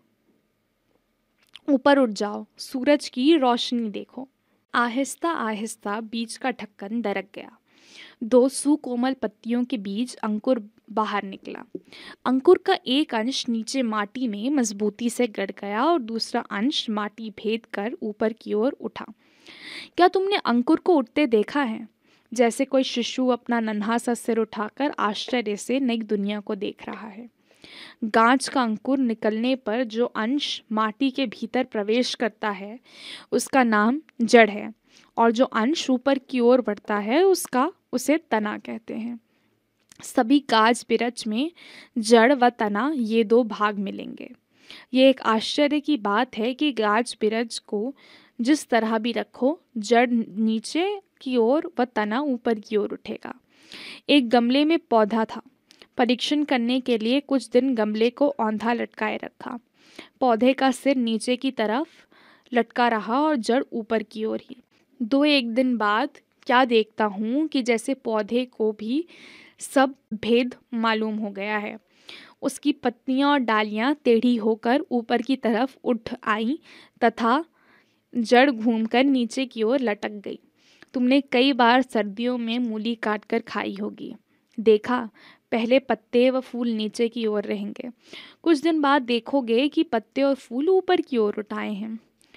A: ऊपर उठ जाओ, सूरज की रोशनी देखो। आहिस्ता आहिस्ता बीज का ढक्कन दरक गया। दो सुकोमल पत्तियों के बीच अंकुर बाहर निकला। अंकुर का एक अंश नीचे माटी में मजबूती से गड़ गया और दूसरा अंश माटी भेद कर ऊपर की ओर उठा। क्या तुमने अंकुर को उठते देखा है? जैसे कोई शिशु अपना नन्हा सा सिर उठाकर आश्चर्य से नई दुनिया को देख रहा है। गांच का अंकुर निकलने पर जो अंश माटी के भीतर प्रवेश करता है उसका नाम जड़ है, और जो अंश ऊपर की ओर बढ़ता है उसका उसे तना कहते हैं। सभी गाज बिरच में जड़ व तना ये दो भाग मिलेंगे। ये एक आश्चर्य की बात है कि गाज बिरच को जिस तरह भी रखो, जड़ नीचे की ओर व तना ऊपर की ओर उठेगा। एक गमले में पौधा था। परीक्षण करने के लिए कुछ दिन गमले को औंधा लटकाए रखा। पौधे का सिर नीचे की तरफ लटका रहा और जड़ ऊपर की ओर ही। दो एक दिन बाद क्या देखता हूँ कि जैसे पौधे को भी सब भेद मालूम हो गया है। उसकी पत्तियां और डालियां टेढ़ी होकर ऊपर की तरफ उठ आईं तथा जड़ घूमकर नीचे की ओर लटक गई। तुमने कई बार सर्दियों में मूली काटकर खाई होगी। देखा, पहले पत्ते व फूल नीचे की ओर रहेंगे, कुछ दिन बाद देखोगे कि पत्ते और फूल ऊपर की ओर उठाए हैं।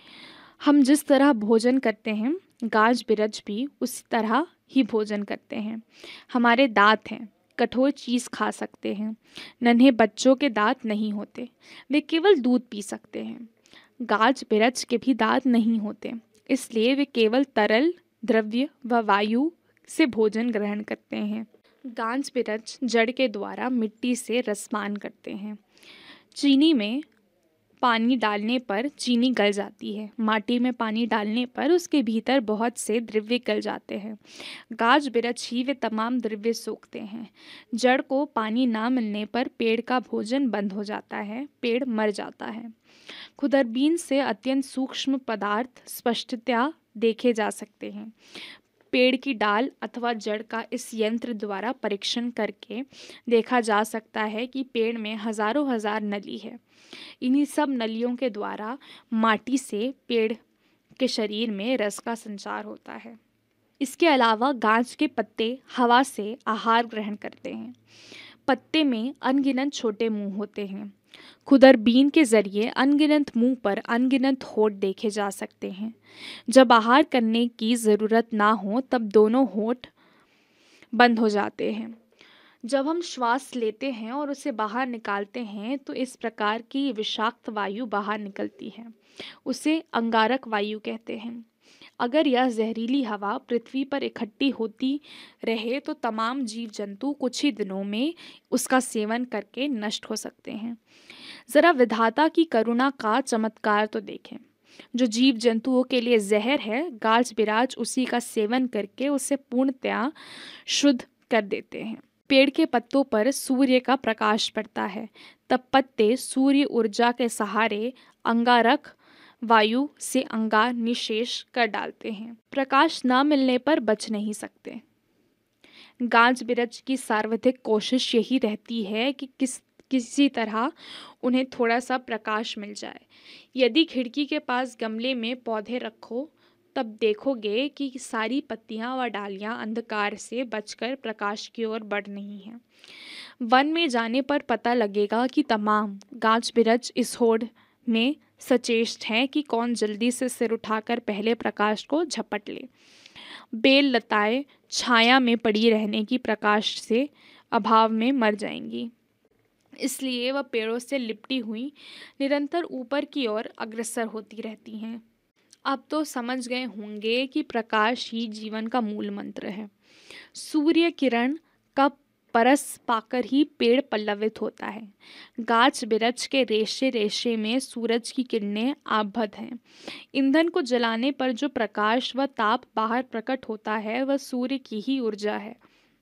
A: हम जिस तरह भोजन करते हैं, गाज बिरज भी उसी तरह ही भोजन करते हैं। हमारे दांत हैं, कठोर चीज़ खा सकते हैं। नन्हे बच्चों के दांत नहीं होते, वे केवल दूध पी सकते हैं। गाज बिरज के भी दांत नहीं होते, इसलिए वे केवल तरल द्रव्य व वायु से भोजन ग्रहण करते हैं। गाज बिरज जड़ के द्वारा मिट्टी से रसपान करते हैं। चीनी में पानी डालने पर चीनी गल जाती है। माटी में पानी डालने पर उसके भीतर बहुत से द्रव्य गल जाते हैं। गाज बिरछ ही वे तमाम द्रव्य सोखते हैं। जड़ को पानी ना मिलने पर पेड़ का भोजन बंद हो जाता है, पेड़ मर जाता है। खुदरबीन से अत्यंत सूक्ष्म पदार्थ स्पष्टतया देखे जा सकते हैं। पेड़ की डाल अथवा जड़ का इस यंत्र द्वारा परीक्षण करके देखा जा सकता है कि पेड़ में हजारों हजार नली है। इन्हीं सब नलियों के द्वारा माटी से पेड़ के शरीर में रस का संचार होता है। इसके अलावा गाछ के पत्ते हवा से आहार ग्रहण करते हैं। पत्ते में अनगिनत छोटे मुंह होते हैं। खुदरबीन के जरिए अनगिनत मुंह पर अनगिनत होंठ देखे जा सकते हैं। जब आहार करने की ज़रूरत ना हो तब दोनों होंठ बंद हो जाते हैं। जब हम श्वास लेते हैं और उसे बाहर निकालते हैं तो इस प्रकार की विषाक्त वायु बाहर निकलती है। उसे अंगारक वायु कहते हैं। अगर यह जहरीली हवा पृथ्वी पर इकट्ठी होती रहे तो तमाम जीव जंतु कुछ ही दिनों में उसका सेवन करके नष्ट हो सकते हैं। जरा विधाता की करुणा का चमत्कार तो देखें। जो जीव जंतुओं के लिए जहर है, गाज बिराज उसी का सेवन करके उसे पूर्णतया शुद्ध कर देते हैं। पेड़ के पत्तों पर सूर्य का प्रकाश पड़ता है, तब पत्ते सूर्य ऊर्जा के सहारे अंगारक वायु से अंगार निशेष कर डालते हैं। प्रकाश न मिलने पर बच नहीं सकते। गाज बिरज की सर्वाधिक कोशिश यही रहती है कि किस किसी तरह उन्हें थोड़ा सा प्रकाश मिल जाए। यदि खिड़की के पास गमले में पौधे रखो तब देखोगे कि सारी पत्तियां व डालियां अंधकार से बचकर प्रकाश की ओर बढ़ रही हैं। वन में जाने पर पता लगेगा कि तमाम गाज बिरज इस होड़ में सचेष्ट हैं कि कौन जल्दी से सिर उठाकर पहले प्रकाश को झपट ले। बेल लताएं छाया में पड़ी रहने की प्रकाश से अभाव में मर जाएंगी, इसलिए वह पेड़ों से लिपटी हुई निरंतर ऊपर की ओर अग्रसर होती रहती हैं। अब तो समझ गए होंगे कि प्रकाश ही जीवन का मूल मंत्र है। सूर्य किरण का परस पाकर ही पेड़ पल्लवित होता है। गाछ बिरछ के रेशे रेशे में सूरज की किरणें आबद्ध हैं। ईंधन को जलाने पर जो प्रकाश व ताप बाहर प्रकट होता है वह सूर्य की ही ऊर्जा है।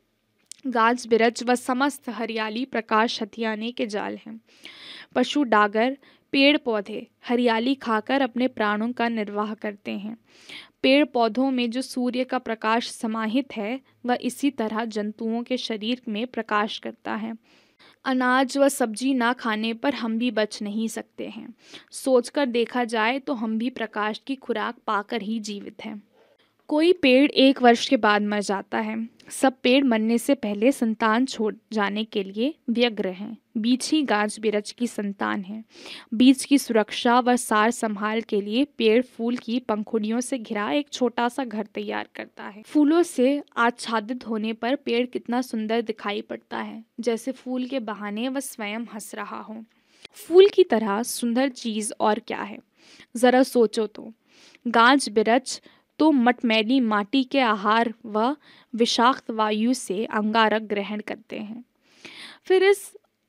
A: गाछ बिरछ व समस्त हरियाली प्रकाश हथियाने के जाल हैं। पशु डागर पेड़ पौधे हरियाली खाकर अपने प्राणों का निर्वाह करते हैं। पेड़ पौधों में जो सूर्य का प्रकाश समाहित है वह इसी तरह जंतुओं के शरीर में प्रकाश करता है। अनाज व सब्जी ना खाने पर हम भी बच नहीं सकते हैं। सोचकर देखा जाए तो हम भी प्रकाश की खुराक पाकर ही जीवित हैं। कोई पेड़ एक वर्ष के बाद मर जाता है। सब पेड़ मरने से पहले संतान छोड़ जाने के लिए व्यग्र हैं। बीज ही गाज बिरछ की संतान है। बीज की सुरक्षा व सार संभाल के लिए पेड़ फूल की पंखुड़ियों से घिरा एक छोटा सा घर तैयार करता है। फूलों से आच्छादित होने पर पेड़ कितना सुंदर दिखाई पड़ता है, जैसे फूल के बहाने वह स्वयं हंस रहा हो। फूल की तरह सुंदर चीज और क्या है, जरा सोचो तो। गाज बिरछ तो मटमैली माटी के आहार व विषाक्त वायु से अंगारक ग्रहण करते हैं। फिर इस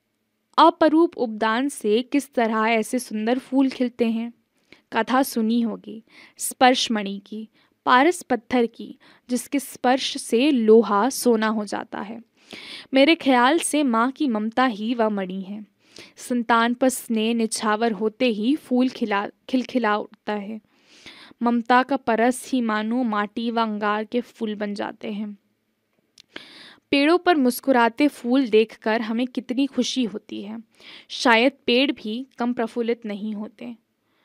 A: अपरूप उपदान से किस तरह ऐसे सुंदर फूल खिलते हैं। कथा सुनी होगी स्पर्श मणि की, पारस पत्थर की, जिसके स्पर्श से लोहा सोना हो जाता है। मेरे ख्याल से माँ की ममता ही वह मणि है। संतान पर स्नेह निछावर होते ही फूल खिला खिलखिला उठता है। ममता का परस ही मानो माटी व अंगार के फूल बन जाते हैं। पेड़ों पर मुस्कुराते फूल देखकर हमें कितनी खुशी होती है। शायद पेड़ भी कम प्रफुल्लित नहीं होते।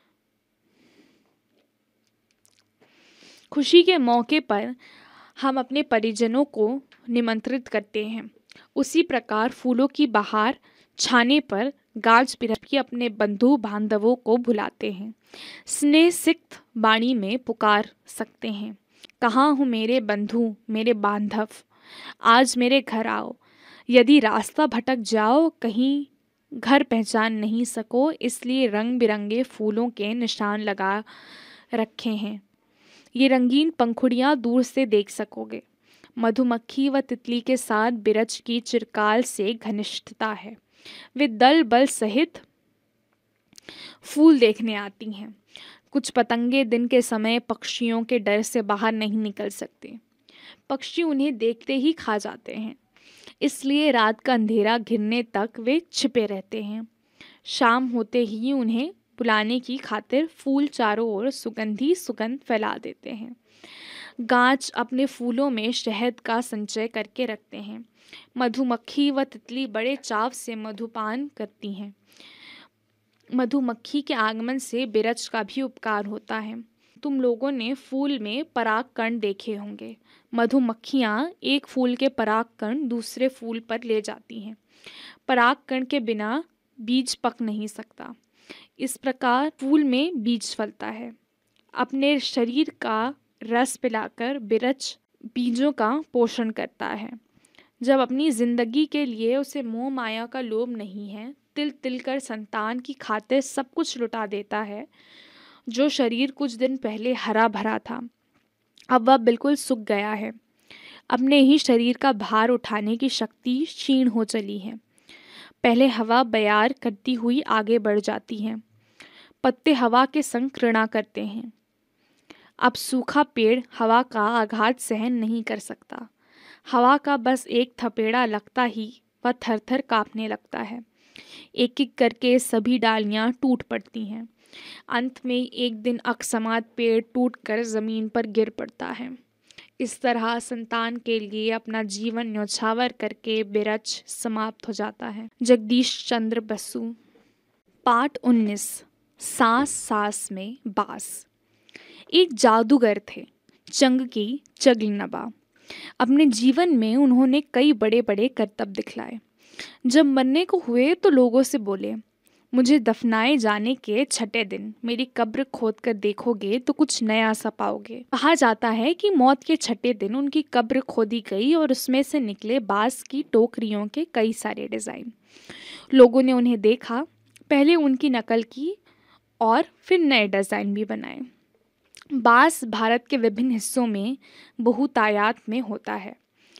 A: खुशी के मौके पर हम अपने परिजनों को निमंत्रित करते हैं। उसी प्रकार फूलों की बहार छाने पर गाज बिरछ की अपने बंधु बांधवों को बुलाते हैं। स्नेह सिक्त वाणी में पुकार सकते हैं, कहाँ हो मेरे बंधु मेरे बांधव, आज मेरे घर आओ। यदि रास्ता भटक जाओ, कहीं घर पहचान नहीं सको, इसलिए रंग बिरंगे फूलों के निशान लगा रखे हैं। ये रंगीन पंखुड़ियाँ दूर से देख सकोगे। मधुमक्खी व तितली के साथ बिरछ की चिरकाल से घनिष्ठता है। वे दल बल सहित फूल देखने आती हैं। कुछ पतंगे दिन के समय पक्षियों के डर से बाहर नहीं निकल सकते। पक्षी उन्हें देखते ही खा जाते हैं, इसलिए रात का अंधेरा घिरने तक वे छिपे रहते हैं। शाम होते ही उन्हें बुलाने की खातिर फूल चारों ओर सुगंधी सुगंध फैला देते हैं। गाछ अपने फूलों में शहद का संचय करके रखते हैं। मधुमक्खी व तितली बड़े चाव से मधुपान करती हैं। मधुमक्खी के आगमन से बिरछ का भी उपकार होता है। तुम लोगों ने फूल में परागकण देखे होंगे। मधुमक्खियाँ एक फूल के परागकण दूसरे फूल पर ले जाती हैं। परागकण के बिना बीज पक नहीं सकता। इस प्रकार फूल में बीज फलता है। अपने शरीर का रस पिलाकर बिरछ बीजों का पोषण करता है। जब अपनी जिंदगी के लिए उसे मोह माया का लोभ नहीं है, तिल तिल कर संतान की खातिर सब कुछ लुटा देता है। जो शरीर कुछ दिन पहले हरा भरा था, अब वह बिल्कुल सूख गया है। अपने ही शरीर का भार उठाने की शक्ति क्षीण हो चली है। पहले हवा बयार करती हुई आगे बढ़ जाती है। पत्ते हवा के संग कृणा करते हैं। अब सूखा पेड़ हवा का आघात सहन नहीं कर सकता। हवा का बस एक थपेड़ा लगता ही वह थर थर कांपने लगता है। एक एक करके सभी डालियां टूट पड़ती हैं। अंत में एक दिन अकस्मात पेड़ टूटकर जमीन पर गिर पड़ता है। इस तरह संतान के लिए अपना जीवन न्यौछावर करके बिरछ समाप्त हो जाता है। जगदीश चंद्र बसु। पाठ उन्नीस। सांस सांस में बास। एक जादूगर थे, चंग की चगलनबा। अपने जीवन में उन्होंने कई बड़े बड़े करतब दिखलाए। जब मरने को हुए तो लोगों से बोले, मुझे दफनाए जाने के छठे दिन मेरी कब्र खोद कर देखोगे तो कुछ नया सा पाओगे। कहा जाता है कि मौत के छठे दिन उनकी कब्र खोदी गई और उसमें से निकले बांस की टोकरियों के कई सारे डिजाइन। लोगों ने उन्हें देखा, पहले उनकी नकल की और फिर नए डिजाइन भी बनाए। बांस भारत के विभिन्न हिस्सों में बहुतायात में होता है।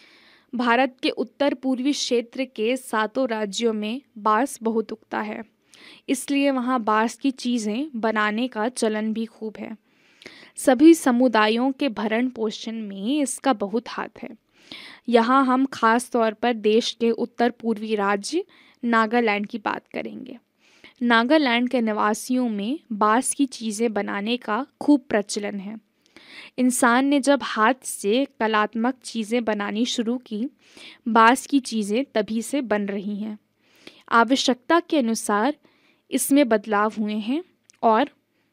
A: भारत के उत्तर पूर्वी क्षेत्र के सातों राज्यों में बांस बहुत उगता है, इसलिए वहाँ बांस की चीज़ें बनाने का चलन भी खूब है। सभी समुदायों के भरण पोषण में इसका बहुत हाथ है। यहाँ हम खास तौर पर देश के उत्तर पूर्वी राज्य नागालैंड की बात करेंगे। नागालैंड के निवासियों में बांस की चीज़ें बनाने का खूब प्रचलन है। इंसान ने जब हाथ से कलात्मक चीज़ें बनानी शुरू की, बांस की चीज़ें तभी से बन रही हैं। आवश्यकता के अनुसार इसमें बदलाव हुए हैं और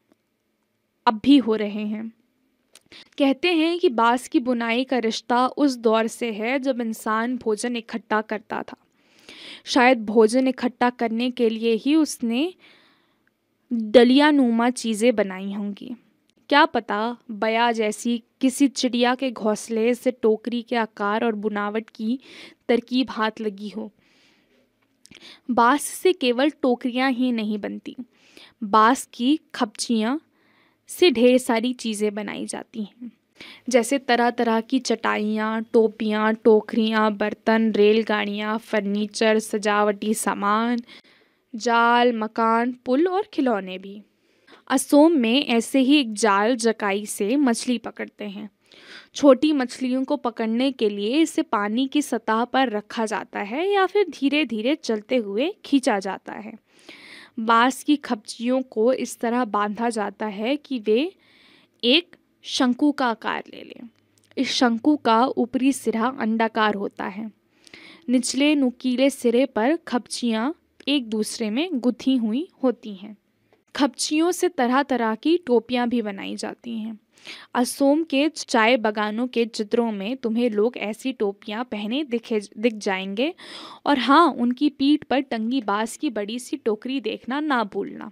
A: अब भी हो रहे हैं। कहते हैं कि बांस की बुनाई का रिश्ता उस दौर से है जब इंसान भोजन इकट्ठा करता था। शायद भोजन इकट्ठा करने के लिए ही उसने डलियानुमा चीज़ें बनाई होंगी। क्या पता बया जैसी किसी चिड़िया के घोंसले से टोकरी के आकार और बुनावट की तरकीब हाथ लगी हो। बांस से केवल टोकरियां ही नहीं बनती, बांस की खपचियां से ढेर सारी चीज़ें बनाई जाती हैं, जैसे तरह तरह की चटाइयाँ, टोपियाँ, टोकरियाँ, बर्तन, रेलगाड़ियाँ, फर्नीचर, सजावटी सामान, जाल, मकान, पुल और खिलौने भी। असोम में ऐसे ही एक जाल जकाई से मछली पकड़ते हैं। छोटी मछलियों को पकड़ने के लिए इसे पानी की सतह पर रखा जाता है या फिर धीरे धीरे चलते हुए खींचा जाता है। बांस की खपचियों को इस तरह बांधा जाता है कि वे एक शंकु का आकार ले लें। इस शंकु का ऊपरी सिरा अंडाकार होता है। निचले नुकीले सिरे पर खपचियाँ एक दूसरे में गुथी हुई होती हैं। खपचियों से तरह तरह की टोपियाँ भी बनाई जाती हैं। असोम के चाय बागानों के चित्रों में तुम्हें लोग ऐसी टोपियाँ पहने दिखे दिख जाएंगे। और हाँ, उनकी पीठ पर टंगी बांस की बड़ी सी टोकरी देखना ना भूलना।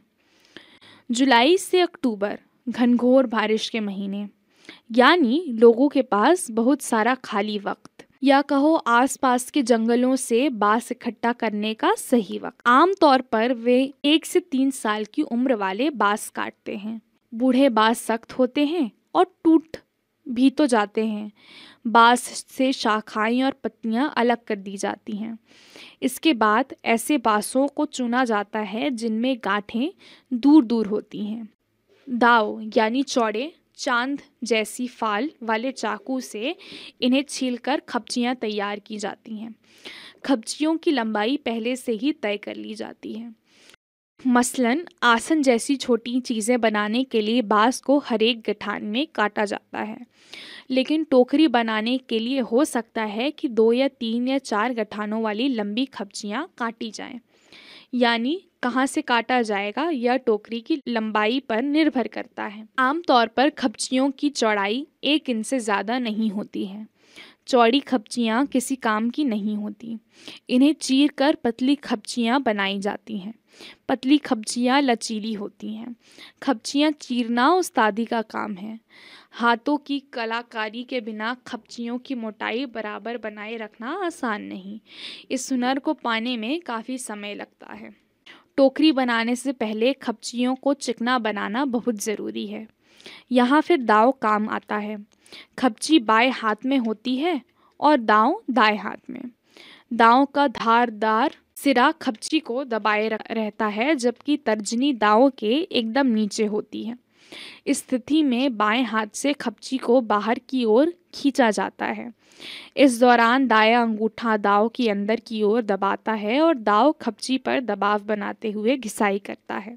A: जुलाई से अक्टूबर घनघोर बारिश के महीने, यानी लोगों के पास बहुत सारा खाली वक्त, या कहो आसपास के जंगलों से बांस इकट्ठा करने का सही वक्त। आमतौर पर वे एक से तीन साल की उम्र वाले बांस काटते हैं। बूढ़े बांस सख्त होते हैं और टूट भी तो जाते हैं। बांस से शाखाएं और पत्तियां अलग कर दी जाती हैं। इसके बाद ऐसे बांसों को चुना जाता है जिनमें गांठें दूर दूर होती हैं। दाव यानी चौड़े चांद जैसी फाल वाले चाकू से इन्हें छीलकर खपचियां तैयार की जाती हैं। खपचियों की लंबाई पहले से ही तय कर ली जाती है। मसलन आसन जैसी छोटी चीज़ें बनाने के लिए बांस को हर एक गठान में काटा जाता है, लेकिन टोकरी बनाने के लिए हो सकता है कि दो या तीन या चार गठानों वाली लंबी खपचियां काटी जाएं। यानी कहाँ से काटा जाएगा यह टोकरी की लंबाई पर निर्भर करता है। आमतौर पर खपचियों की चौड़ाई एक इंच से ज़्यादा नहीं होती है। चौड़ी खपचियाँ किसी काम की नहीं होती। इन्हें चीर कर पतली खपचियाँ बनाई जाती हैं। पतली खपचियाँ लचीली होती हैं। खपचियाँ चीरना उस्तादी का काम है। हाथों की कलाकारी के बिना खपचियों की मोटाई बराबर बनाए रखना आसान नहीं। इस हुनर को पाने में काफ़ी समय लगता है। टोकरी बनाने से पहले खपचियों को चिकना बनाना बहुत ज़रूरी है। यहाँ फिर दांव काम आता है। खपची बाएं हाथ में होती है और दांव दाएं हाथ में। दांव का धारदार सिरा खपची को दबाए रहता है, जबकि तर्जनी दांव के एकदम नीचे होती है। इस स्थिति में बाएं हाथ से खपची को बाहर की ओर खींचा जाता है। इस दौरान दायां अंगूठा दांव की अंदर की ओर दबाता है और दांव खपची पर दबाव बनाते हुए घिसाई करता है।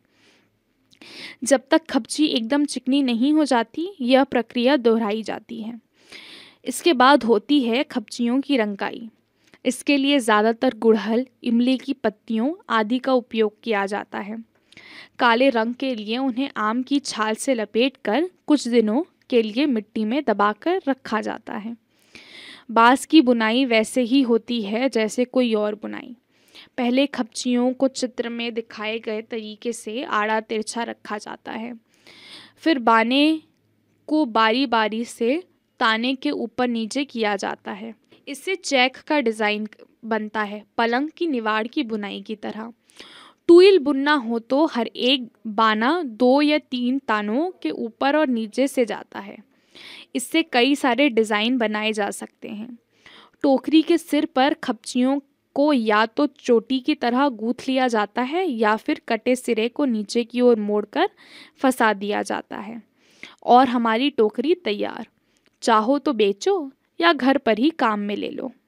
A: जब तक खपची एकदम चिकनी नहीं हो जाती, यह प्रक्रिया दोहराई जाती है। इसके बाद होती है खपचियों की रंगाई। इसके लिए ज़्यादातर गुड़हल, इमली की पत्तियों आदि का उपयोग किया जाता है। काले रंग के लिए उन्हें आम की छाल से लपेटकर कुछ दिनों के लिए मिट्टी में दबाकर रखा जाता है। बाँस की बुनाई वैसे ही होती है जैसे कोई और बुनाई। पहले खपचियों को चित्र में दिखाए गए तरीके से आड़ा तिरछा रखा जाता है। फिर बाने को बारी बारी से ताने के ऊपर नीचे किया जाता है। इससे चैक का डिज़ाइन बनता है, पलंग की निवाड़ की बुनाई की तरह। टूल बुनना हो तो हर एक बाना दो या तीन तानों के ऊपर और नीचे से जाता है। इससे कई सारे डिज़ाइन बनाए जा सकते हैं। टोकरी के सिर पर खपचियों को या तो चोटी की तरह गूंथ लिया जाता है या फिर कटे सिरे को नीचे की ओर मोड़कर फंसा दिया जाता है और हमारी टोकरी तैयार। चाहो तो बेचो या घर पर ही काम में ले लो।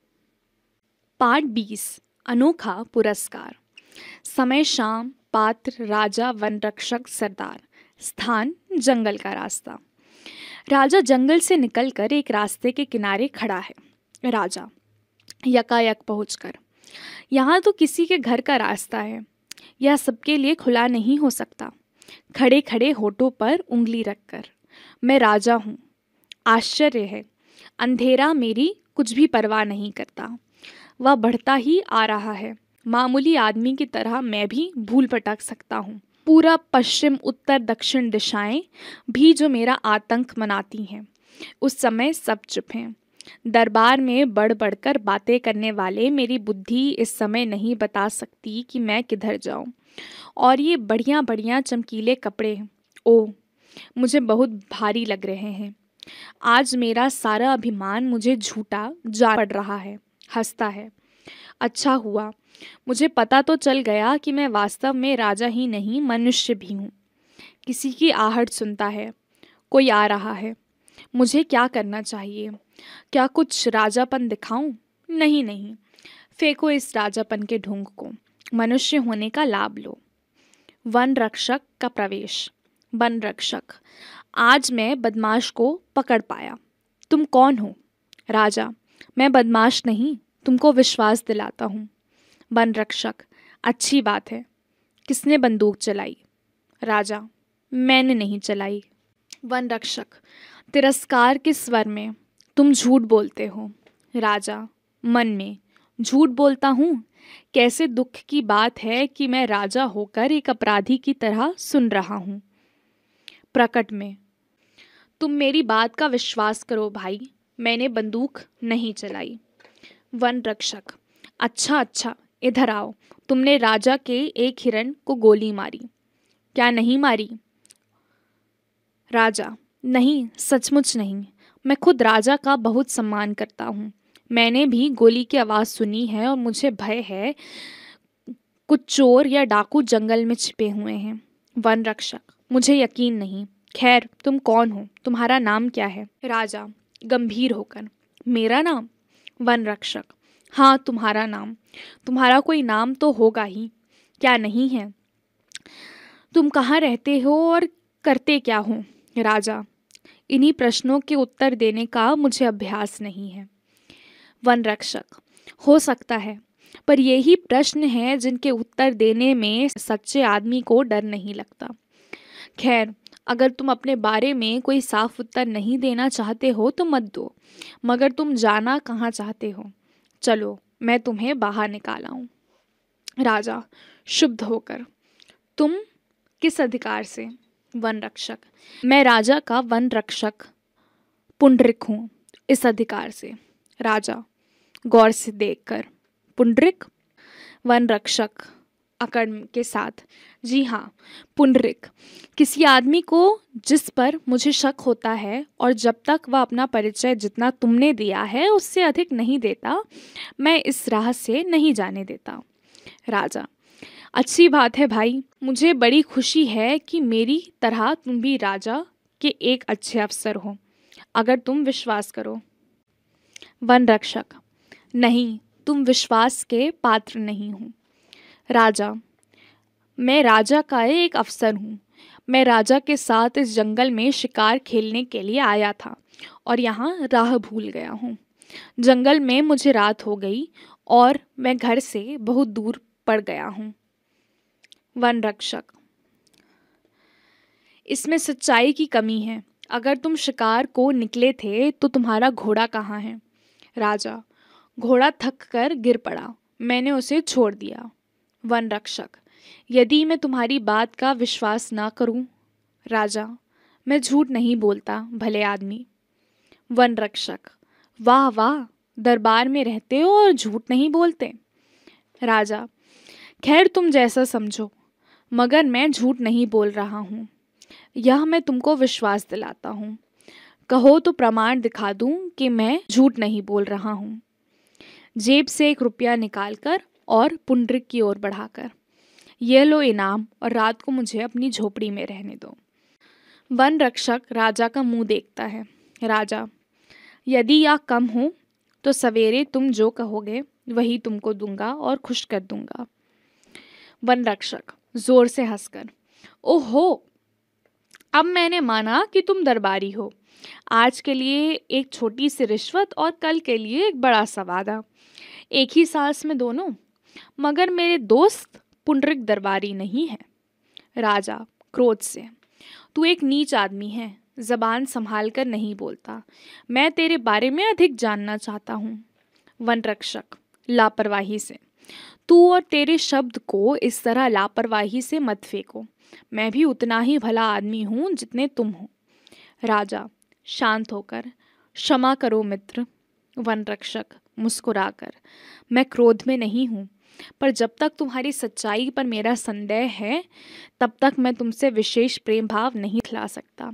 A: पाठ बीस, अनोखा पुरस्कार। समय शाम, पात्र राजा, वन रक्षक सरदार। स्थान जंगल का रास्ता। राजा जंगल से निकलकर एक रास्ते के किनारे खड़ा है। राजा यकायक पहुंचकर, यहाँ तो किसी के घर का रास्ता है, यह सबके लिए खुला नहीं हो सकता। खड़े खड़े होठों पर उंगली रखकर, मैं राजा हूँ। आश्चर्य है, अंधेरा मेरी कुछ भी परवाह नहीं करता। वह बढ़ता ही आ रहा है। मामूली आदमी की तरह मैं भी भूल भटक सकता हूँ। पूरा पश्चिम, उत्तर, दक्षिण दिशाएं भी जो मेरा आतंक मनाती हैं, उस समय सब चुप हैं। दरबार में बढ़ बढ़कर बातें करने वाले मेरी बुद्धि इस समय नहीं बता सकती कि मैं किधर जाऊं। और ये बढ़िया बढ़िया चमकीले कपड़े, ओह, मुझे बहुत भारी लग रहे हैं। आज मेरा सारा अभिमान मुझे झूठा जा पड़ रहा है, हंसता है। अच्छा हुआ, मुझे पता तो चल गया कि मैं वास्तव में राजा ही नहीं, मनुष्य भी हूँ। किसी की आहट सुनता है, कोई आ रहा है। मुझे क्या करना चाहिए? क्या कुछ राजापन दिखाऊं? नहीं नहीं, फेंको इस राजापन के ढोंग को, मनुष्य होने का लाभ लो। वन रक्षक का प्रवेश। वन रक्षक, आज मैं बदमाश को पकड़ पाया। तुम कौन हो? राजा, मैं बदमाश नहीं, तुमको विश्वास दिलाता हूँ। वन रक्षक, अच्छी बात है। किसने बंदूक चलाई? राजा, मैंने नहीं चलाई। वन रक्षक तिरस्कार के स्वर में, तुम झूठ बोलते हो। राजा मन में, झूठ बोलता हूँ? कैसे दुख की बात है कि मैं राजा होकर एक अपराधी की तरह सुन रहा हूँ। प्रकट में, तुम मेरी बात का विश्वास करो भाई, मैंने बंदूक नहीं चलाई। वन रक्षक, अच्छा अच्छा, इधर आओ। तुमने राजा के एक हिरण को गोली मारी, क्या नहीं मारी? राजा, नहीं, सचमुच नहीं। मैं खुद राजा का बहुत सम्मान करता हूँ। मैंने भी गोली की आवाज़ सुनी है और मुझे भय है कुछ चोर या डाकू जंगल में छिपे हुए हैं। वन रक्षक, मुझे यकीन नहीं। खैर, तुम कौन हो? तुम्हारा नाम क्या है? राजा गंभीर होकर, मेरा नाम? वन रक्षक, हाँ, तुम्हारा नाम। तुम्हारा कोई नाम तो होगा ही, क्या नहीं है? तुम कहाँ रहते हो और करते क्या हो? राजा, इन्हीं प्रश्नों के उत्तर देने का मुझे अभ्यास नहीं है। वन रक्षक, हो सकता है, पर यही प्रश्न हैं जिनके उत्तर देने में सच्चे आदमी को डर नहीं लगता। खैर, अगर तुम अपने बारे में कोई साफ उत्तर नहीं देना चाहते हो तो मत दो, मगर तुम जाना कहाँ चाहते हो? चलो मैं तुम्हें बाहर निकालाऊं। राजा शुद्ध होकर, तुम किस अधिकार से? वन रक्षक, मैं राजा का वन रक्षक पुंडरिक हूँ, इस अधिकार से। राजा गौर से देखकर, पुंडरिक? वन रक्षक अकड़ के साथ, जी हाँ पुंडरिक, किसी आदमी को जिस पर मुझे शक होता है और जब तक वह अपना परिचय जितना तुमने दिया है उससे अधिक नहीं देता, मैं इस राह से नहीं जाने देता। राजा अच्छी बात है भाई, मुझे बड़ी खुशी है कि मेरी तरह तुम भी राजा के एक अच्छे अफसर हो, अगर तुम विश्वास करो। वन रक्षक, नहीं, तुम विश्वास के पात्र नहीं हो। राजा, मैं राजा का एक अफसर हूँ। मैं राजा के साथ इस जंगल में शिकार खेलने के लिए आया था और यहाँ राह भूल गया हूँ। जंगल में मुझे रात हो गई और मैं घर से बहुत दूर पड़ गया हूँ। वन रक्षक, इसमें सच्चाई की कमी है। अगर तुम शिकार को निकले थे तो तुम्हारा घोड़ा कहाँ है? राजा, घोड़ा थक कर गिर पड़ा, मैंने उसे छोड़ दिया। वन रक्षक, यदि मैं तुम्हारी बात का विश्वास ना करूं? राजा, मैं झूठ नहीं बोलता भले आदमी। वन रक्षक, वाह वाह, दरबार में रहते हो और झूठ नहीं बोलते। राजा, खैर तुम जैसा समझो, मगर मैं झूठ नहीं बोल रहा हूँ, यह मैं तुमको विश्वास दिलाता हूँ। कहो तो प्रमाण दिखा दूँ कि मैं झूठ नहीं बोल रहा हूँ। जेब से एक रुपया निकालकर और पुंडरिक की ओर बढ़ाकर, ये लो इनाम और रात को मुझे अपनी झोपड़ी में रहने दो। वन रक्षक राजा का मुंह देखता है। राजा, यदि यह कम हो तो सवेरे तुम जो कहोगे वही तुमको दूंगा और खुश कर दूंगा। वन रक्षक जोर से हंसकर, ओहो, अब मैंने माना कि तुम दरबारी हो। आज के लिए एक छोटी सी रिश्वत और कल के लिए एक बड़ा सा वादा, एक ही सांस में दोनों। मगर मेरे दोस्त पुंडरिक दरबारी नहीं है। राजा क्रोध से, तू एक नीच आदमी है, जबान संभाल कर नहीं बोलता। मैं तेरे बारे में अधिक जानना चाहता हूँ। वन रक्षक लापरवाही से, तू और तेरे शब्द को इस तरह लापरवाही से मत फेंको। मैं भी उतना ही भला आदमी हूँ जितने तुम हो। राजा शांत होकर, क्षमा करो मित्र। वन रक्षक मुस्कुराकर, मैं क्रोध में नहीं हूँ, पर जब तक तुम्हारी सच्चाई पर मेरा संदेह है तब तक मैं तुमसे विशेष प्रेम भाव नहीं खिला सकता।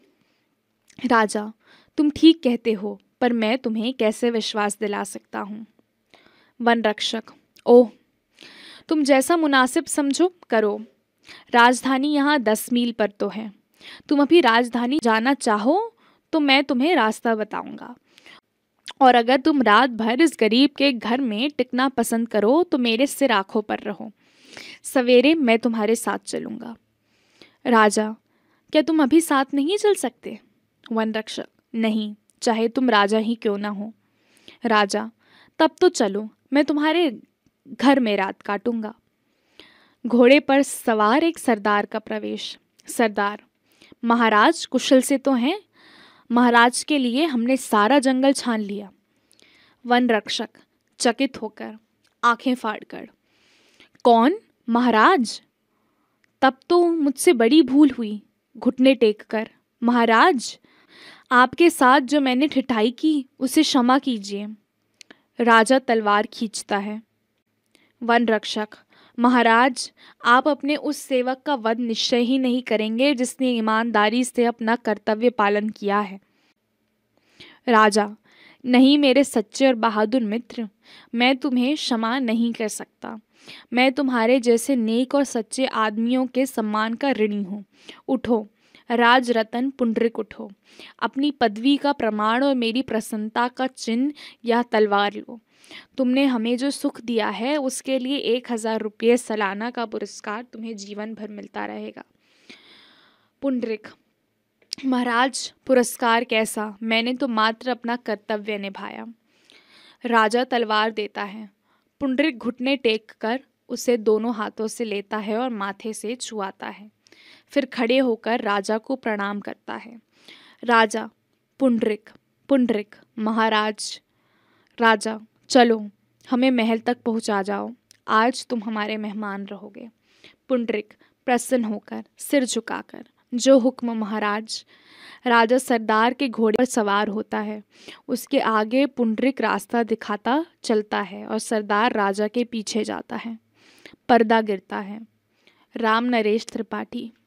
A: राजा, तुम ठीक कहते हो, पर मैं तुम्हें कैसे विश्वास दिला सकता हूँ? वन रक्षक, ओह, तुम जैसा मुनासिब समझो करो। राजधानी यहाँ दस मील पर तो है। तुम अभी राजधानी जाना चाहो तो मैं तुम्हें रास्ता बताऊंगा, और अगर तुम रात भर इस गरीब के घर में टिकना पसंद करो तो मेरे सिर आंखों पर रहो, सवेरे मैं तुम्हारे साथ चलूंगा। राजा, क्या तुम अभी साथ नहीं चल सकते? वन रक्षक, नहीं, चाहे तुम राजा ही क्यों ना हो। राजा, तब तो चलो, मैं तुम्हारे घर में रात काटूंगा। घोड़े पर सवार एक सरदार का प्रवेश। सरदार, महाराज कुशल से तो हैं? महाराज के लिए हमने सारा जंगल छान लिया। वन रक्षक चकित होकर, आंखें फाड़कर, कौन महाराज? तब तो मुझसे बड़ी भूल हुई। घुटने टेक कर, महाराज, आपके साथ जो मैंने ठिठाई की उसे क्षमा कीजिए। राजा तलवार खींचता है। वन रक्षक, महाराज, आप अपने उस सेवक का वध निश्चय ही नहीं करेंगे जिसने ईमानदारी से अपना कर्तव्य पालन किया है। राजा, नहीं मेरे सच्चे और बहादुर मित्र, मैं तुम्हें क्षमा नहीं कर सकता। मैं तुम्हारे जैसे नेक और सच्चे आदमियों के सम्मान का ऋणी हूँ। उठो राज रतन पुंडरिक, उठो, अपनी पदवी का प्रमाण और मेरी प्रसन्नता का चिन्ह या तलवार लो। तुमने हमें जो सुख दिया है उसके लिए एक हजार रुपये सालाना का पुरस्कार तुम्हें जीवन भर मिलता रहेगा। पुंडरिक, महाराज, पुरस्कार कैसा? मैंने तो मात्र अपना कर्तव्य निभाया। राजा तलवार देता है। पुंडरिक घुटने टेक कर उसे दोनों हाथों से लेता है और माथे से छुआता है, फिर खड़े होकर राजा को प्रणाम करता है। राजा, पुंडरिक, पुंडरिक, महाराज। राजा, चलो हमें महल तक पहुंचा जाओ, आज तुम हमारे मेहमान रहोगे। पुंडरिक प्रसन्न होकर सिर झुकाकर, जो हुक्म महाराज। राजा सरदार के घोड़े पर सवार होता है। उसके आगे पुंडरिक रास्ता दिखाता चलता है और सरदार राजा के पीछे जाता है। पर्दा गिरता है। राम नरेश त्रिपाठी।